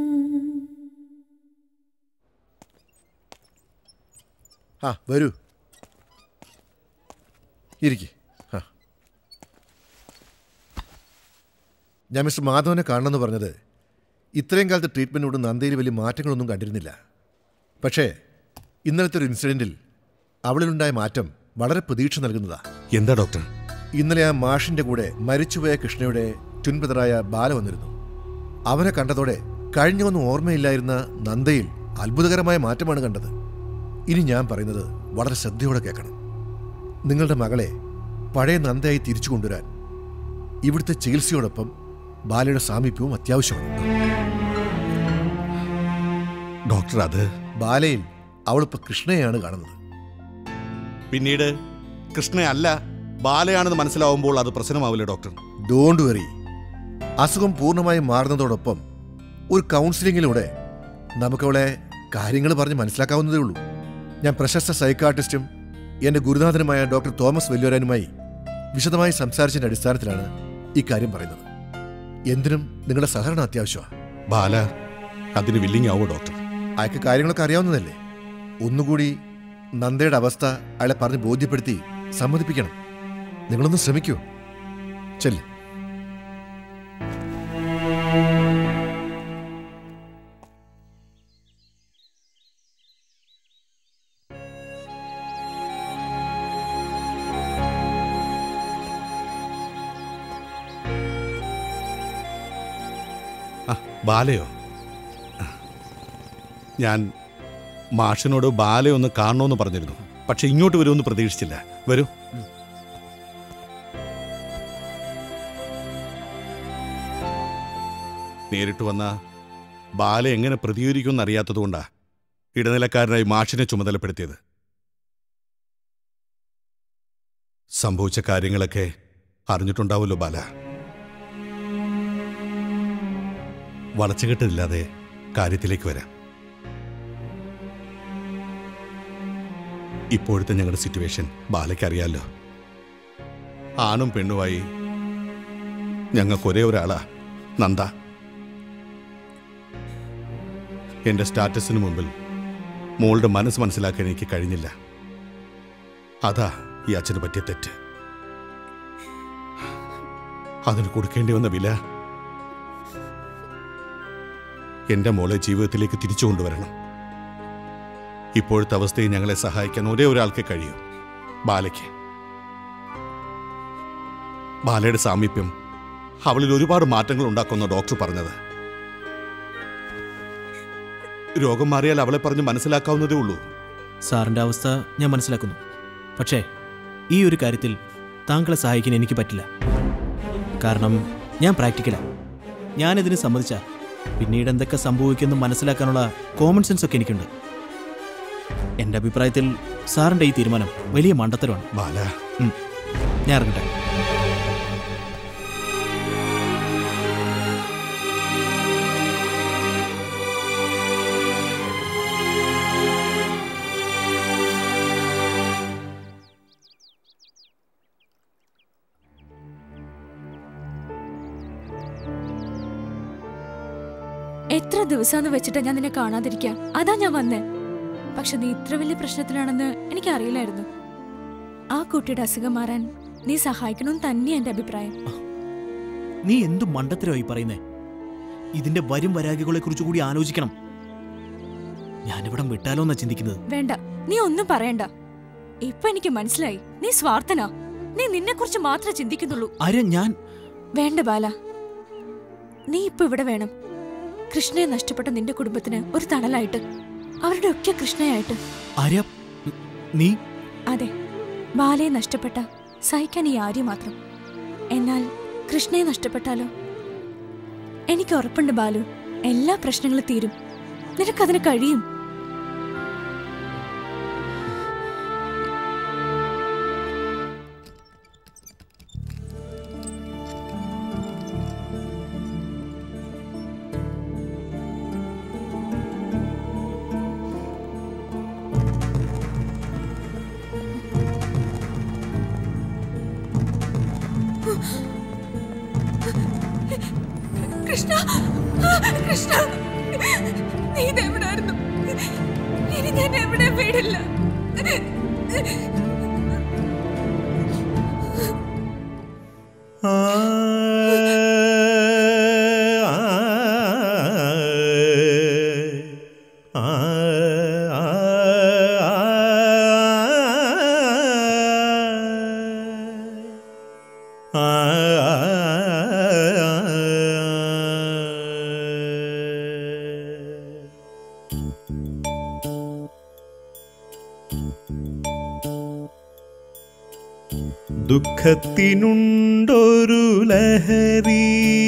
ആ വരൂ, ഇരിക്കെ. ഞാൻ മിസ്റ്റർ മാധവനെ കാണണമെന്ന് പറഞ്ഞത് ഇത്രയും കാലത്തെ ട്രീറ്റ്മെൻറ്റോട് നന്ദയിൽ വലിയ മാറ്റങ്ങളൊന്നും കണ്ടിരുന്നില്ല. പക്ഷേ ഇന്നലത്തെ ഒരു ഇൻസിഡൻറ്റിൽ അവളിലുണ്ടായ മാറ്റം വളരെ പ്രതീക്ഷ നൽകുന്നതാ. എന്താ ഡോക്ടർ? ഇന്നലെ ആ മാഷിൻ്റെ കൂടെ മരിച്ചുപോയ കൃഷ്ണയുടെ ട്വിൻ ബ്രദറായ ബാല വന്നിരുന്നു. അവനെ കണ്ടതോടെ കഴിഞ്ഞൊന്നും ഓർമ്മയില്ലായിരുന്ന നന്ദയിൽ അത്ഭുതകരമായ മാറ്റമാണ് കണ്ടത്. ഇനി ഞാൻ പറയുന്നത് വളരെ ശ്രദ്ധയോടെ കേൾക്കണം. നിങ്ങളുടെ മകളെ പഴയ നന്ദയായി തിരിച്ചു കൊണ്ടുവരാൻ ഇവിടുത്തെ ചികിത്സയോടൊപ്പം ബാലയുടെ സാമീപ്യവും അത്യാവശ്യമാണ്. ഡോക്ടർ, അത് ബാലയിൽ അവളിപ്പോൾ കൃഷ്ണയെയാണ് കാണുന്നത്. പിന്നീട് കൃഷ്ണയല്ല ബാലയാണെന്ന് മനസ്സിലാവുമ്പോൾ അത് പ്രശ്നമാവില്ലേ ഡോക്ടർ? Don't worry. അസുഖം പൂർണ്ണമായും മാറുന്നതോടൊപ്പം ഒരു കൗൺസിലിങ്ങിലൂടെ നമുക്കവളെ കാര്യങ്ങൾ പറഞ്ഞ് മനസ്സിലാക്കാവുന്നതേ ഉള്ളൂ. ഞാൻ പ്രശസ്ത സൈക്കാട്രിസ്റ്റും എൻ്റെ ഗുരുനാഥനുമായ ഡോക്ടർ തോമസ് വെല്ലുവരാനുമായി വിശദമായി സംസാരിച്ചതിൻ്റെ അടിസ്ഥാനത്തിലാണ് ഈ കാര്യം പറയുന്നത്. എന്തിനും നിങ്ങളുടെ സഹകരണം അത്യാവശ്യമാണ്. ബാല അതിന് വില്ലിങ് ആവോ ഡോക്ടർ? അയാൾക്ക് കാര്യങ്ങളൊക്കെ അറിയാവുന്നതല്ലേ. ഒന്നുകൂടി നന്ദയുടെ അവസ്ഥ അയാളെ പറഞ്ഞ് ബോധ്യപ്പെടുത്തി സമ്മതിപ്പിക്കണം. നിങ്ങളൊന്ന് ശ്രമിക്കൂ. ചെല്ല്. ബാലയോ? ഞാൻ മാഷിനോട് ബാലയൊന്ന് കാണണമെന്ന് പറഞ്ഞിരുന്നു. പക്ഷെ ഇങ്ങോട്ട് വരുമെന്ന് പ്രതീക്ഷിച്ചില്ല. വരൂ. നേരിട്ട് വന്ന ബാല എങ്ങനെ പ്രതികരിക്കുമെന്ന് അറിയാത്തതുകൊണ്ടാ ഇടനിലക്കാരനായി മാഷിനെ ചുമതലപ്പെടുത്തിയത്. സംഭവിച്ച കാര്യങ്ങളൊക്കെ അറിഞ്ഞിട്ടുണ്ടാവുമല്ലോ ബാല. വളച്ചുകെട്ടില്ലാതെ കാര്യത്തിലേക്ക് വരാം. ഇപ്പോഴത്തെ ഞങ്ങളുടെ സിറ്റുവേഷൻ ബാലയ്ക്ക് അറിയാമല്ലോ. ആണും പെണ്ണുമായി ഞങ്ങൾക്ക് ഒരേ ഒരാളാ, നന്ദ. എൻ്റെ സ്റ്റാറ്റസിന് മുമ്പിൽ മോളുടെ മനസ്സ് മനസ്സിലാക്കാൻ എനിക്ക് കഴിഞ്ഞില്ല. അതാ ഈ അച്ഛന് പറ്റിയ തെറ്റ്. അതിന് കൊടുക്കേണ്ടി വന്ന വില എൻ്റെ മോളെ ജീവിതത്തിലേക്ക് തിരിച്ചു കൊണ്ടുവരണം. ഇപ്പോഴത്തെ അവസ്ഥയിൽ ഞങ്ങളെ സഹായിക്കാൻ ഒരേ ഒരാൾക്കേ കഴിയൂ, ബാലയ്ക്ക്. ബാലയുടെ സാമീപ്യം അവളിൽ ഒരുപാട് മാറ്റങ്ങൾ ഉണ്ടാക്കുന്ന ഡോക്ടർ പറഞ്ഞത്. രോഗം മാറിയാൽ അവളെ പറഞ്ഞ് മനസ്സിലാക്കാവുന്നതേ ഉള്ളൂ. സാറിൻ്റെ അവസ്ഥ ഞാൻ മനസ്സിലാക്കുന്നു. പക്ഷേ ഈ ഒരു കാര്യത്തിൽ താങ്കളെ സഹായിക്കാൻ എനിക്ക് പറ്റില്ല. കാരണം ഞാൻ പ്രാക്ടിക്കലാണ്. ഞാനിതിന് സമ്മതിച്ച പിന്നീട് എന്തൊക്കെ സംഭവിക്കുമെന്ന് മനസ്സിലാക്കാനുള്ള കോമൺ സെൻസ് ഒക്കെ എനിക്കുണ്ട്. എൻ്റെ അഭിപ്രായത്തിൽ സാറിൻ്റെ ഈ തീരുമാനം വലിയ മണ്ടത്തരമാണ്. ബാല, ഞാൻ ഇറങ്ങട്ടെ. എത്ര ദിവസമാണെന്ന് വെച്ചിട്ടാ ഞാൻ നിന്നെ കാണാതിരിക്കാം. അതാ ഞാൻ വന്നേ. പക്ഷെ നീ ഇത്ര വലിയ പ്രശ്നത്തിലാണെന്ന് എനിക്കറിയില്ലായിരുന്നു. ആ കുട്ടിയുടെ അസുഖം മാറാൻ നീ സഹായിക്കണമെന്ന് തന്നെയാ എന്റെ അഭിപ്രായം. നീ എന്തു മണ്ടത്തരമായി പറയുന്നേ? ഇതിന്റെ വരും വരാകികളെ കുറിച്ച് കൂടി ആലോചിക്കണം. ഞാനിവിടെ വിട്ടാലോ എന്നാ ചിന്തിക്കുന്നത്. വേണ്ട, നീ ഒന്നും പറയണ്ട. ഇപ്പൊ എനിക്ക് മനസ്സിലായി, നീ സ്വാർത്ഥനാ. നീ നിന്നെ കുറിച്ച് മാത്രമേ ചിന്തിക്കുന്നുള്ളൂ. ഞാൻ വേണ്ട ബാല, നീ ഇപ്പൊ ഇവിടെ വേണം. കൃഷ്ണയെ നഷ്ടപ്പെട്ട നിന്റെ കുടുംബത്തിന് ഒരു തണലായിട്ട്, അവരുടെ ഒക്കെ കൃഷ്ണയായിട്ട്. നീ അതെ, ബാലയെ നഷ്ടപ്പെട്ട സഹിക്കാൻ ഈ ആര്യ മാത്രം. എന്നാൽ കൃഷ്ണയെ നഷ്ടപ്പെട്ടാലോ? എനിക്ക് ഉറപ്പുണ്ട് ബാലു, എല്ലാ പ്രശ്നങ്ങളും തീരും. നിനക്കതിന് കഴിയും. കൃഷ്ണ, കൃഷ്ണ, നീ ഇതെവിടായിരുന്നു? ഇനി ഞാൻ എവിടെ വീടില്ല. ദുഃഖത്തിനുണ്ടൊരു ലഹരി,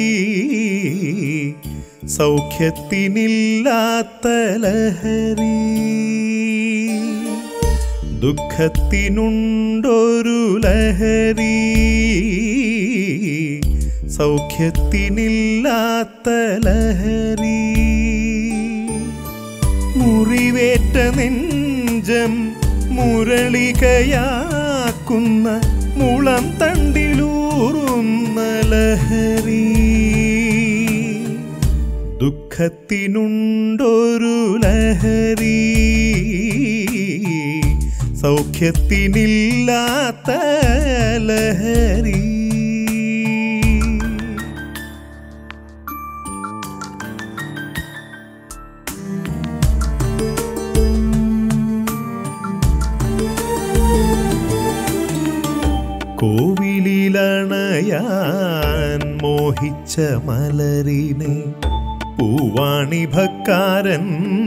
സൗഖ്യത്തിനില്ലാത്ത ലഹരി. ദുഃഖത്തിനുണ്ടൊരു ലഹരി, സൗഖ്യത്തിനില്ലാത്ത ലഹരി. മുറിവേറ്റ നെഞ്ചം മുരളികയാക്കുന്ന മുളം തണ്ടിലൂറുന്ന ലഹരി. ദുഃഖത്തിനുണ്ടൊരു ലഹരി, സൗഖ്യത്തിനില്ലാത്ത ലഹരി. കോവിലിലണയാൻ മോഹിച്ച മലരിനെ പൂവാണിഭക്കാരൻ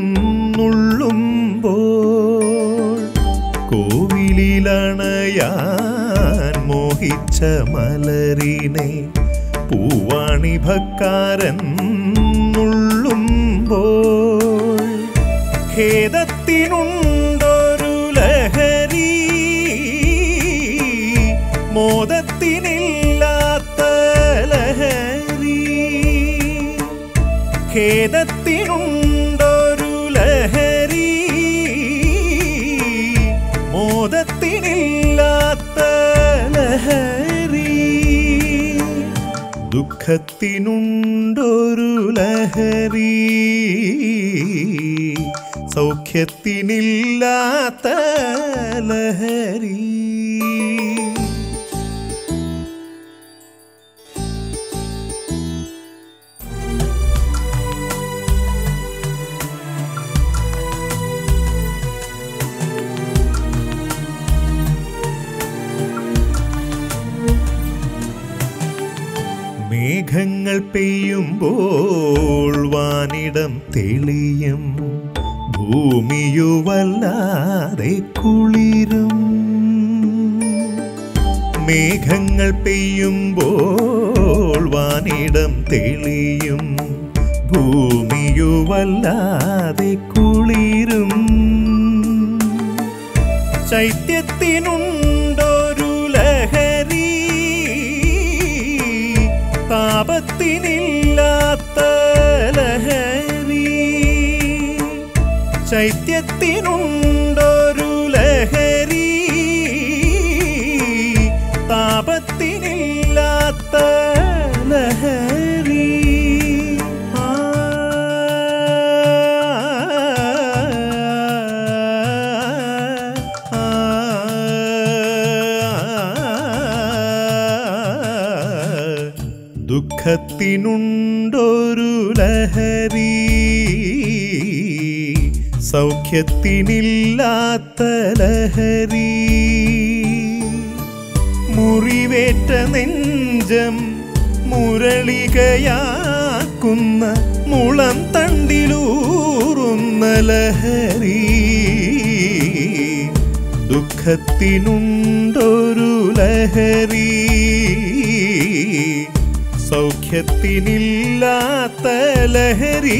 നുള്ളുമ്പോൾ. കോവിലിലണയാൻ മോഹിച്ച മലരിനെ പൂവാണിഭക്കാരൻ നുള്ളുമ്പോൾ. ഖേദത്തിനുണ്ടൊരു ലഹരി, മോദത്തിനില്ലാത്ത ലഹരി. ഖേദത്തിനുണ്ടൊരു ലഹരി, മോദത്തിനില്ലാത്ത ലഹരി. ദുഃഖത്തിനുണ്ടൊരു ലഹരി, സൗഖ്യത്തിനില്ലാത്ത ലഹരി. മേഘങ്ങൾ പെയ്യുമ്പോൾ വാനിടം തെളിയും, ഭൂമിയുവല്ലാതെ കുളിരും. മേഘങ്ങൾ പെയ്യുമ്പോൾ വാനിടം തെളിയും, ഭൂമിയുവല്ലാതെ കുളിരും. ചൈത്യത്തിനുണ്ടൊരു ലഹരി, താപത്തിനില്ലാത്ത ലഹരി. ചൈത്യത്തിനുണ്ടൊരു ലഹരി, താപത്തിനില്ലാത്ത ലഹരി. ദുഃഖത്തിനുണ്ടൊരു ലഹരി, സൗഖ്യത്തിനില്ലാത്ത ലഹരി. മുറിവേറ്റ നെഞ്ചം മുരളികയാക്കുന്ന മുളം തണ്ടിലൂറുന്ന ലഹരി. ദുഃഖത്തിനുണ്ടൊരു ലഹരി, സൗഖ്യത്തിനില്ലാത്ത ലഹരി.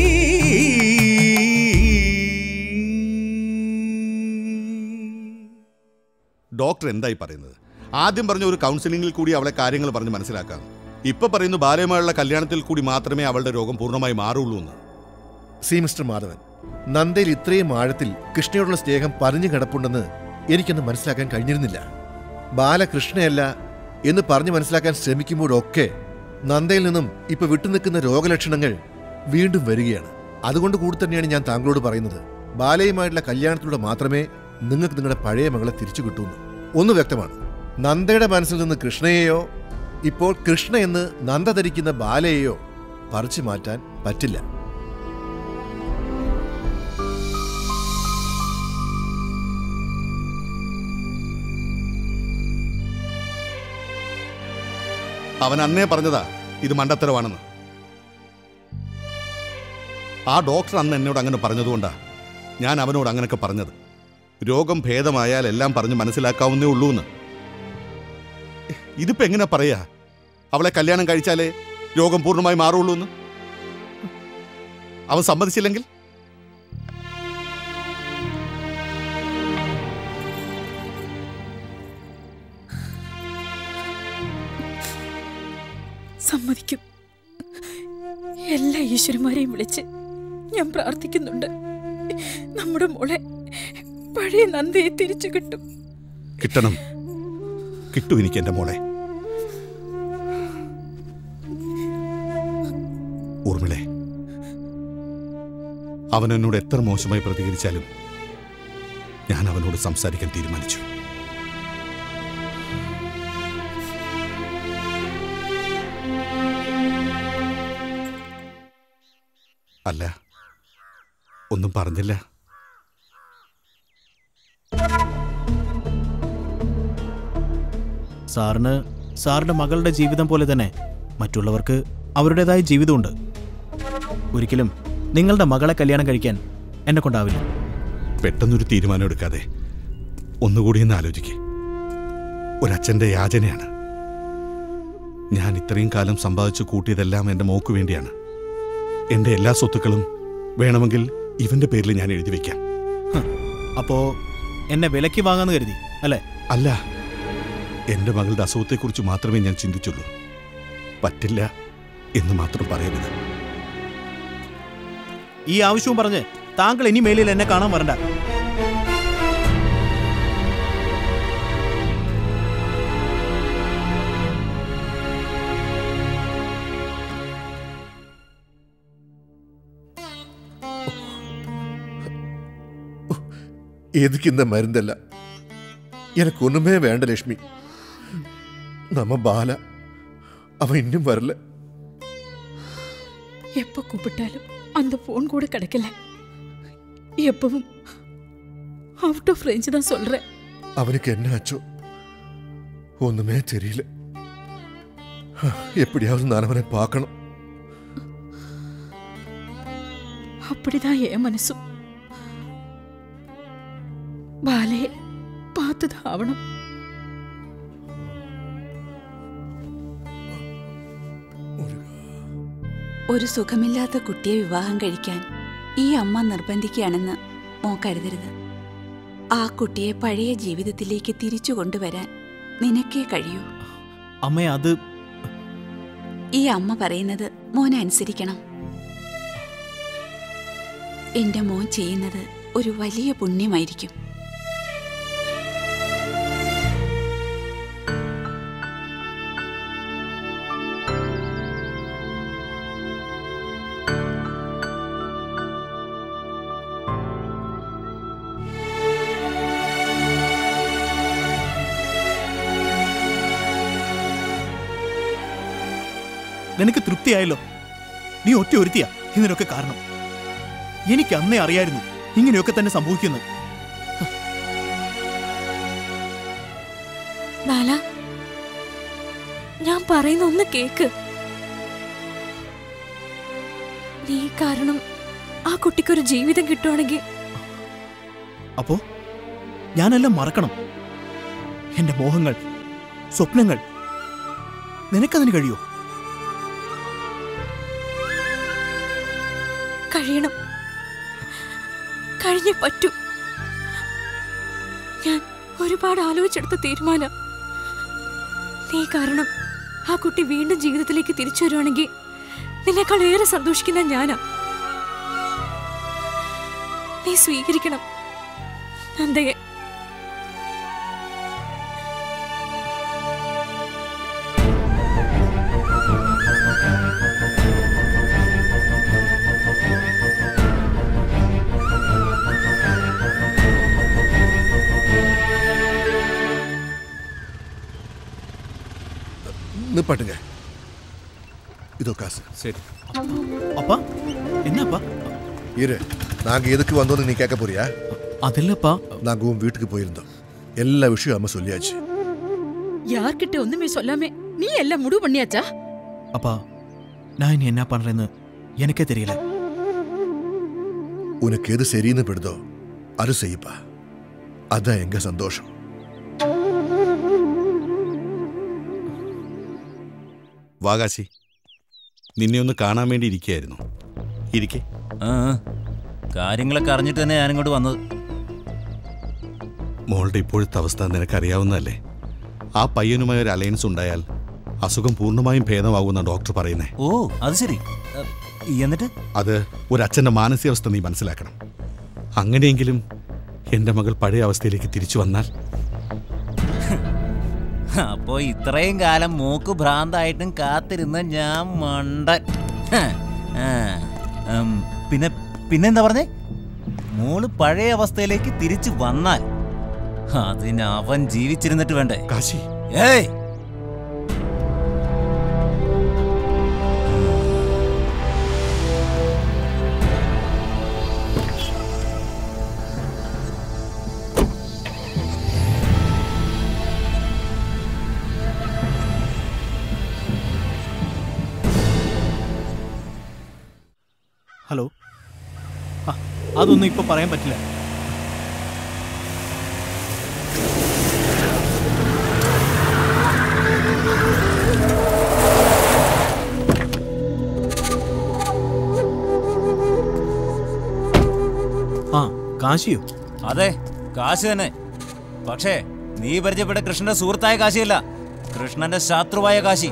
ഡോക്ടർ എന്തായി പറയുന്നത്? ആദ്യം പറഞ്ഞ ഒരു കൗൺസിലിംഗിൽ കൂടി അവളെ കാര്യങ്ങൾ പറഞ്ഞ് മനസ്സിലാക്കാം. ഇപ്പൊ പറയുന്നു ബാലയുമായുള്ള കല്യാണത്തിൽ കൂടി മാത്രമേ അവളുടെ രോഗം പൂർണ്ണമായി മാറുള്ളൂ എന്ന്. സി മിസ്റ്റർ മാധവൻ, നന്ദയിൽ ഇത്രയും ആഴത്തിൽ കൃഷ്ണയോടുള്ള സ്നേഹം പറഞ്ഞു കിടപ്പുണ്ടെന്ന് എനിക്കൊന്ന് മനസ്സിലാക്കാൻ കഴിഞ്ഞിരുന്നില്ല. ബാലകൃഷ്ണയല്ല എന്ന് പറഞ്ഞു മനസ്സിലാക്കാൻ ശ്രമിക്കുമ്പോഴൊക്കെ നന്ദയിൽ നിന്നും ഇപ്പൊ വിട്ടുനിൽക്കുന്ന രോഗലക്ഷണങ്ങൾ വീണ്ടും വരികയാണ്. അതുകൊണ്ട് കൂടി തന്നെയാണ് ഞാൻ താങ്കളോട് പറയുന്നത്, ബാലയുമായിട്ടുള്ള കല്യാണത്തിലൂടെ മാത്രമേ നിങ്ങൾക്ക് നിങ്ങളുടെ പഴയ മകളെ തിരിച്ചു കിട്ടൂന്ന്. ഒന്ന് വ്യക്തമാണ്, നന്ദയുടെ മനസ്സിൽ നിന്ന് കൃഷ്ണയെയോ ഇപ്പോൾ കൃഷ്ണ എന്ന് നന്ദ ധരിക്കുന്ന ബാലയെയോ പറിച്ചു മാറ്റാൻ പറ്റില്ല. അവൻ അന്നേ പറഞ്ഞതാ ഇത് മണ്ടത്തരമാണെന്ന്. ആ ഡോക്ടർ അന്ന് എന്നോട് അങ്ങനെ പറഞ്ഞതുകൊണ്ടാ ഞാൻ അവനോട് അങ്ങനെയൊക്കെ പറഞ്ഞത്. രോഗം ഭേദമായാൽ എല്ലാം പറഞ്ഞ് മനസ്സിലാക്കാവുന്നേ ഉള്ളൂ എന്ന്. ഇതിപ്പോ എങ്ങനെ പറയാ അവളെ കല്യാണം കഴിച്ചാലേ രോഗം പൂർണ്ണമായി മാറുള്ളൂ എന്ന്? അവൻ സമ്മതിച്ചില്ലെങ്കിൽ സമ്മതിക്കും. എല്ലാ ഈശ്വരന്മാരെയും വിളിച്ച് ഞാൻ പ്രാർത്ഥിക്കുന്നുണ്ട്, നമ്മുടെ മോളെ പഴയ നന്ദയെ തിരിച്ചു കിട്ടും. കിട്ടണം, കിട്ടും എനിക്ക് എന്റെ മോളെ. ഊർമിളെ, അവൻ എന്നോട് എത്ര മോശമായി പ്രതികരിച്ചാലും ഞാൻ അവനോട് സംസാരിക്കാൻ തീരുമാനിച്ചു. അല്ല, ഒന്നും പറഞ്ഞില്ല. സാറിന് സാറിന്റെ മകളുടെ ജീവിതം പോലെ തന്നെ മറ്റുള്ളവർക്ക് അവരുടേതായ ജീവിതമുണ്ട്. ഒരിക്കലും നിങ്ങളുടെ മകളെ കല്യാണം കഴിക്കാൻ എന്നെ കൊണ്ടാവില്ല. പെട്ടെന്നൊരു തീരുമാനം എടുക്കാതെ ഒന്നുകൂടി ഒന്ന് ആലോചിക്കേ. ഒരച്ഛൻ്റെ യാചനയാണ്. ഞാൻ ഇത്രയും കാലം സമ്പാദിച്ചു കൂട്ടിയതെല്ലാം എൻ്റെ മോക്ക് വേണ്ടിയാണ്. എൻ്റെ എല്ലാ സ്വത്തുക്കളും വേണമെങ്കിൽ ഇവന്റെ പേരിൽ ഞാൻ എഴുതി വയ്ക്കാം. അപ്പോ എന്നെ വിലയ്ക്ക് വാങ്ങാന്ന് കരുതി അല്ലേ? അല്ല, എൻ്റെ മകളുടെ അസുഖത്തെക്കുറിച്ച് മാത്രമേ ഞാൻ ചിന്തിച്ചുള്ളൂ. പറ്റില്ല എന്ന് മാത്രം പറയരുത്. ഈ ആവശ്യവും പറഞ്ഞ് താങ്കൾ ഇനി മേലിൽ എന്നെ കാണാൻ വരണ്ട. எதுக்கு இந்த மருந்தெல்லாம்? எனக்கு ஒண்ணுமே வேண்ட லட்சுமி. நம்ம பால அவன் இன்னும் வரல. எப்ப கூப்பிட்டாலும் அந்த போன் கூட கிடைக்கல. எப்பவும் அவுட் ஆஃப் ரேஞ்ச் தான் சொல்றேன். அவனுக்கு என்ன ஆச்சோ ஒண்ணுமே தெரியல. எப்படியாவது நான் அவனை பார்க்கணும். அப்படிதான் என் மனசும். ബാലയെ പാത്തതാവണം. ഒരു സുഖമില്ലാത്ത കുട്ടിയെ വിവാഹം കഴിക്കാൻ ഈ അമ്മ നിർബന്ധിക്കുകയാണെന്ന് മോൻ കരുതരുത്. ആ കുട്ടിയെ പഴയ ജീവിതത്തിലേക്ക് തിരിച്ചു കൊണ്ടുവരാൻ നിനക്കേ കഴിയൂ. അമ്മേ, അത് ഈ അമ്മ പറയുന്നത് മോനെ അനുസരിക്കണം. എന്റെ മോൻ ചെയ്യുന്നത് ഒരു വലിയ പുണ്യമായിരിക്കും. നിനക്ക് തൃപ്തിയായല്ലോ. നീ ഒറ്റ ഒരുത്തിയാ ഇതിനൊക്കെ കാരണം. എനിക്ക് അന്നേ അറിയായിരുന്നു ഇങ്ങനെയൊക്കെ തന്നെ സംഭവിക്കുന്നു. ബാല, ഞാൻ പറയുന്ന ഒന്ന് കേക്ക്. നീ കാരണം ആ കുട്ടിക്കൊരു ജീവിതം കിട്ടുവാണെങ്കിൽ അപ്പോ ഞാനെല്ലാം മറക്കണം? എന്റെ മോഹങ്ങൾ, സ്വപ്നങ്ങൾ, നിനക്കതിന് കഴിയോ? കഴിയണം, കഴിഞ്ഞേ പറ്റൂ. ഞാൻ ഒരുപാട് ആലോചിച്ചെടുത്ത തീരുമാനം. നീ കാരണം ആ കുട്ടി വീണ്ടും ജീവിതത്തിലേക്ക് തിരിച്ചു വരുവാണെങ്കിൽ നിന്നെക്കാൾ ഏറെ സന്തോഷിക്കുന്ന ഞാനാ. നീ സ്വീകരിക്കണം നന്ദയെ. நிப்பாட்டுங்க. இதோ காசு. சரி. அப்பா என்னப்பா? இரு, நாங்க எதுக்கு வந்தோம்னு நீ கேட்க போறியா? அதில்லப்பா, நாங்க உன் வீட்டுக்கு போயிருந்தோம். எல்லா விஷயம் அம்மா சொல்லியாச்சு. யார்கிட்ட ஒண்ணுமே சொல்லாமே நீ எல்லாம் முடிவு பண்ணியாச்சா? அப்பா, நான் இனி என்ன பண்றேன்னு எனக்கே தெரியல. உனக்கு எது சரின்னு படுதோ அது செய்யப்பா. அதான் எங்க சந்தோஷம். വാകാശി, നിന്നെ ഒന്ന് കാണാൻ വേണ്ടി ഇരിക്കുകയായിരുന്നു. ഇരിക്കേ. കാര്യങ്ങളൊക്കെ അറിഞ്ഞിട്ട് തന്നെ ഞാനിങ്ങോട്ട് വന്നത്. മോളുടെ ഇപ്പോഴത്തെ അവസ്ഥ നിനക്കറിയാവുന്നതല്ലേ? ആ പയ്യനുമായി ഒരു അലയൻസ് ഉണ്ടായാൽ അസുഖം പൂർണ്ണമായും ഭേദമാകുന്ന ഡോക്ടർ പറയുന്നേ. ഓ, അത് ശരി. എന്നിട്ട് അത് ഒരച്ഛൻ്റെ മാനസികാവസ്ഥ നീ മനസ്സിലാക്കണം. അങ്ങനെയെങ്കിലും എൻ്റെ മകൾ പഴയ അവസ്ഥയിലേക്ക് തിരിച്ചു വന്നാൽ. അപ്പോ ഇത്രയും കാലം മൂക്ക് ഭ്രാന്തായിട്ടും കാത്തിരുന്ന ഞാൻ മണ്ടൻ. പിന്നെന്താ പറഞ്ഞേ? മോള് പഴയ അവസ്ഥയിലേക്ക് തിരിച്ചു വന്നാൽ അതിന് അവൻ ജീവിച്ചിരുന്നിട്ട് വേണ്ടേ? കാശി, ഏയ്, ഹലോ. അതൊന്നും ഇപ്പൊ പറയാൻ പറ്റില്ല. കാശിയോ? അതെ, കാശി തന്നെ. പക്ഷേ നീ പരിചയപ്പെട്ട കൃഷ്ണന്റെ സുഹൃത്തായ കാശിയല്ല, കൃഷ്ണന്റെ ശത്രുവായ കാശി.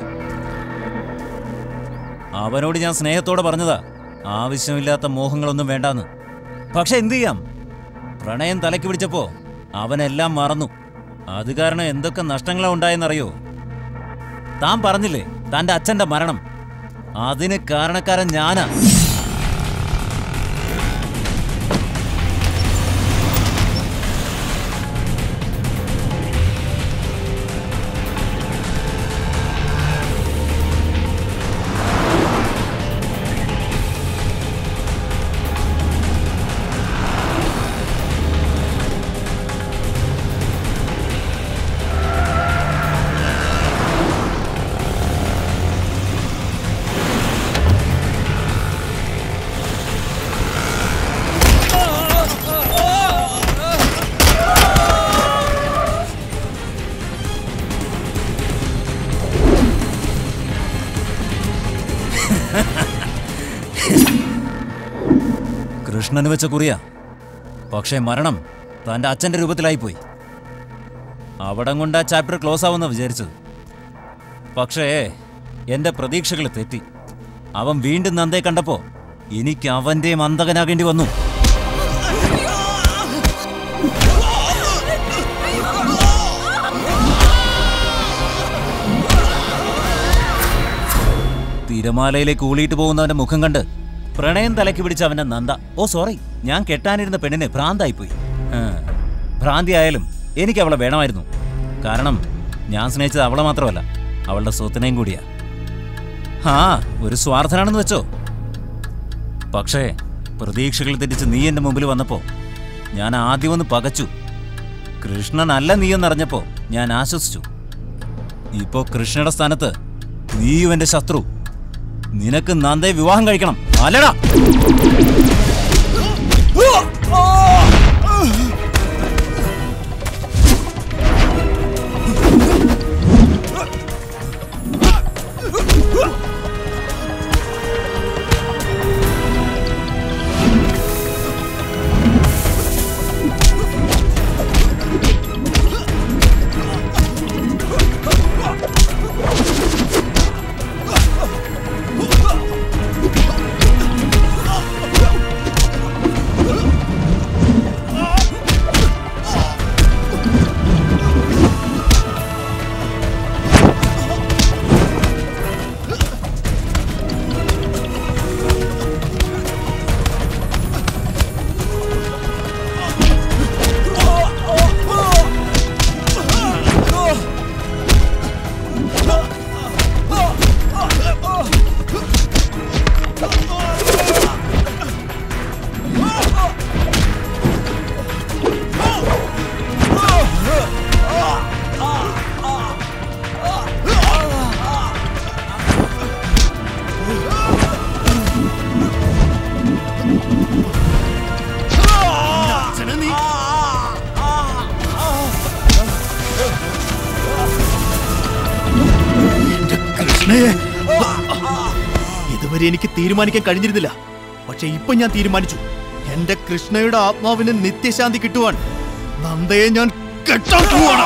അവനോട് ഞാൻ സ്നേഹത്തോടെ പറഞ്ഞതാ ആവശ്യമില്ലാത്ത മോഹങ്ങളൊന്നും വേണ്ടാന്ന്. പക്ഷെ എന്തു ചെയ്യാം, പ്രണയം തലയ്ക്ക് പിടിച്ചപ്പോ അവനെല്ലാം മറന്നു. അത് കാരണം എന്തൊക്കെ നഷ്ടങ്ങളാ ഉണ്ടായെന്നറിയോ? താൻ പറഞ്ഞില്ലേ തന്റെ അച്ഛന്റെ മരണം, അതിന് കാരണക്കാരൻ ഞാനാ. കൃഷ്ണന് വെച്ച കുറിയ. പക്ഷേ മരണം തൻ്റെ അച്ഛൻ്റെ രൂപത്തിലായിപ്പോയി. അവിടം കൊണ്ട് ആ ചാപ്റ്റർ ക്ലോസ് ആവുന്ന വിചാരിച്ചത്. പക്ഷേ എൻ്റെ പ്രതീക്ഷകൾ തെറ്റി. അവൻ വീണ്ടും നന്ദയെ കണ്ടപ്പോൾ എനിക്ക് അവൻ്റെയും അന്തകനാകേണ്ടി വന്നു. തിരമാലയിലേക്ക് ഊളിയിട്ട് പോകുന്നവൻ്റെ മുഖം കണ്ട് പ്രണയം തലയ്ക്ക് പിടിച്ച അവൻ്റെ നന്ദ. ഓ സോറി, ഞാൻ കെട്ടാനിരുന്ന പെണ്ണിനെ ഭ്രാന്തായിപ്പോയി. ഭ്രാന്തി ആയാലും എനിക്ക് അവളെ വേണമായിരുന്നു. കാരണം ഞാൻ സ്നേഹിച്ചത് അവളെ മാത്രമല്ല, അവളുടെ സ്വത്തിനെയും കൂടിയാ. ആ ഒരു സ്വാർത്ഥനാണെന്ന് വെച്ചോ. പക്ഷേ പ്രതീക്ഷകൾ തെറ്റിച്ച് നീ എന്റെ മുമ്പിൽ വന്നപ്പോ ഞാൻ ആദ്യം ഒന്ന് പകച്ചു. കൃഷ്ണനല്ല നീയെന്നറിഞ്ഞപ്പോ ഞാൻ ആശ്വസിച്ചു. ഇപ്പോ കൃഷ്ണയുടെ സ്ഥാനത്ത് നീയും എന്റെ ശത്രു. നിനക്ക് നന്ദയെ വിവാഹം കഴിക്കണം അല്ലടാ? ഇതുവരെ എനിക്ക് തീരുമാനിക്കാൻ കഴിഞ്ഞിരുന്നില്ല. പക്ഷെ ഇപ്പൊ ഞാൻ തീരുമാനിച്ചു. എന്റെ കൃഷ്ണയുടെ ആത്മാവിന് നിത്യശാന്തി കിട്ടുവാൻ നന്ദയെ ഞാൻ കെട്ടാൻ പോവാണ്.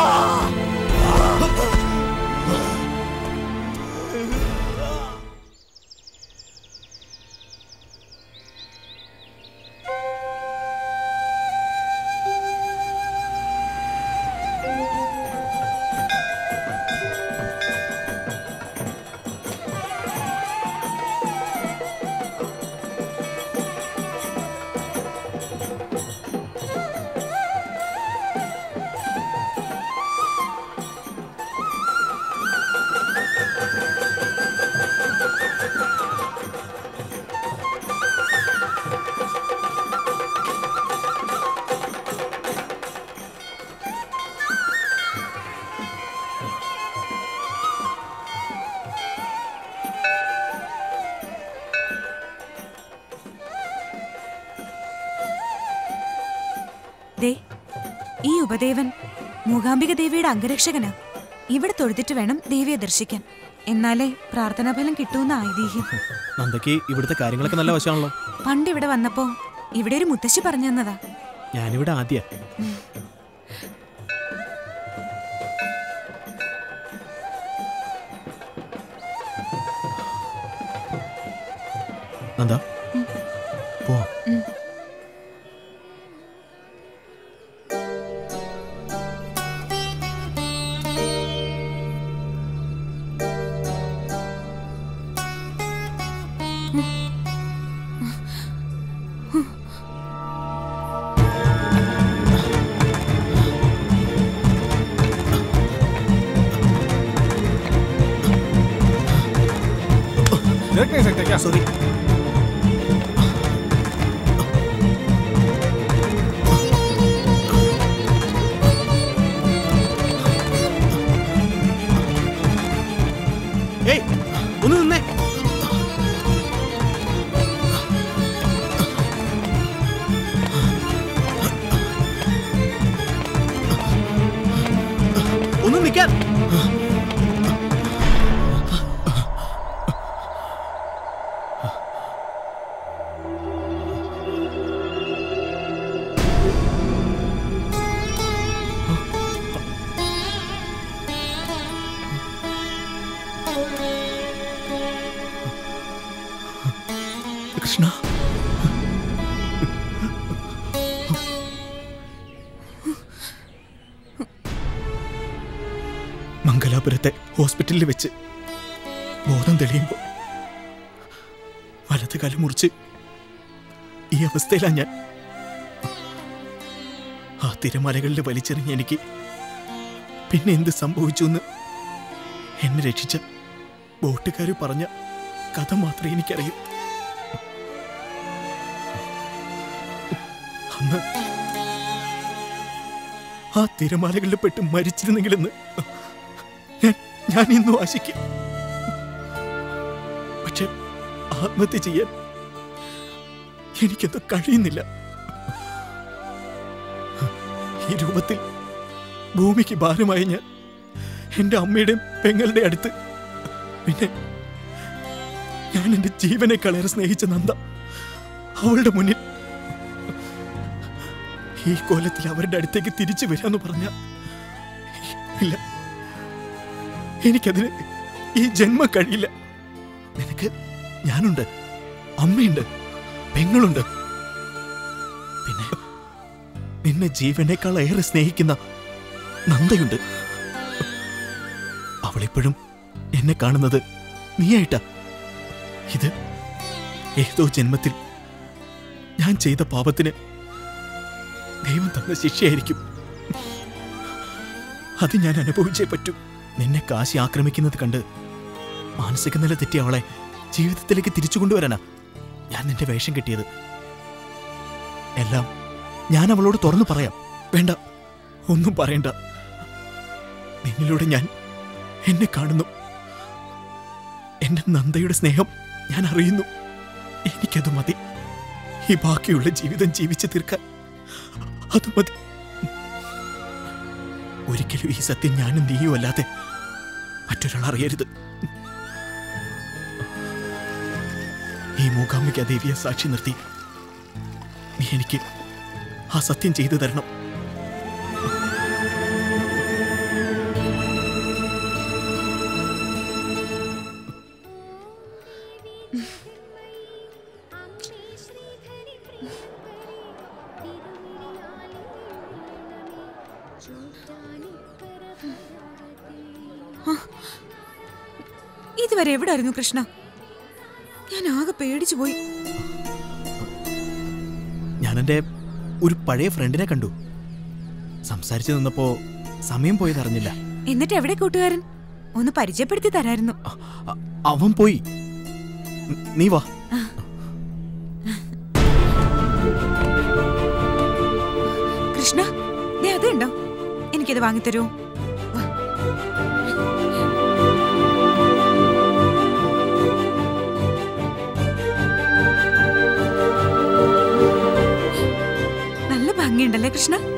ഈ ഉപദേവൻ മൂകാംബിക ദേവിയുടെ അംഗരക്ഷകനാ. ഇവിടെ തൊഴുതിട്ട് വേണം ദേവിയെ ദർശിക്കാൻ. എന്നാലേ പ്രാർത്ഥനാഫലം കിട്ടൂന്ന ഐതിഹ്യം. നന്ദയ്ക്ക് ഇവിടുത്തെ കാര്യങ്ങളൊക്കെ നല്ല വശമാണല്ലോ. പണ്ട് ഇവിടെ വന്നപ്പോ ഇവിടെ ഒരു മുത്തശ്ശി പറഞ്ഞു തന്നതാ. ഞാനിവിടെ ആദ്യ നന്ദ പോ. Sorry. ഏയ് ഒന്ന് നിന്നേ. ഒന്ന് നിൽക്കാൻ. കൃഷ്ണ, മംഗലാപുരത്തെ ഹോസ്പിറ്റലിൽ വെച്ച് ബോധം തെളിയുമ്പോൾ വലത് കാലം മുറിച്ച് ഈ അവസ്ഥയിലാണ് ഞാൻ. ആ തിരമലകളിൽ വലിച്ചെറിഞ്ഞ എനിക്ക് പിന്നെ എന്ത് സംഭവിച്ചു എന്ന് എന്നെ രക്ഷിച്ച ബോട്ടുകാർ പറഞ്ഞ കഥ മാത്രമേ എനിക്കറിയൂ. അന്ന് ആ തിരമാലകളിൽ പെട്ട് മരിച്ചിരുന്നെങ്കിലെന്ന് ഞാൻ ഇന്നും ആശിക്കും. പക്ഷെ ആത്മഹത്യ ചെയ്യാൻ എനിക്കെന്തോ കഴിയുന്നില്ല. ഈ രൂപത്തിൽ ഭൂമിക്ക് ഭാരമായി ഞാൻ എൻ്റെ അമ്മയുടെയും പെങ്ങളുടെ അടുത്ത്, പിന്നെ ഞാൻ എൻ്റെ ജീവനേക്കാളേറെ സ്നേഹിച്ച നന്ദ അവളുടെ മുന്നിൽ ഈ കോലത്തിൽ അവരുടെ അടുത്തേക്ക് തിരിച്ചു വരാന്ന് പറഞ്ഞ ഇല്ല, എനിക്കതിന് ഈ ജന്മം കഴിയില്ല. നിനക്ക് ഞാനുണ്ട്, അമ്മയുണ്ട്, പെങ്ങളുണ്ട്, പിന്നെ നിന്നെ ജീവനേക്കാൾ ഏറെ സ്നേഹിക്കുന്ന നന്ദയുണ്ട്. അവളിപ്പോഴും എന്നെ കാണുന്നത് നീയായിട്ടാ. ഇത് ഏതോ ജന്മത്തിൽ ഞാൻ ചെയ്ത പാപത്തിന് ദൈവം തന്ന ശിക്ഷയായിരിക്കും. അത് ഞാൻ അനുഭവിച്ചേ പറ്റൂ. നിന്നെ കാശി ആക്രമിക്കുന്നത് കണ്ട് മാനസിക നില തെറ്റിയ അവളെ ജീവിതത്തിലേക്ക് തിരിച്ചു കൊണ്ടുവരാനാ ഞാൻ നിന്റെ വേഷം കെട്ടിയത്. എല്ലാം ഞാൻ അവളോട് തുറന്നു പറയാം. വേണ്ട, ഒന്നും പറയണ്ട. നിന്നിലൂടെ ഞാൻ എന്നെ കാണുന്നു. എന്റെ നന്ദയുടെ സ്നേഹം ഞാൻ അറിയുന്നു. എനിക്കത് മതി. ഈ ബാക്കിയുള്ള ജീവിതം ജീവിച്ചു തീർക്കാൻ അത് മതി. ഒരിക്കലും ഈ സത്യം ഞാനും നീയും അല്ലാതെ മറ്റൊരാൾ അറിയരുത്. ഈ മൂകാംബിക ദേവിയെ സാക്ഷി നിർത്തി നീ എനിക്ക് ആ സത്യം ചെയ്തു തരണം. ഇതുവരെ എവിടായിരുന്നു കൃഷ്ണ? ഞാൻ ആകെ പേടിച്ചു പോയി. ഞാനെന്റെ ഒരു പഴയ ഫ്രണ്ടിനെ കണ്ടു. സംസാരിച്ചു നിന്നപ്പോ സമയം പോയതറിഞ്ഞില്ല. എന്നിട്ട് എവിടെ കൂട്ടുകാരൻ? ഒന്ന് പരിചയപ്പെടുത്തി തരായിരുന്നു. അവൻ പോയി. നീ വാ. കൃഷ്ണ, ദേ അതുണ്ടോ? എനിക്കത് വാങ്ങിത്തരൂ. നല്ല ഭംഗിയുണ്ടല്ലേ കൃഷ്ണ?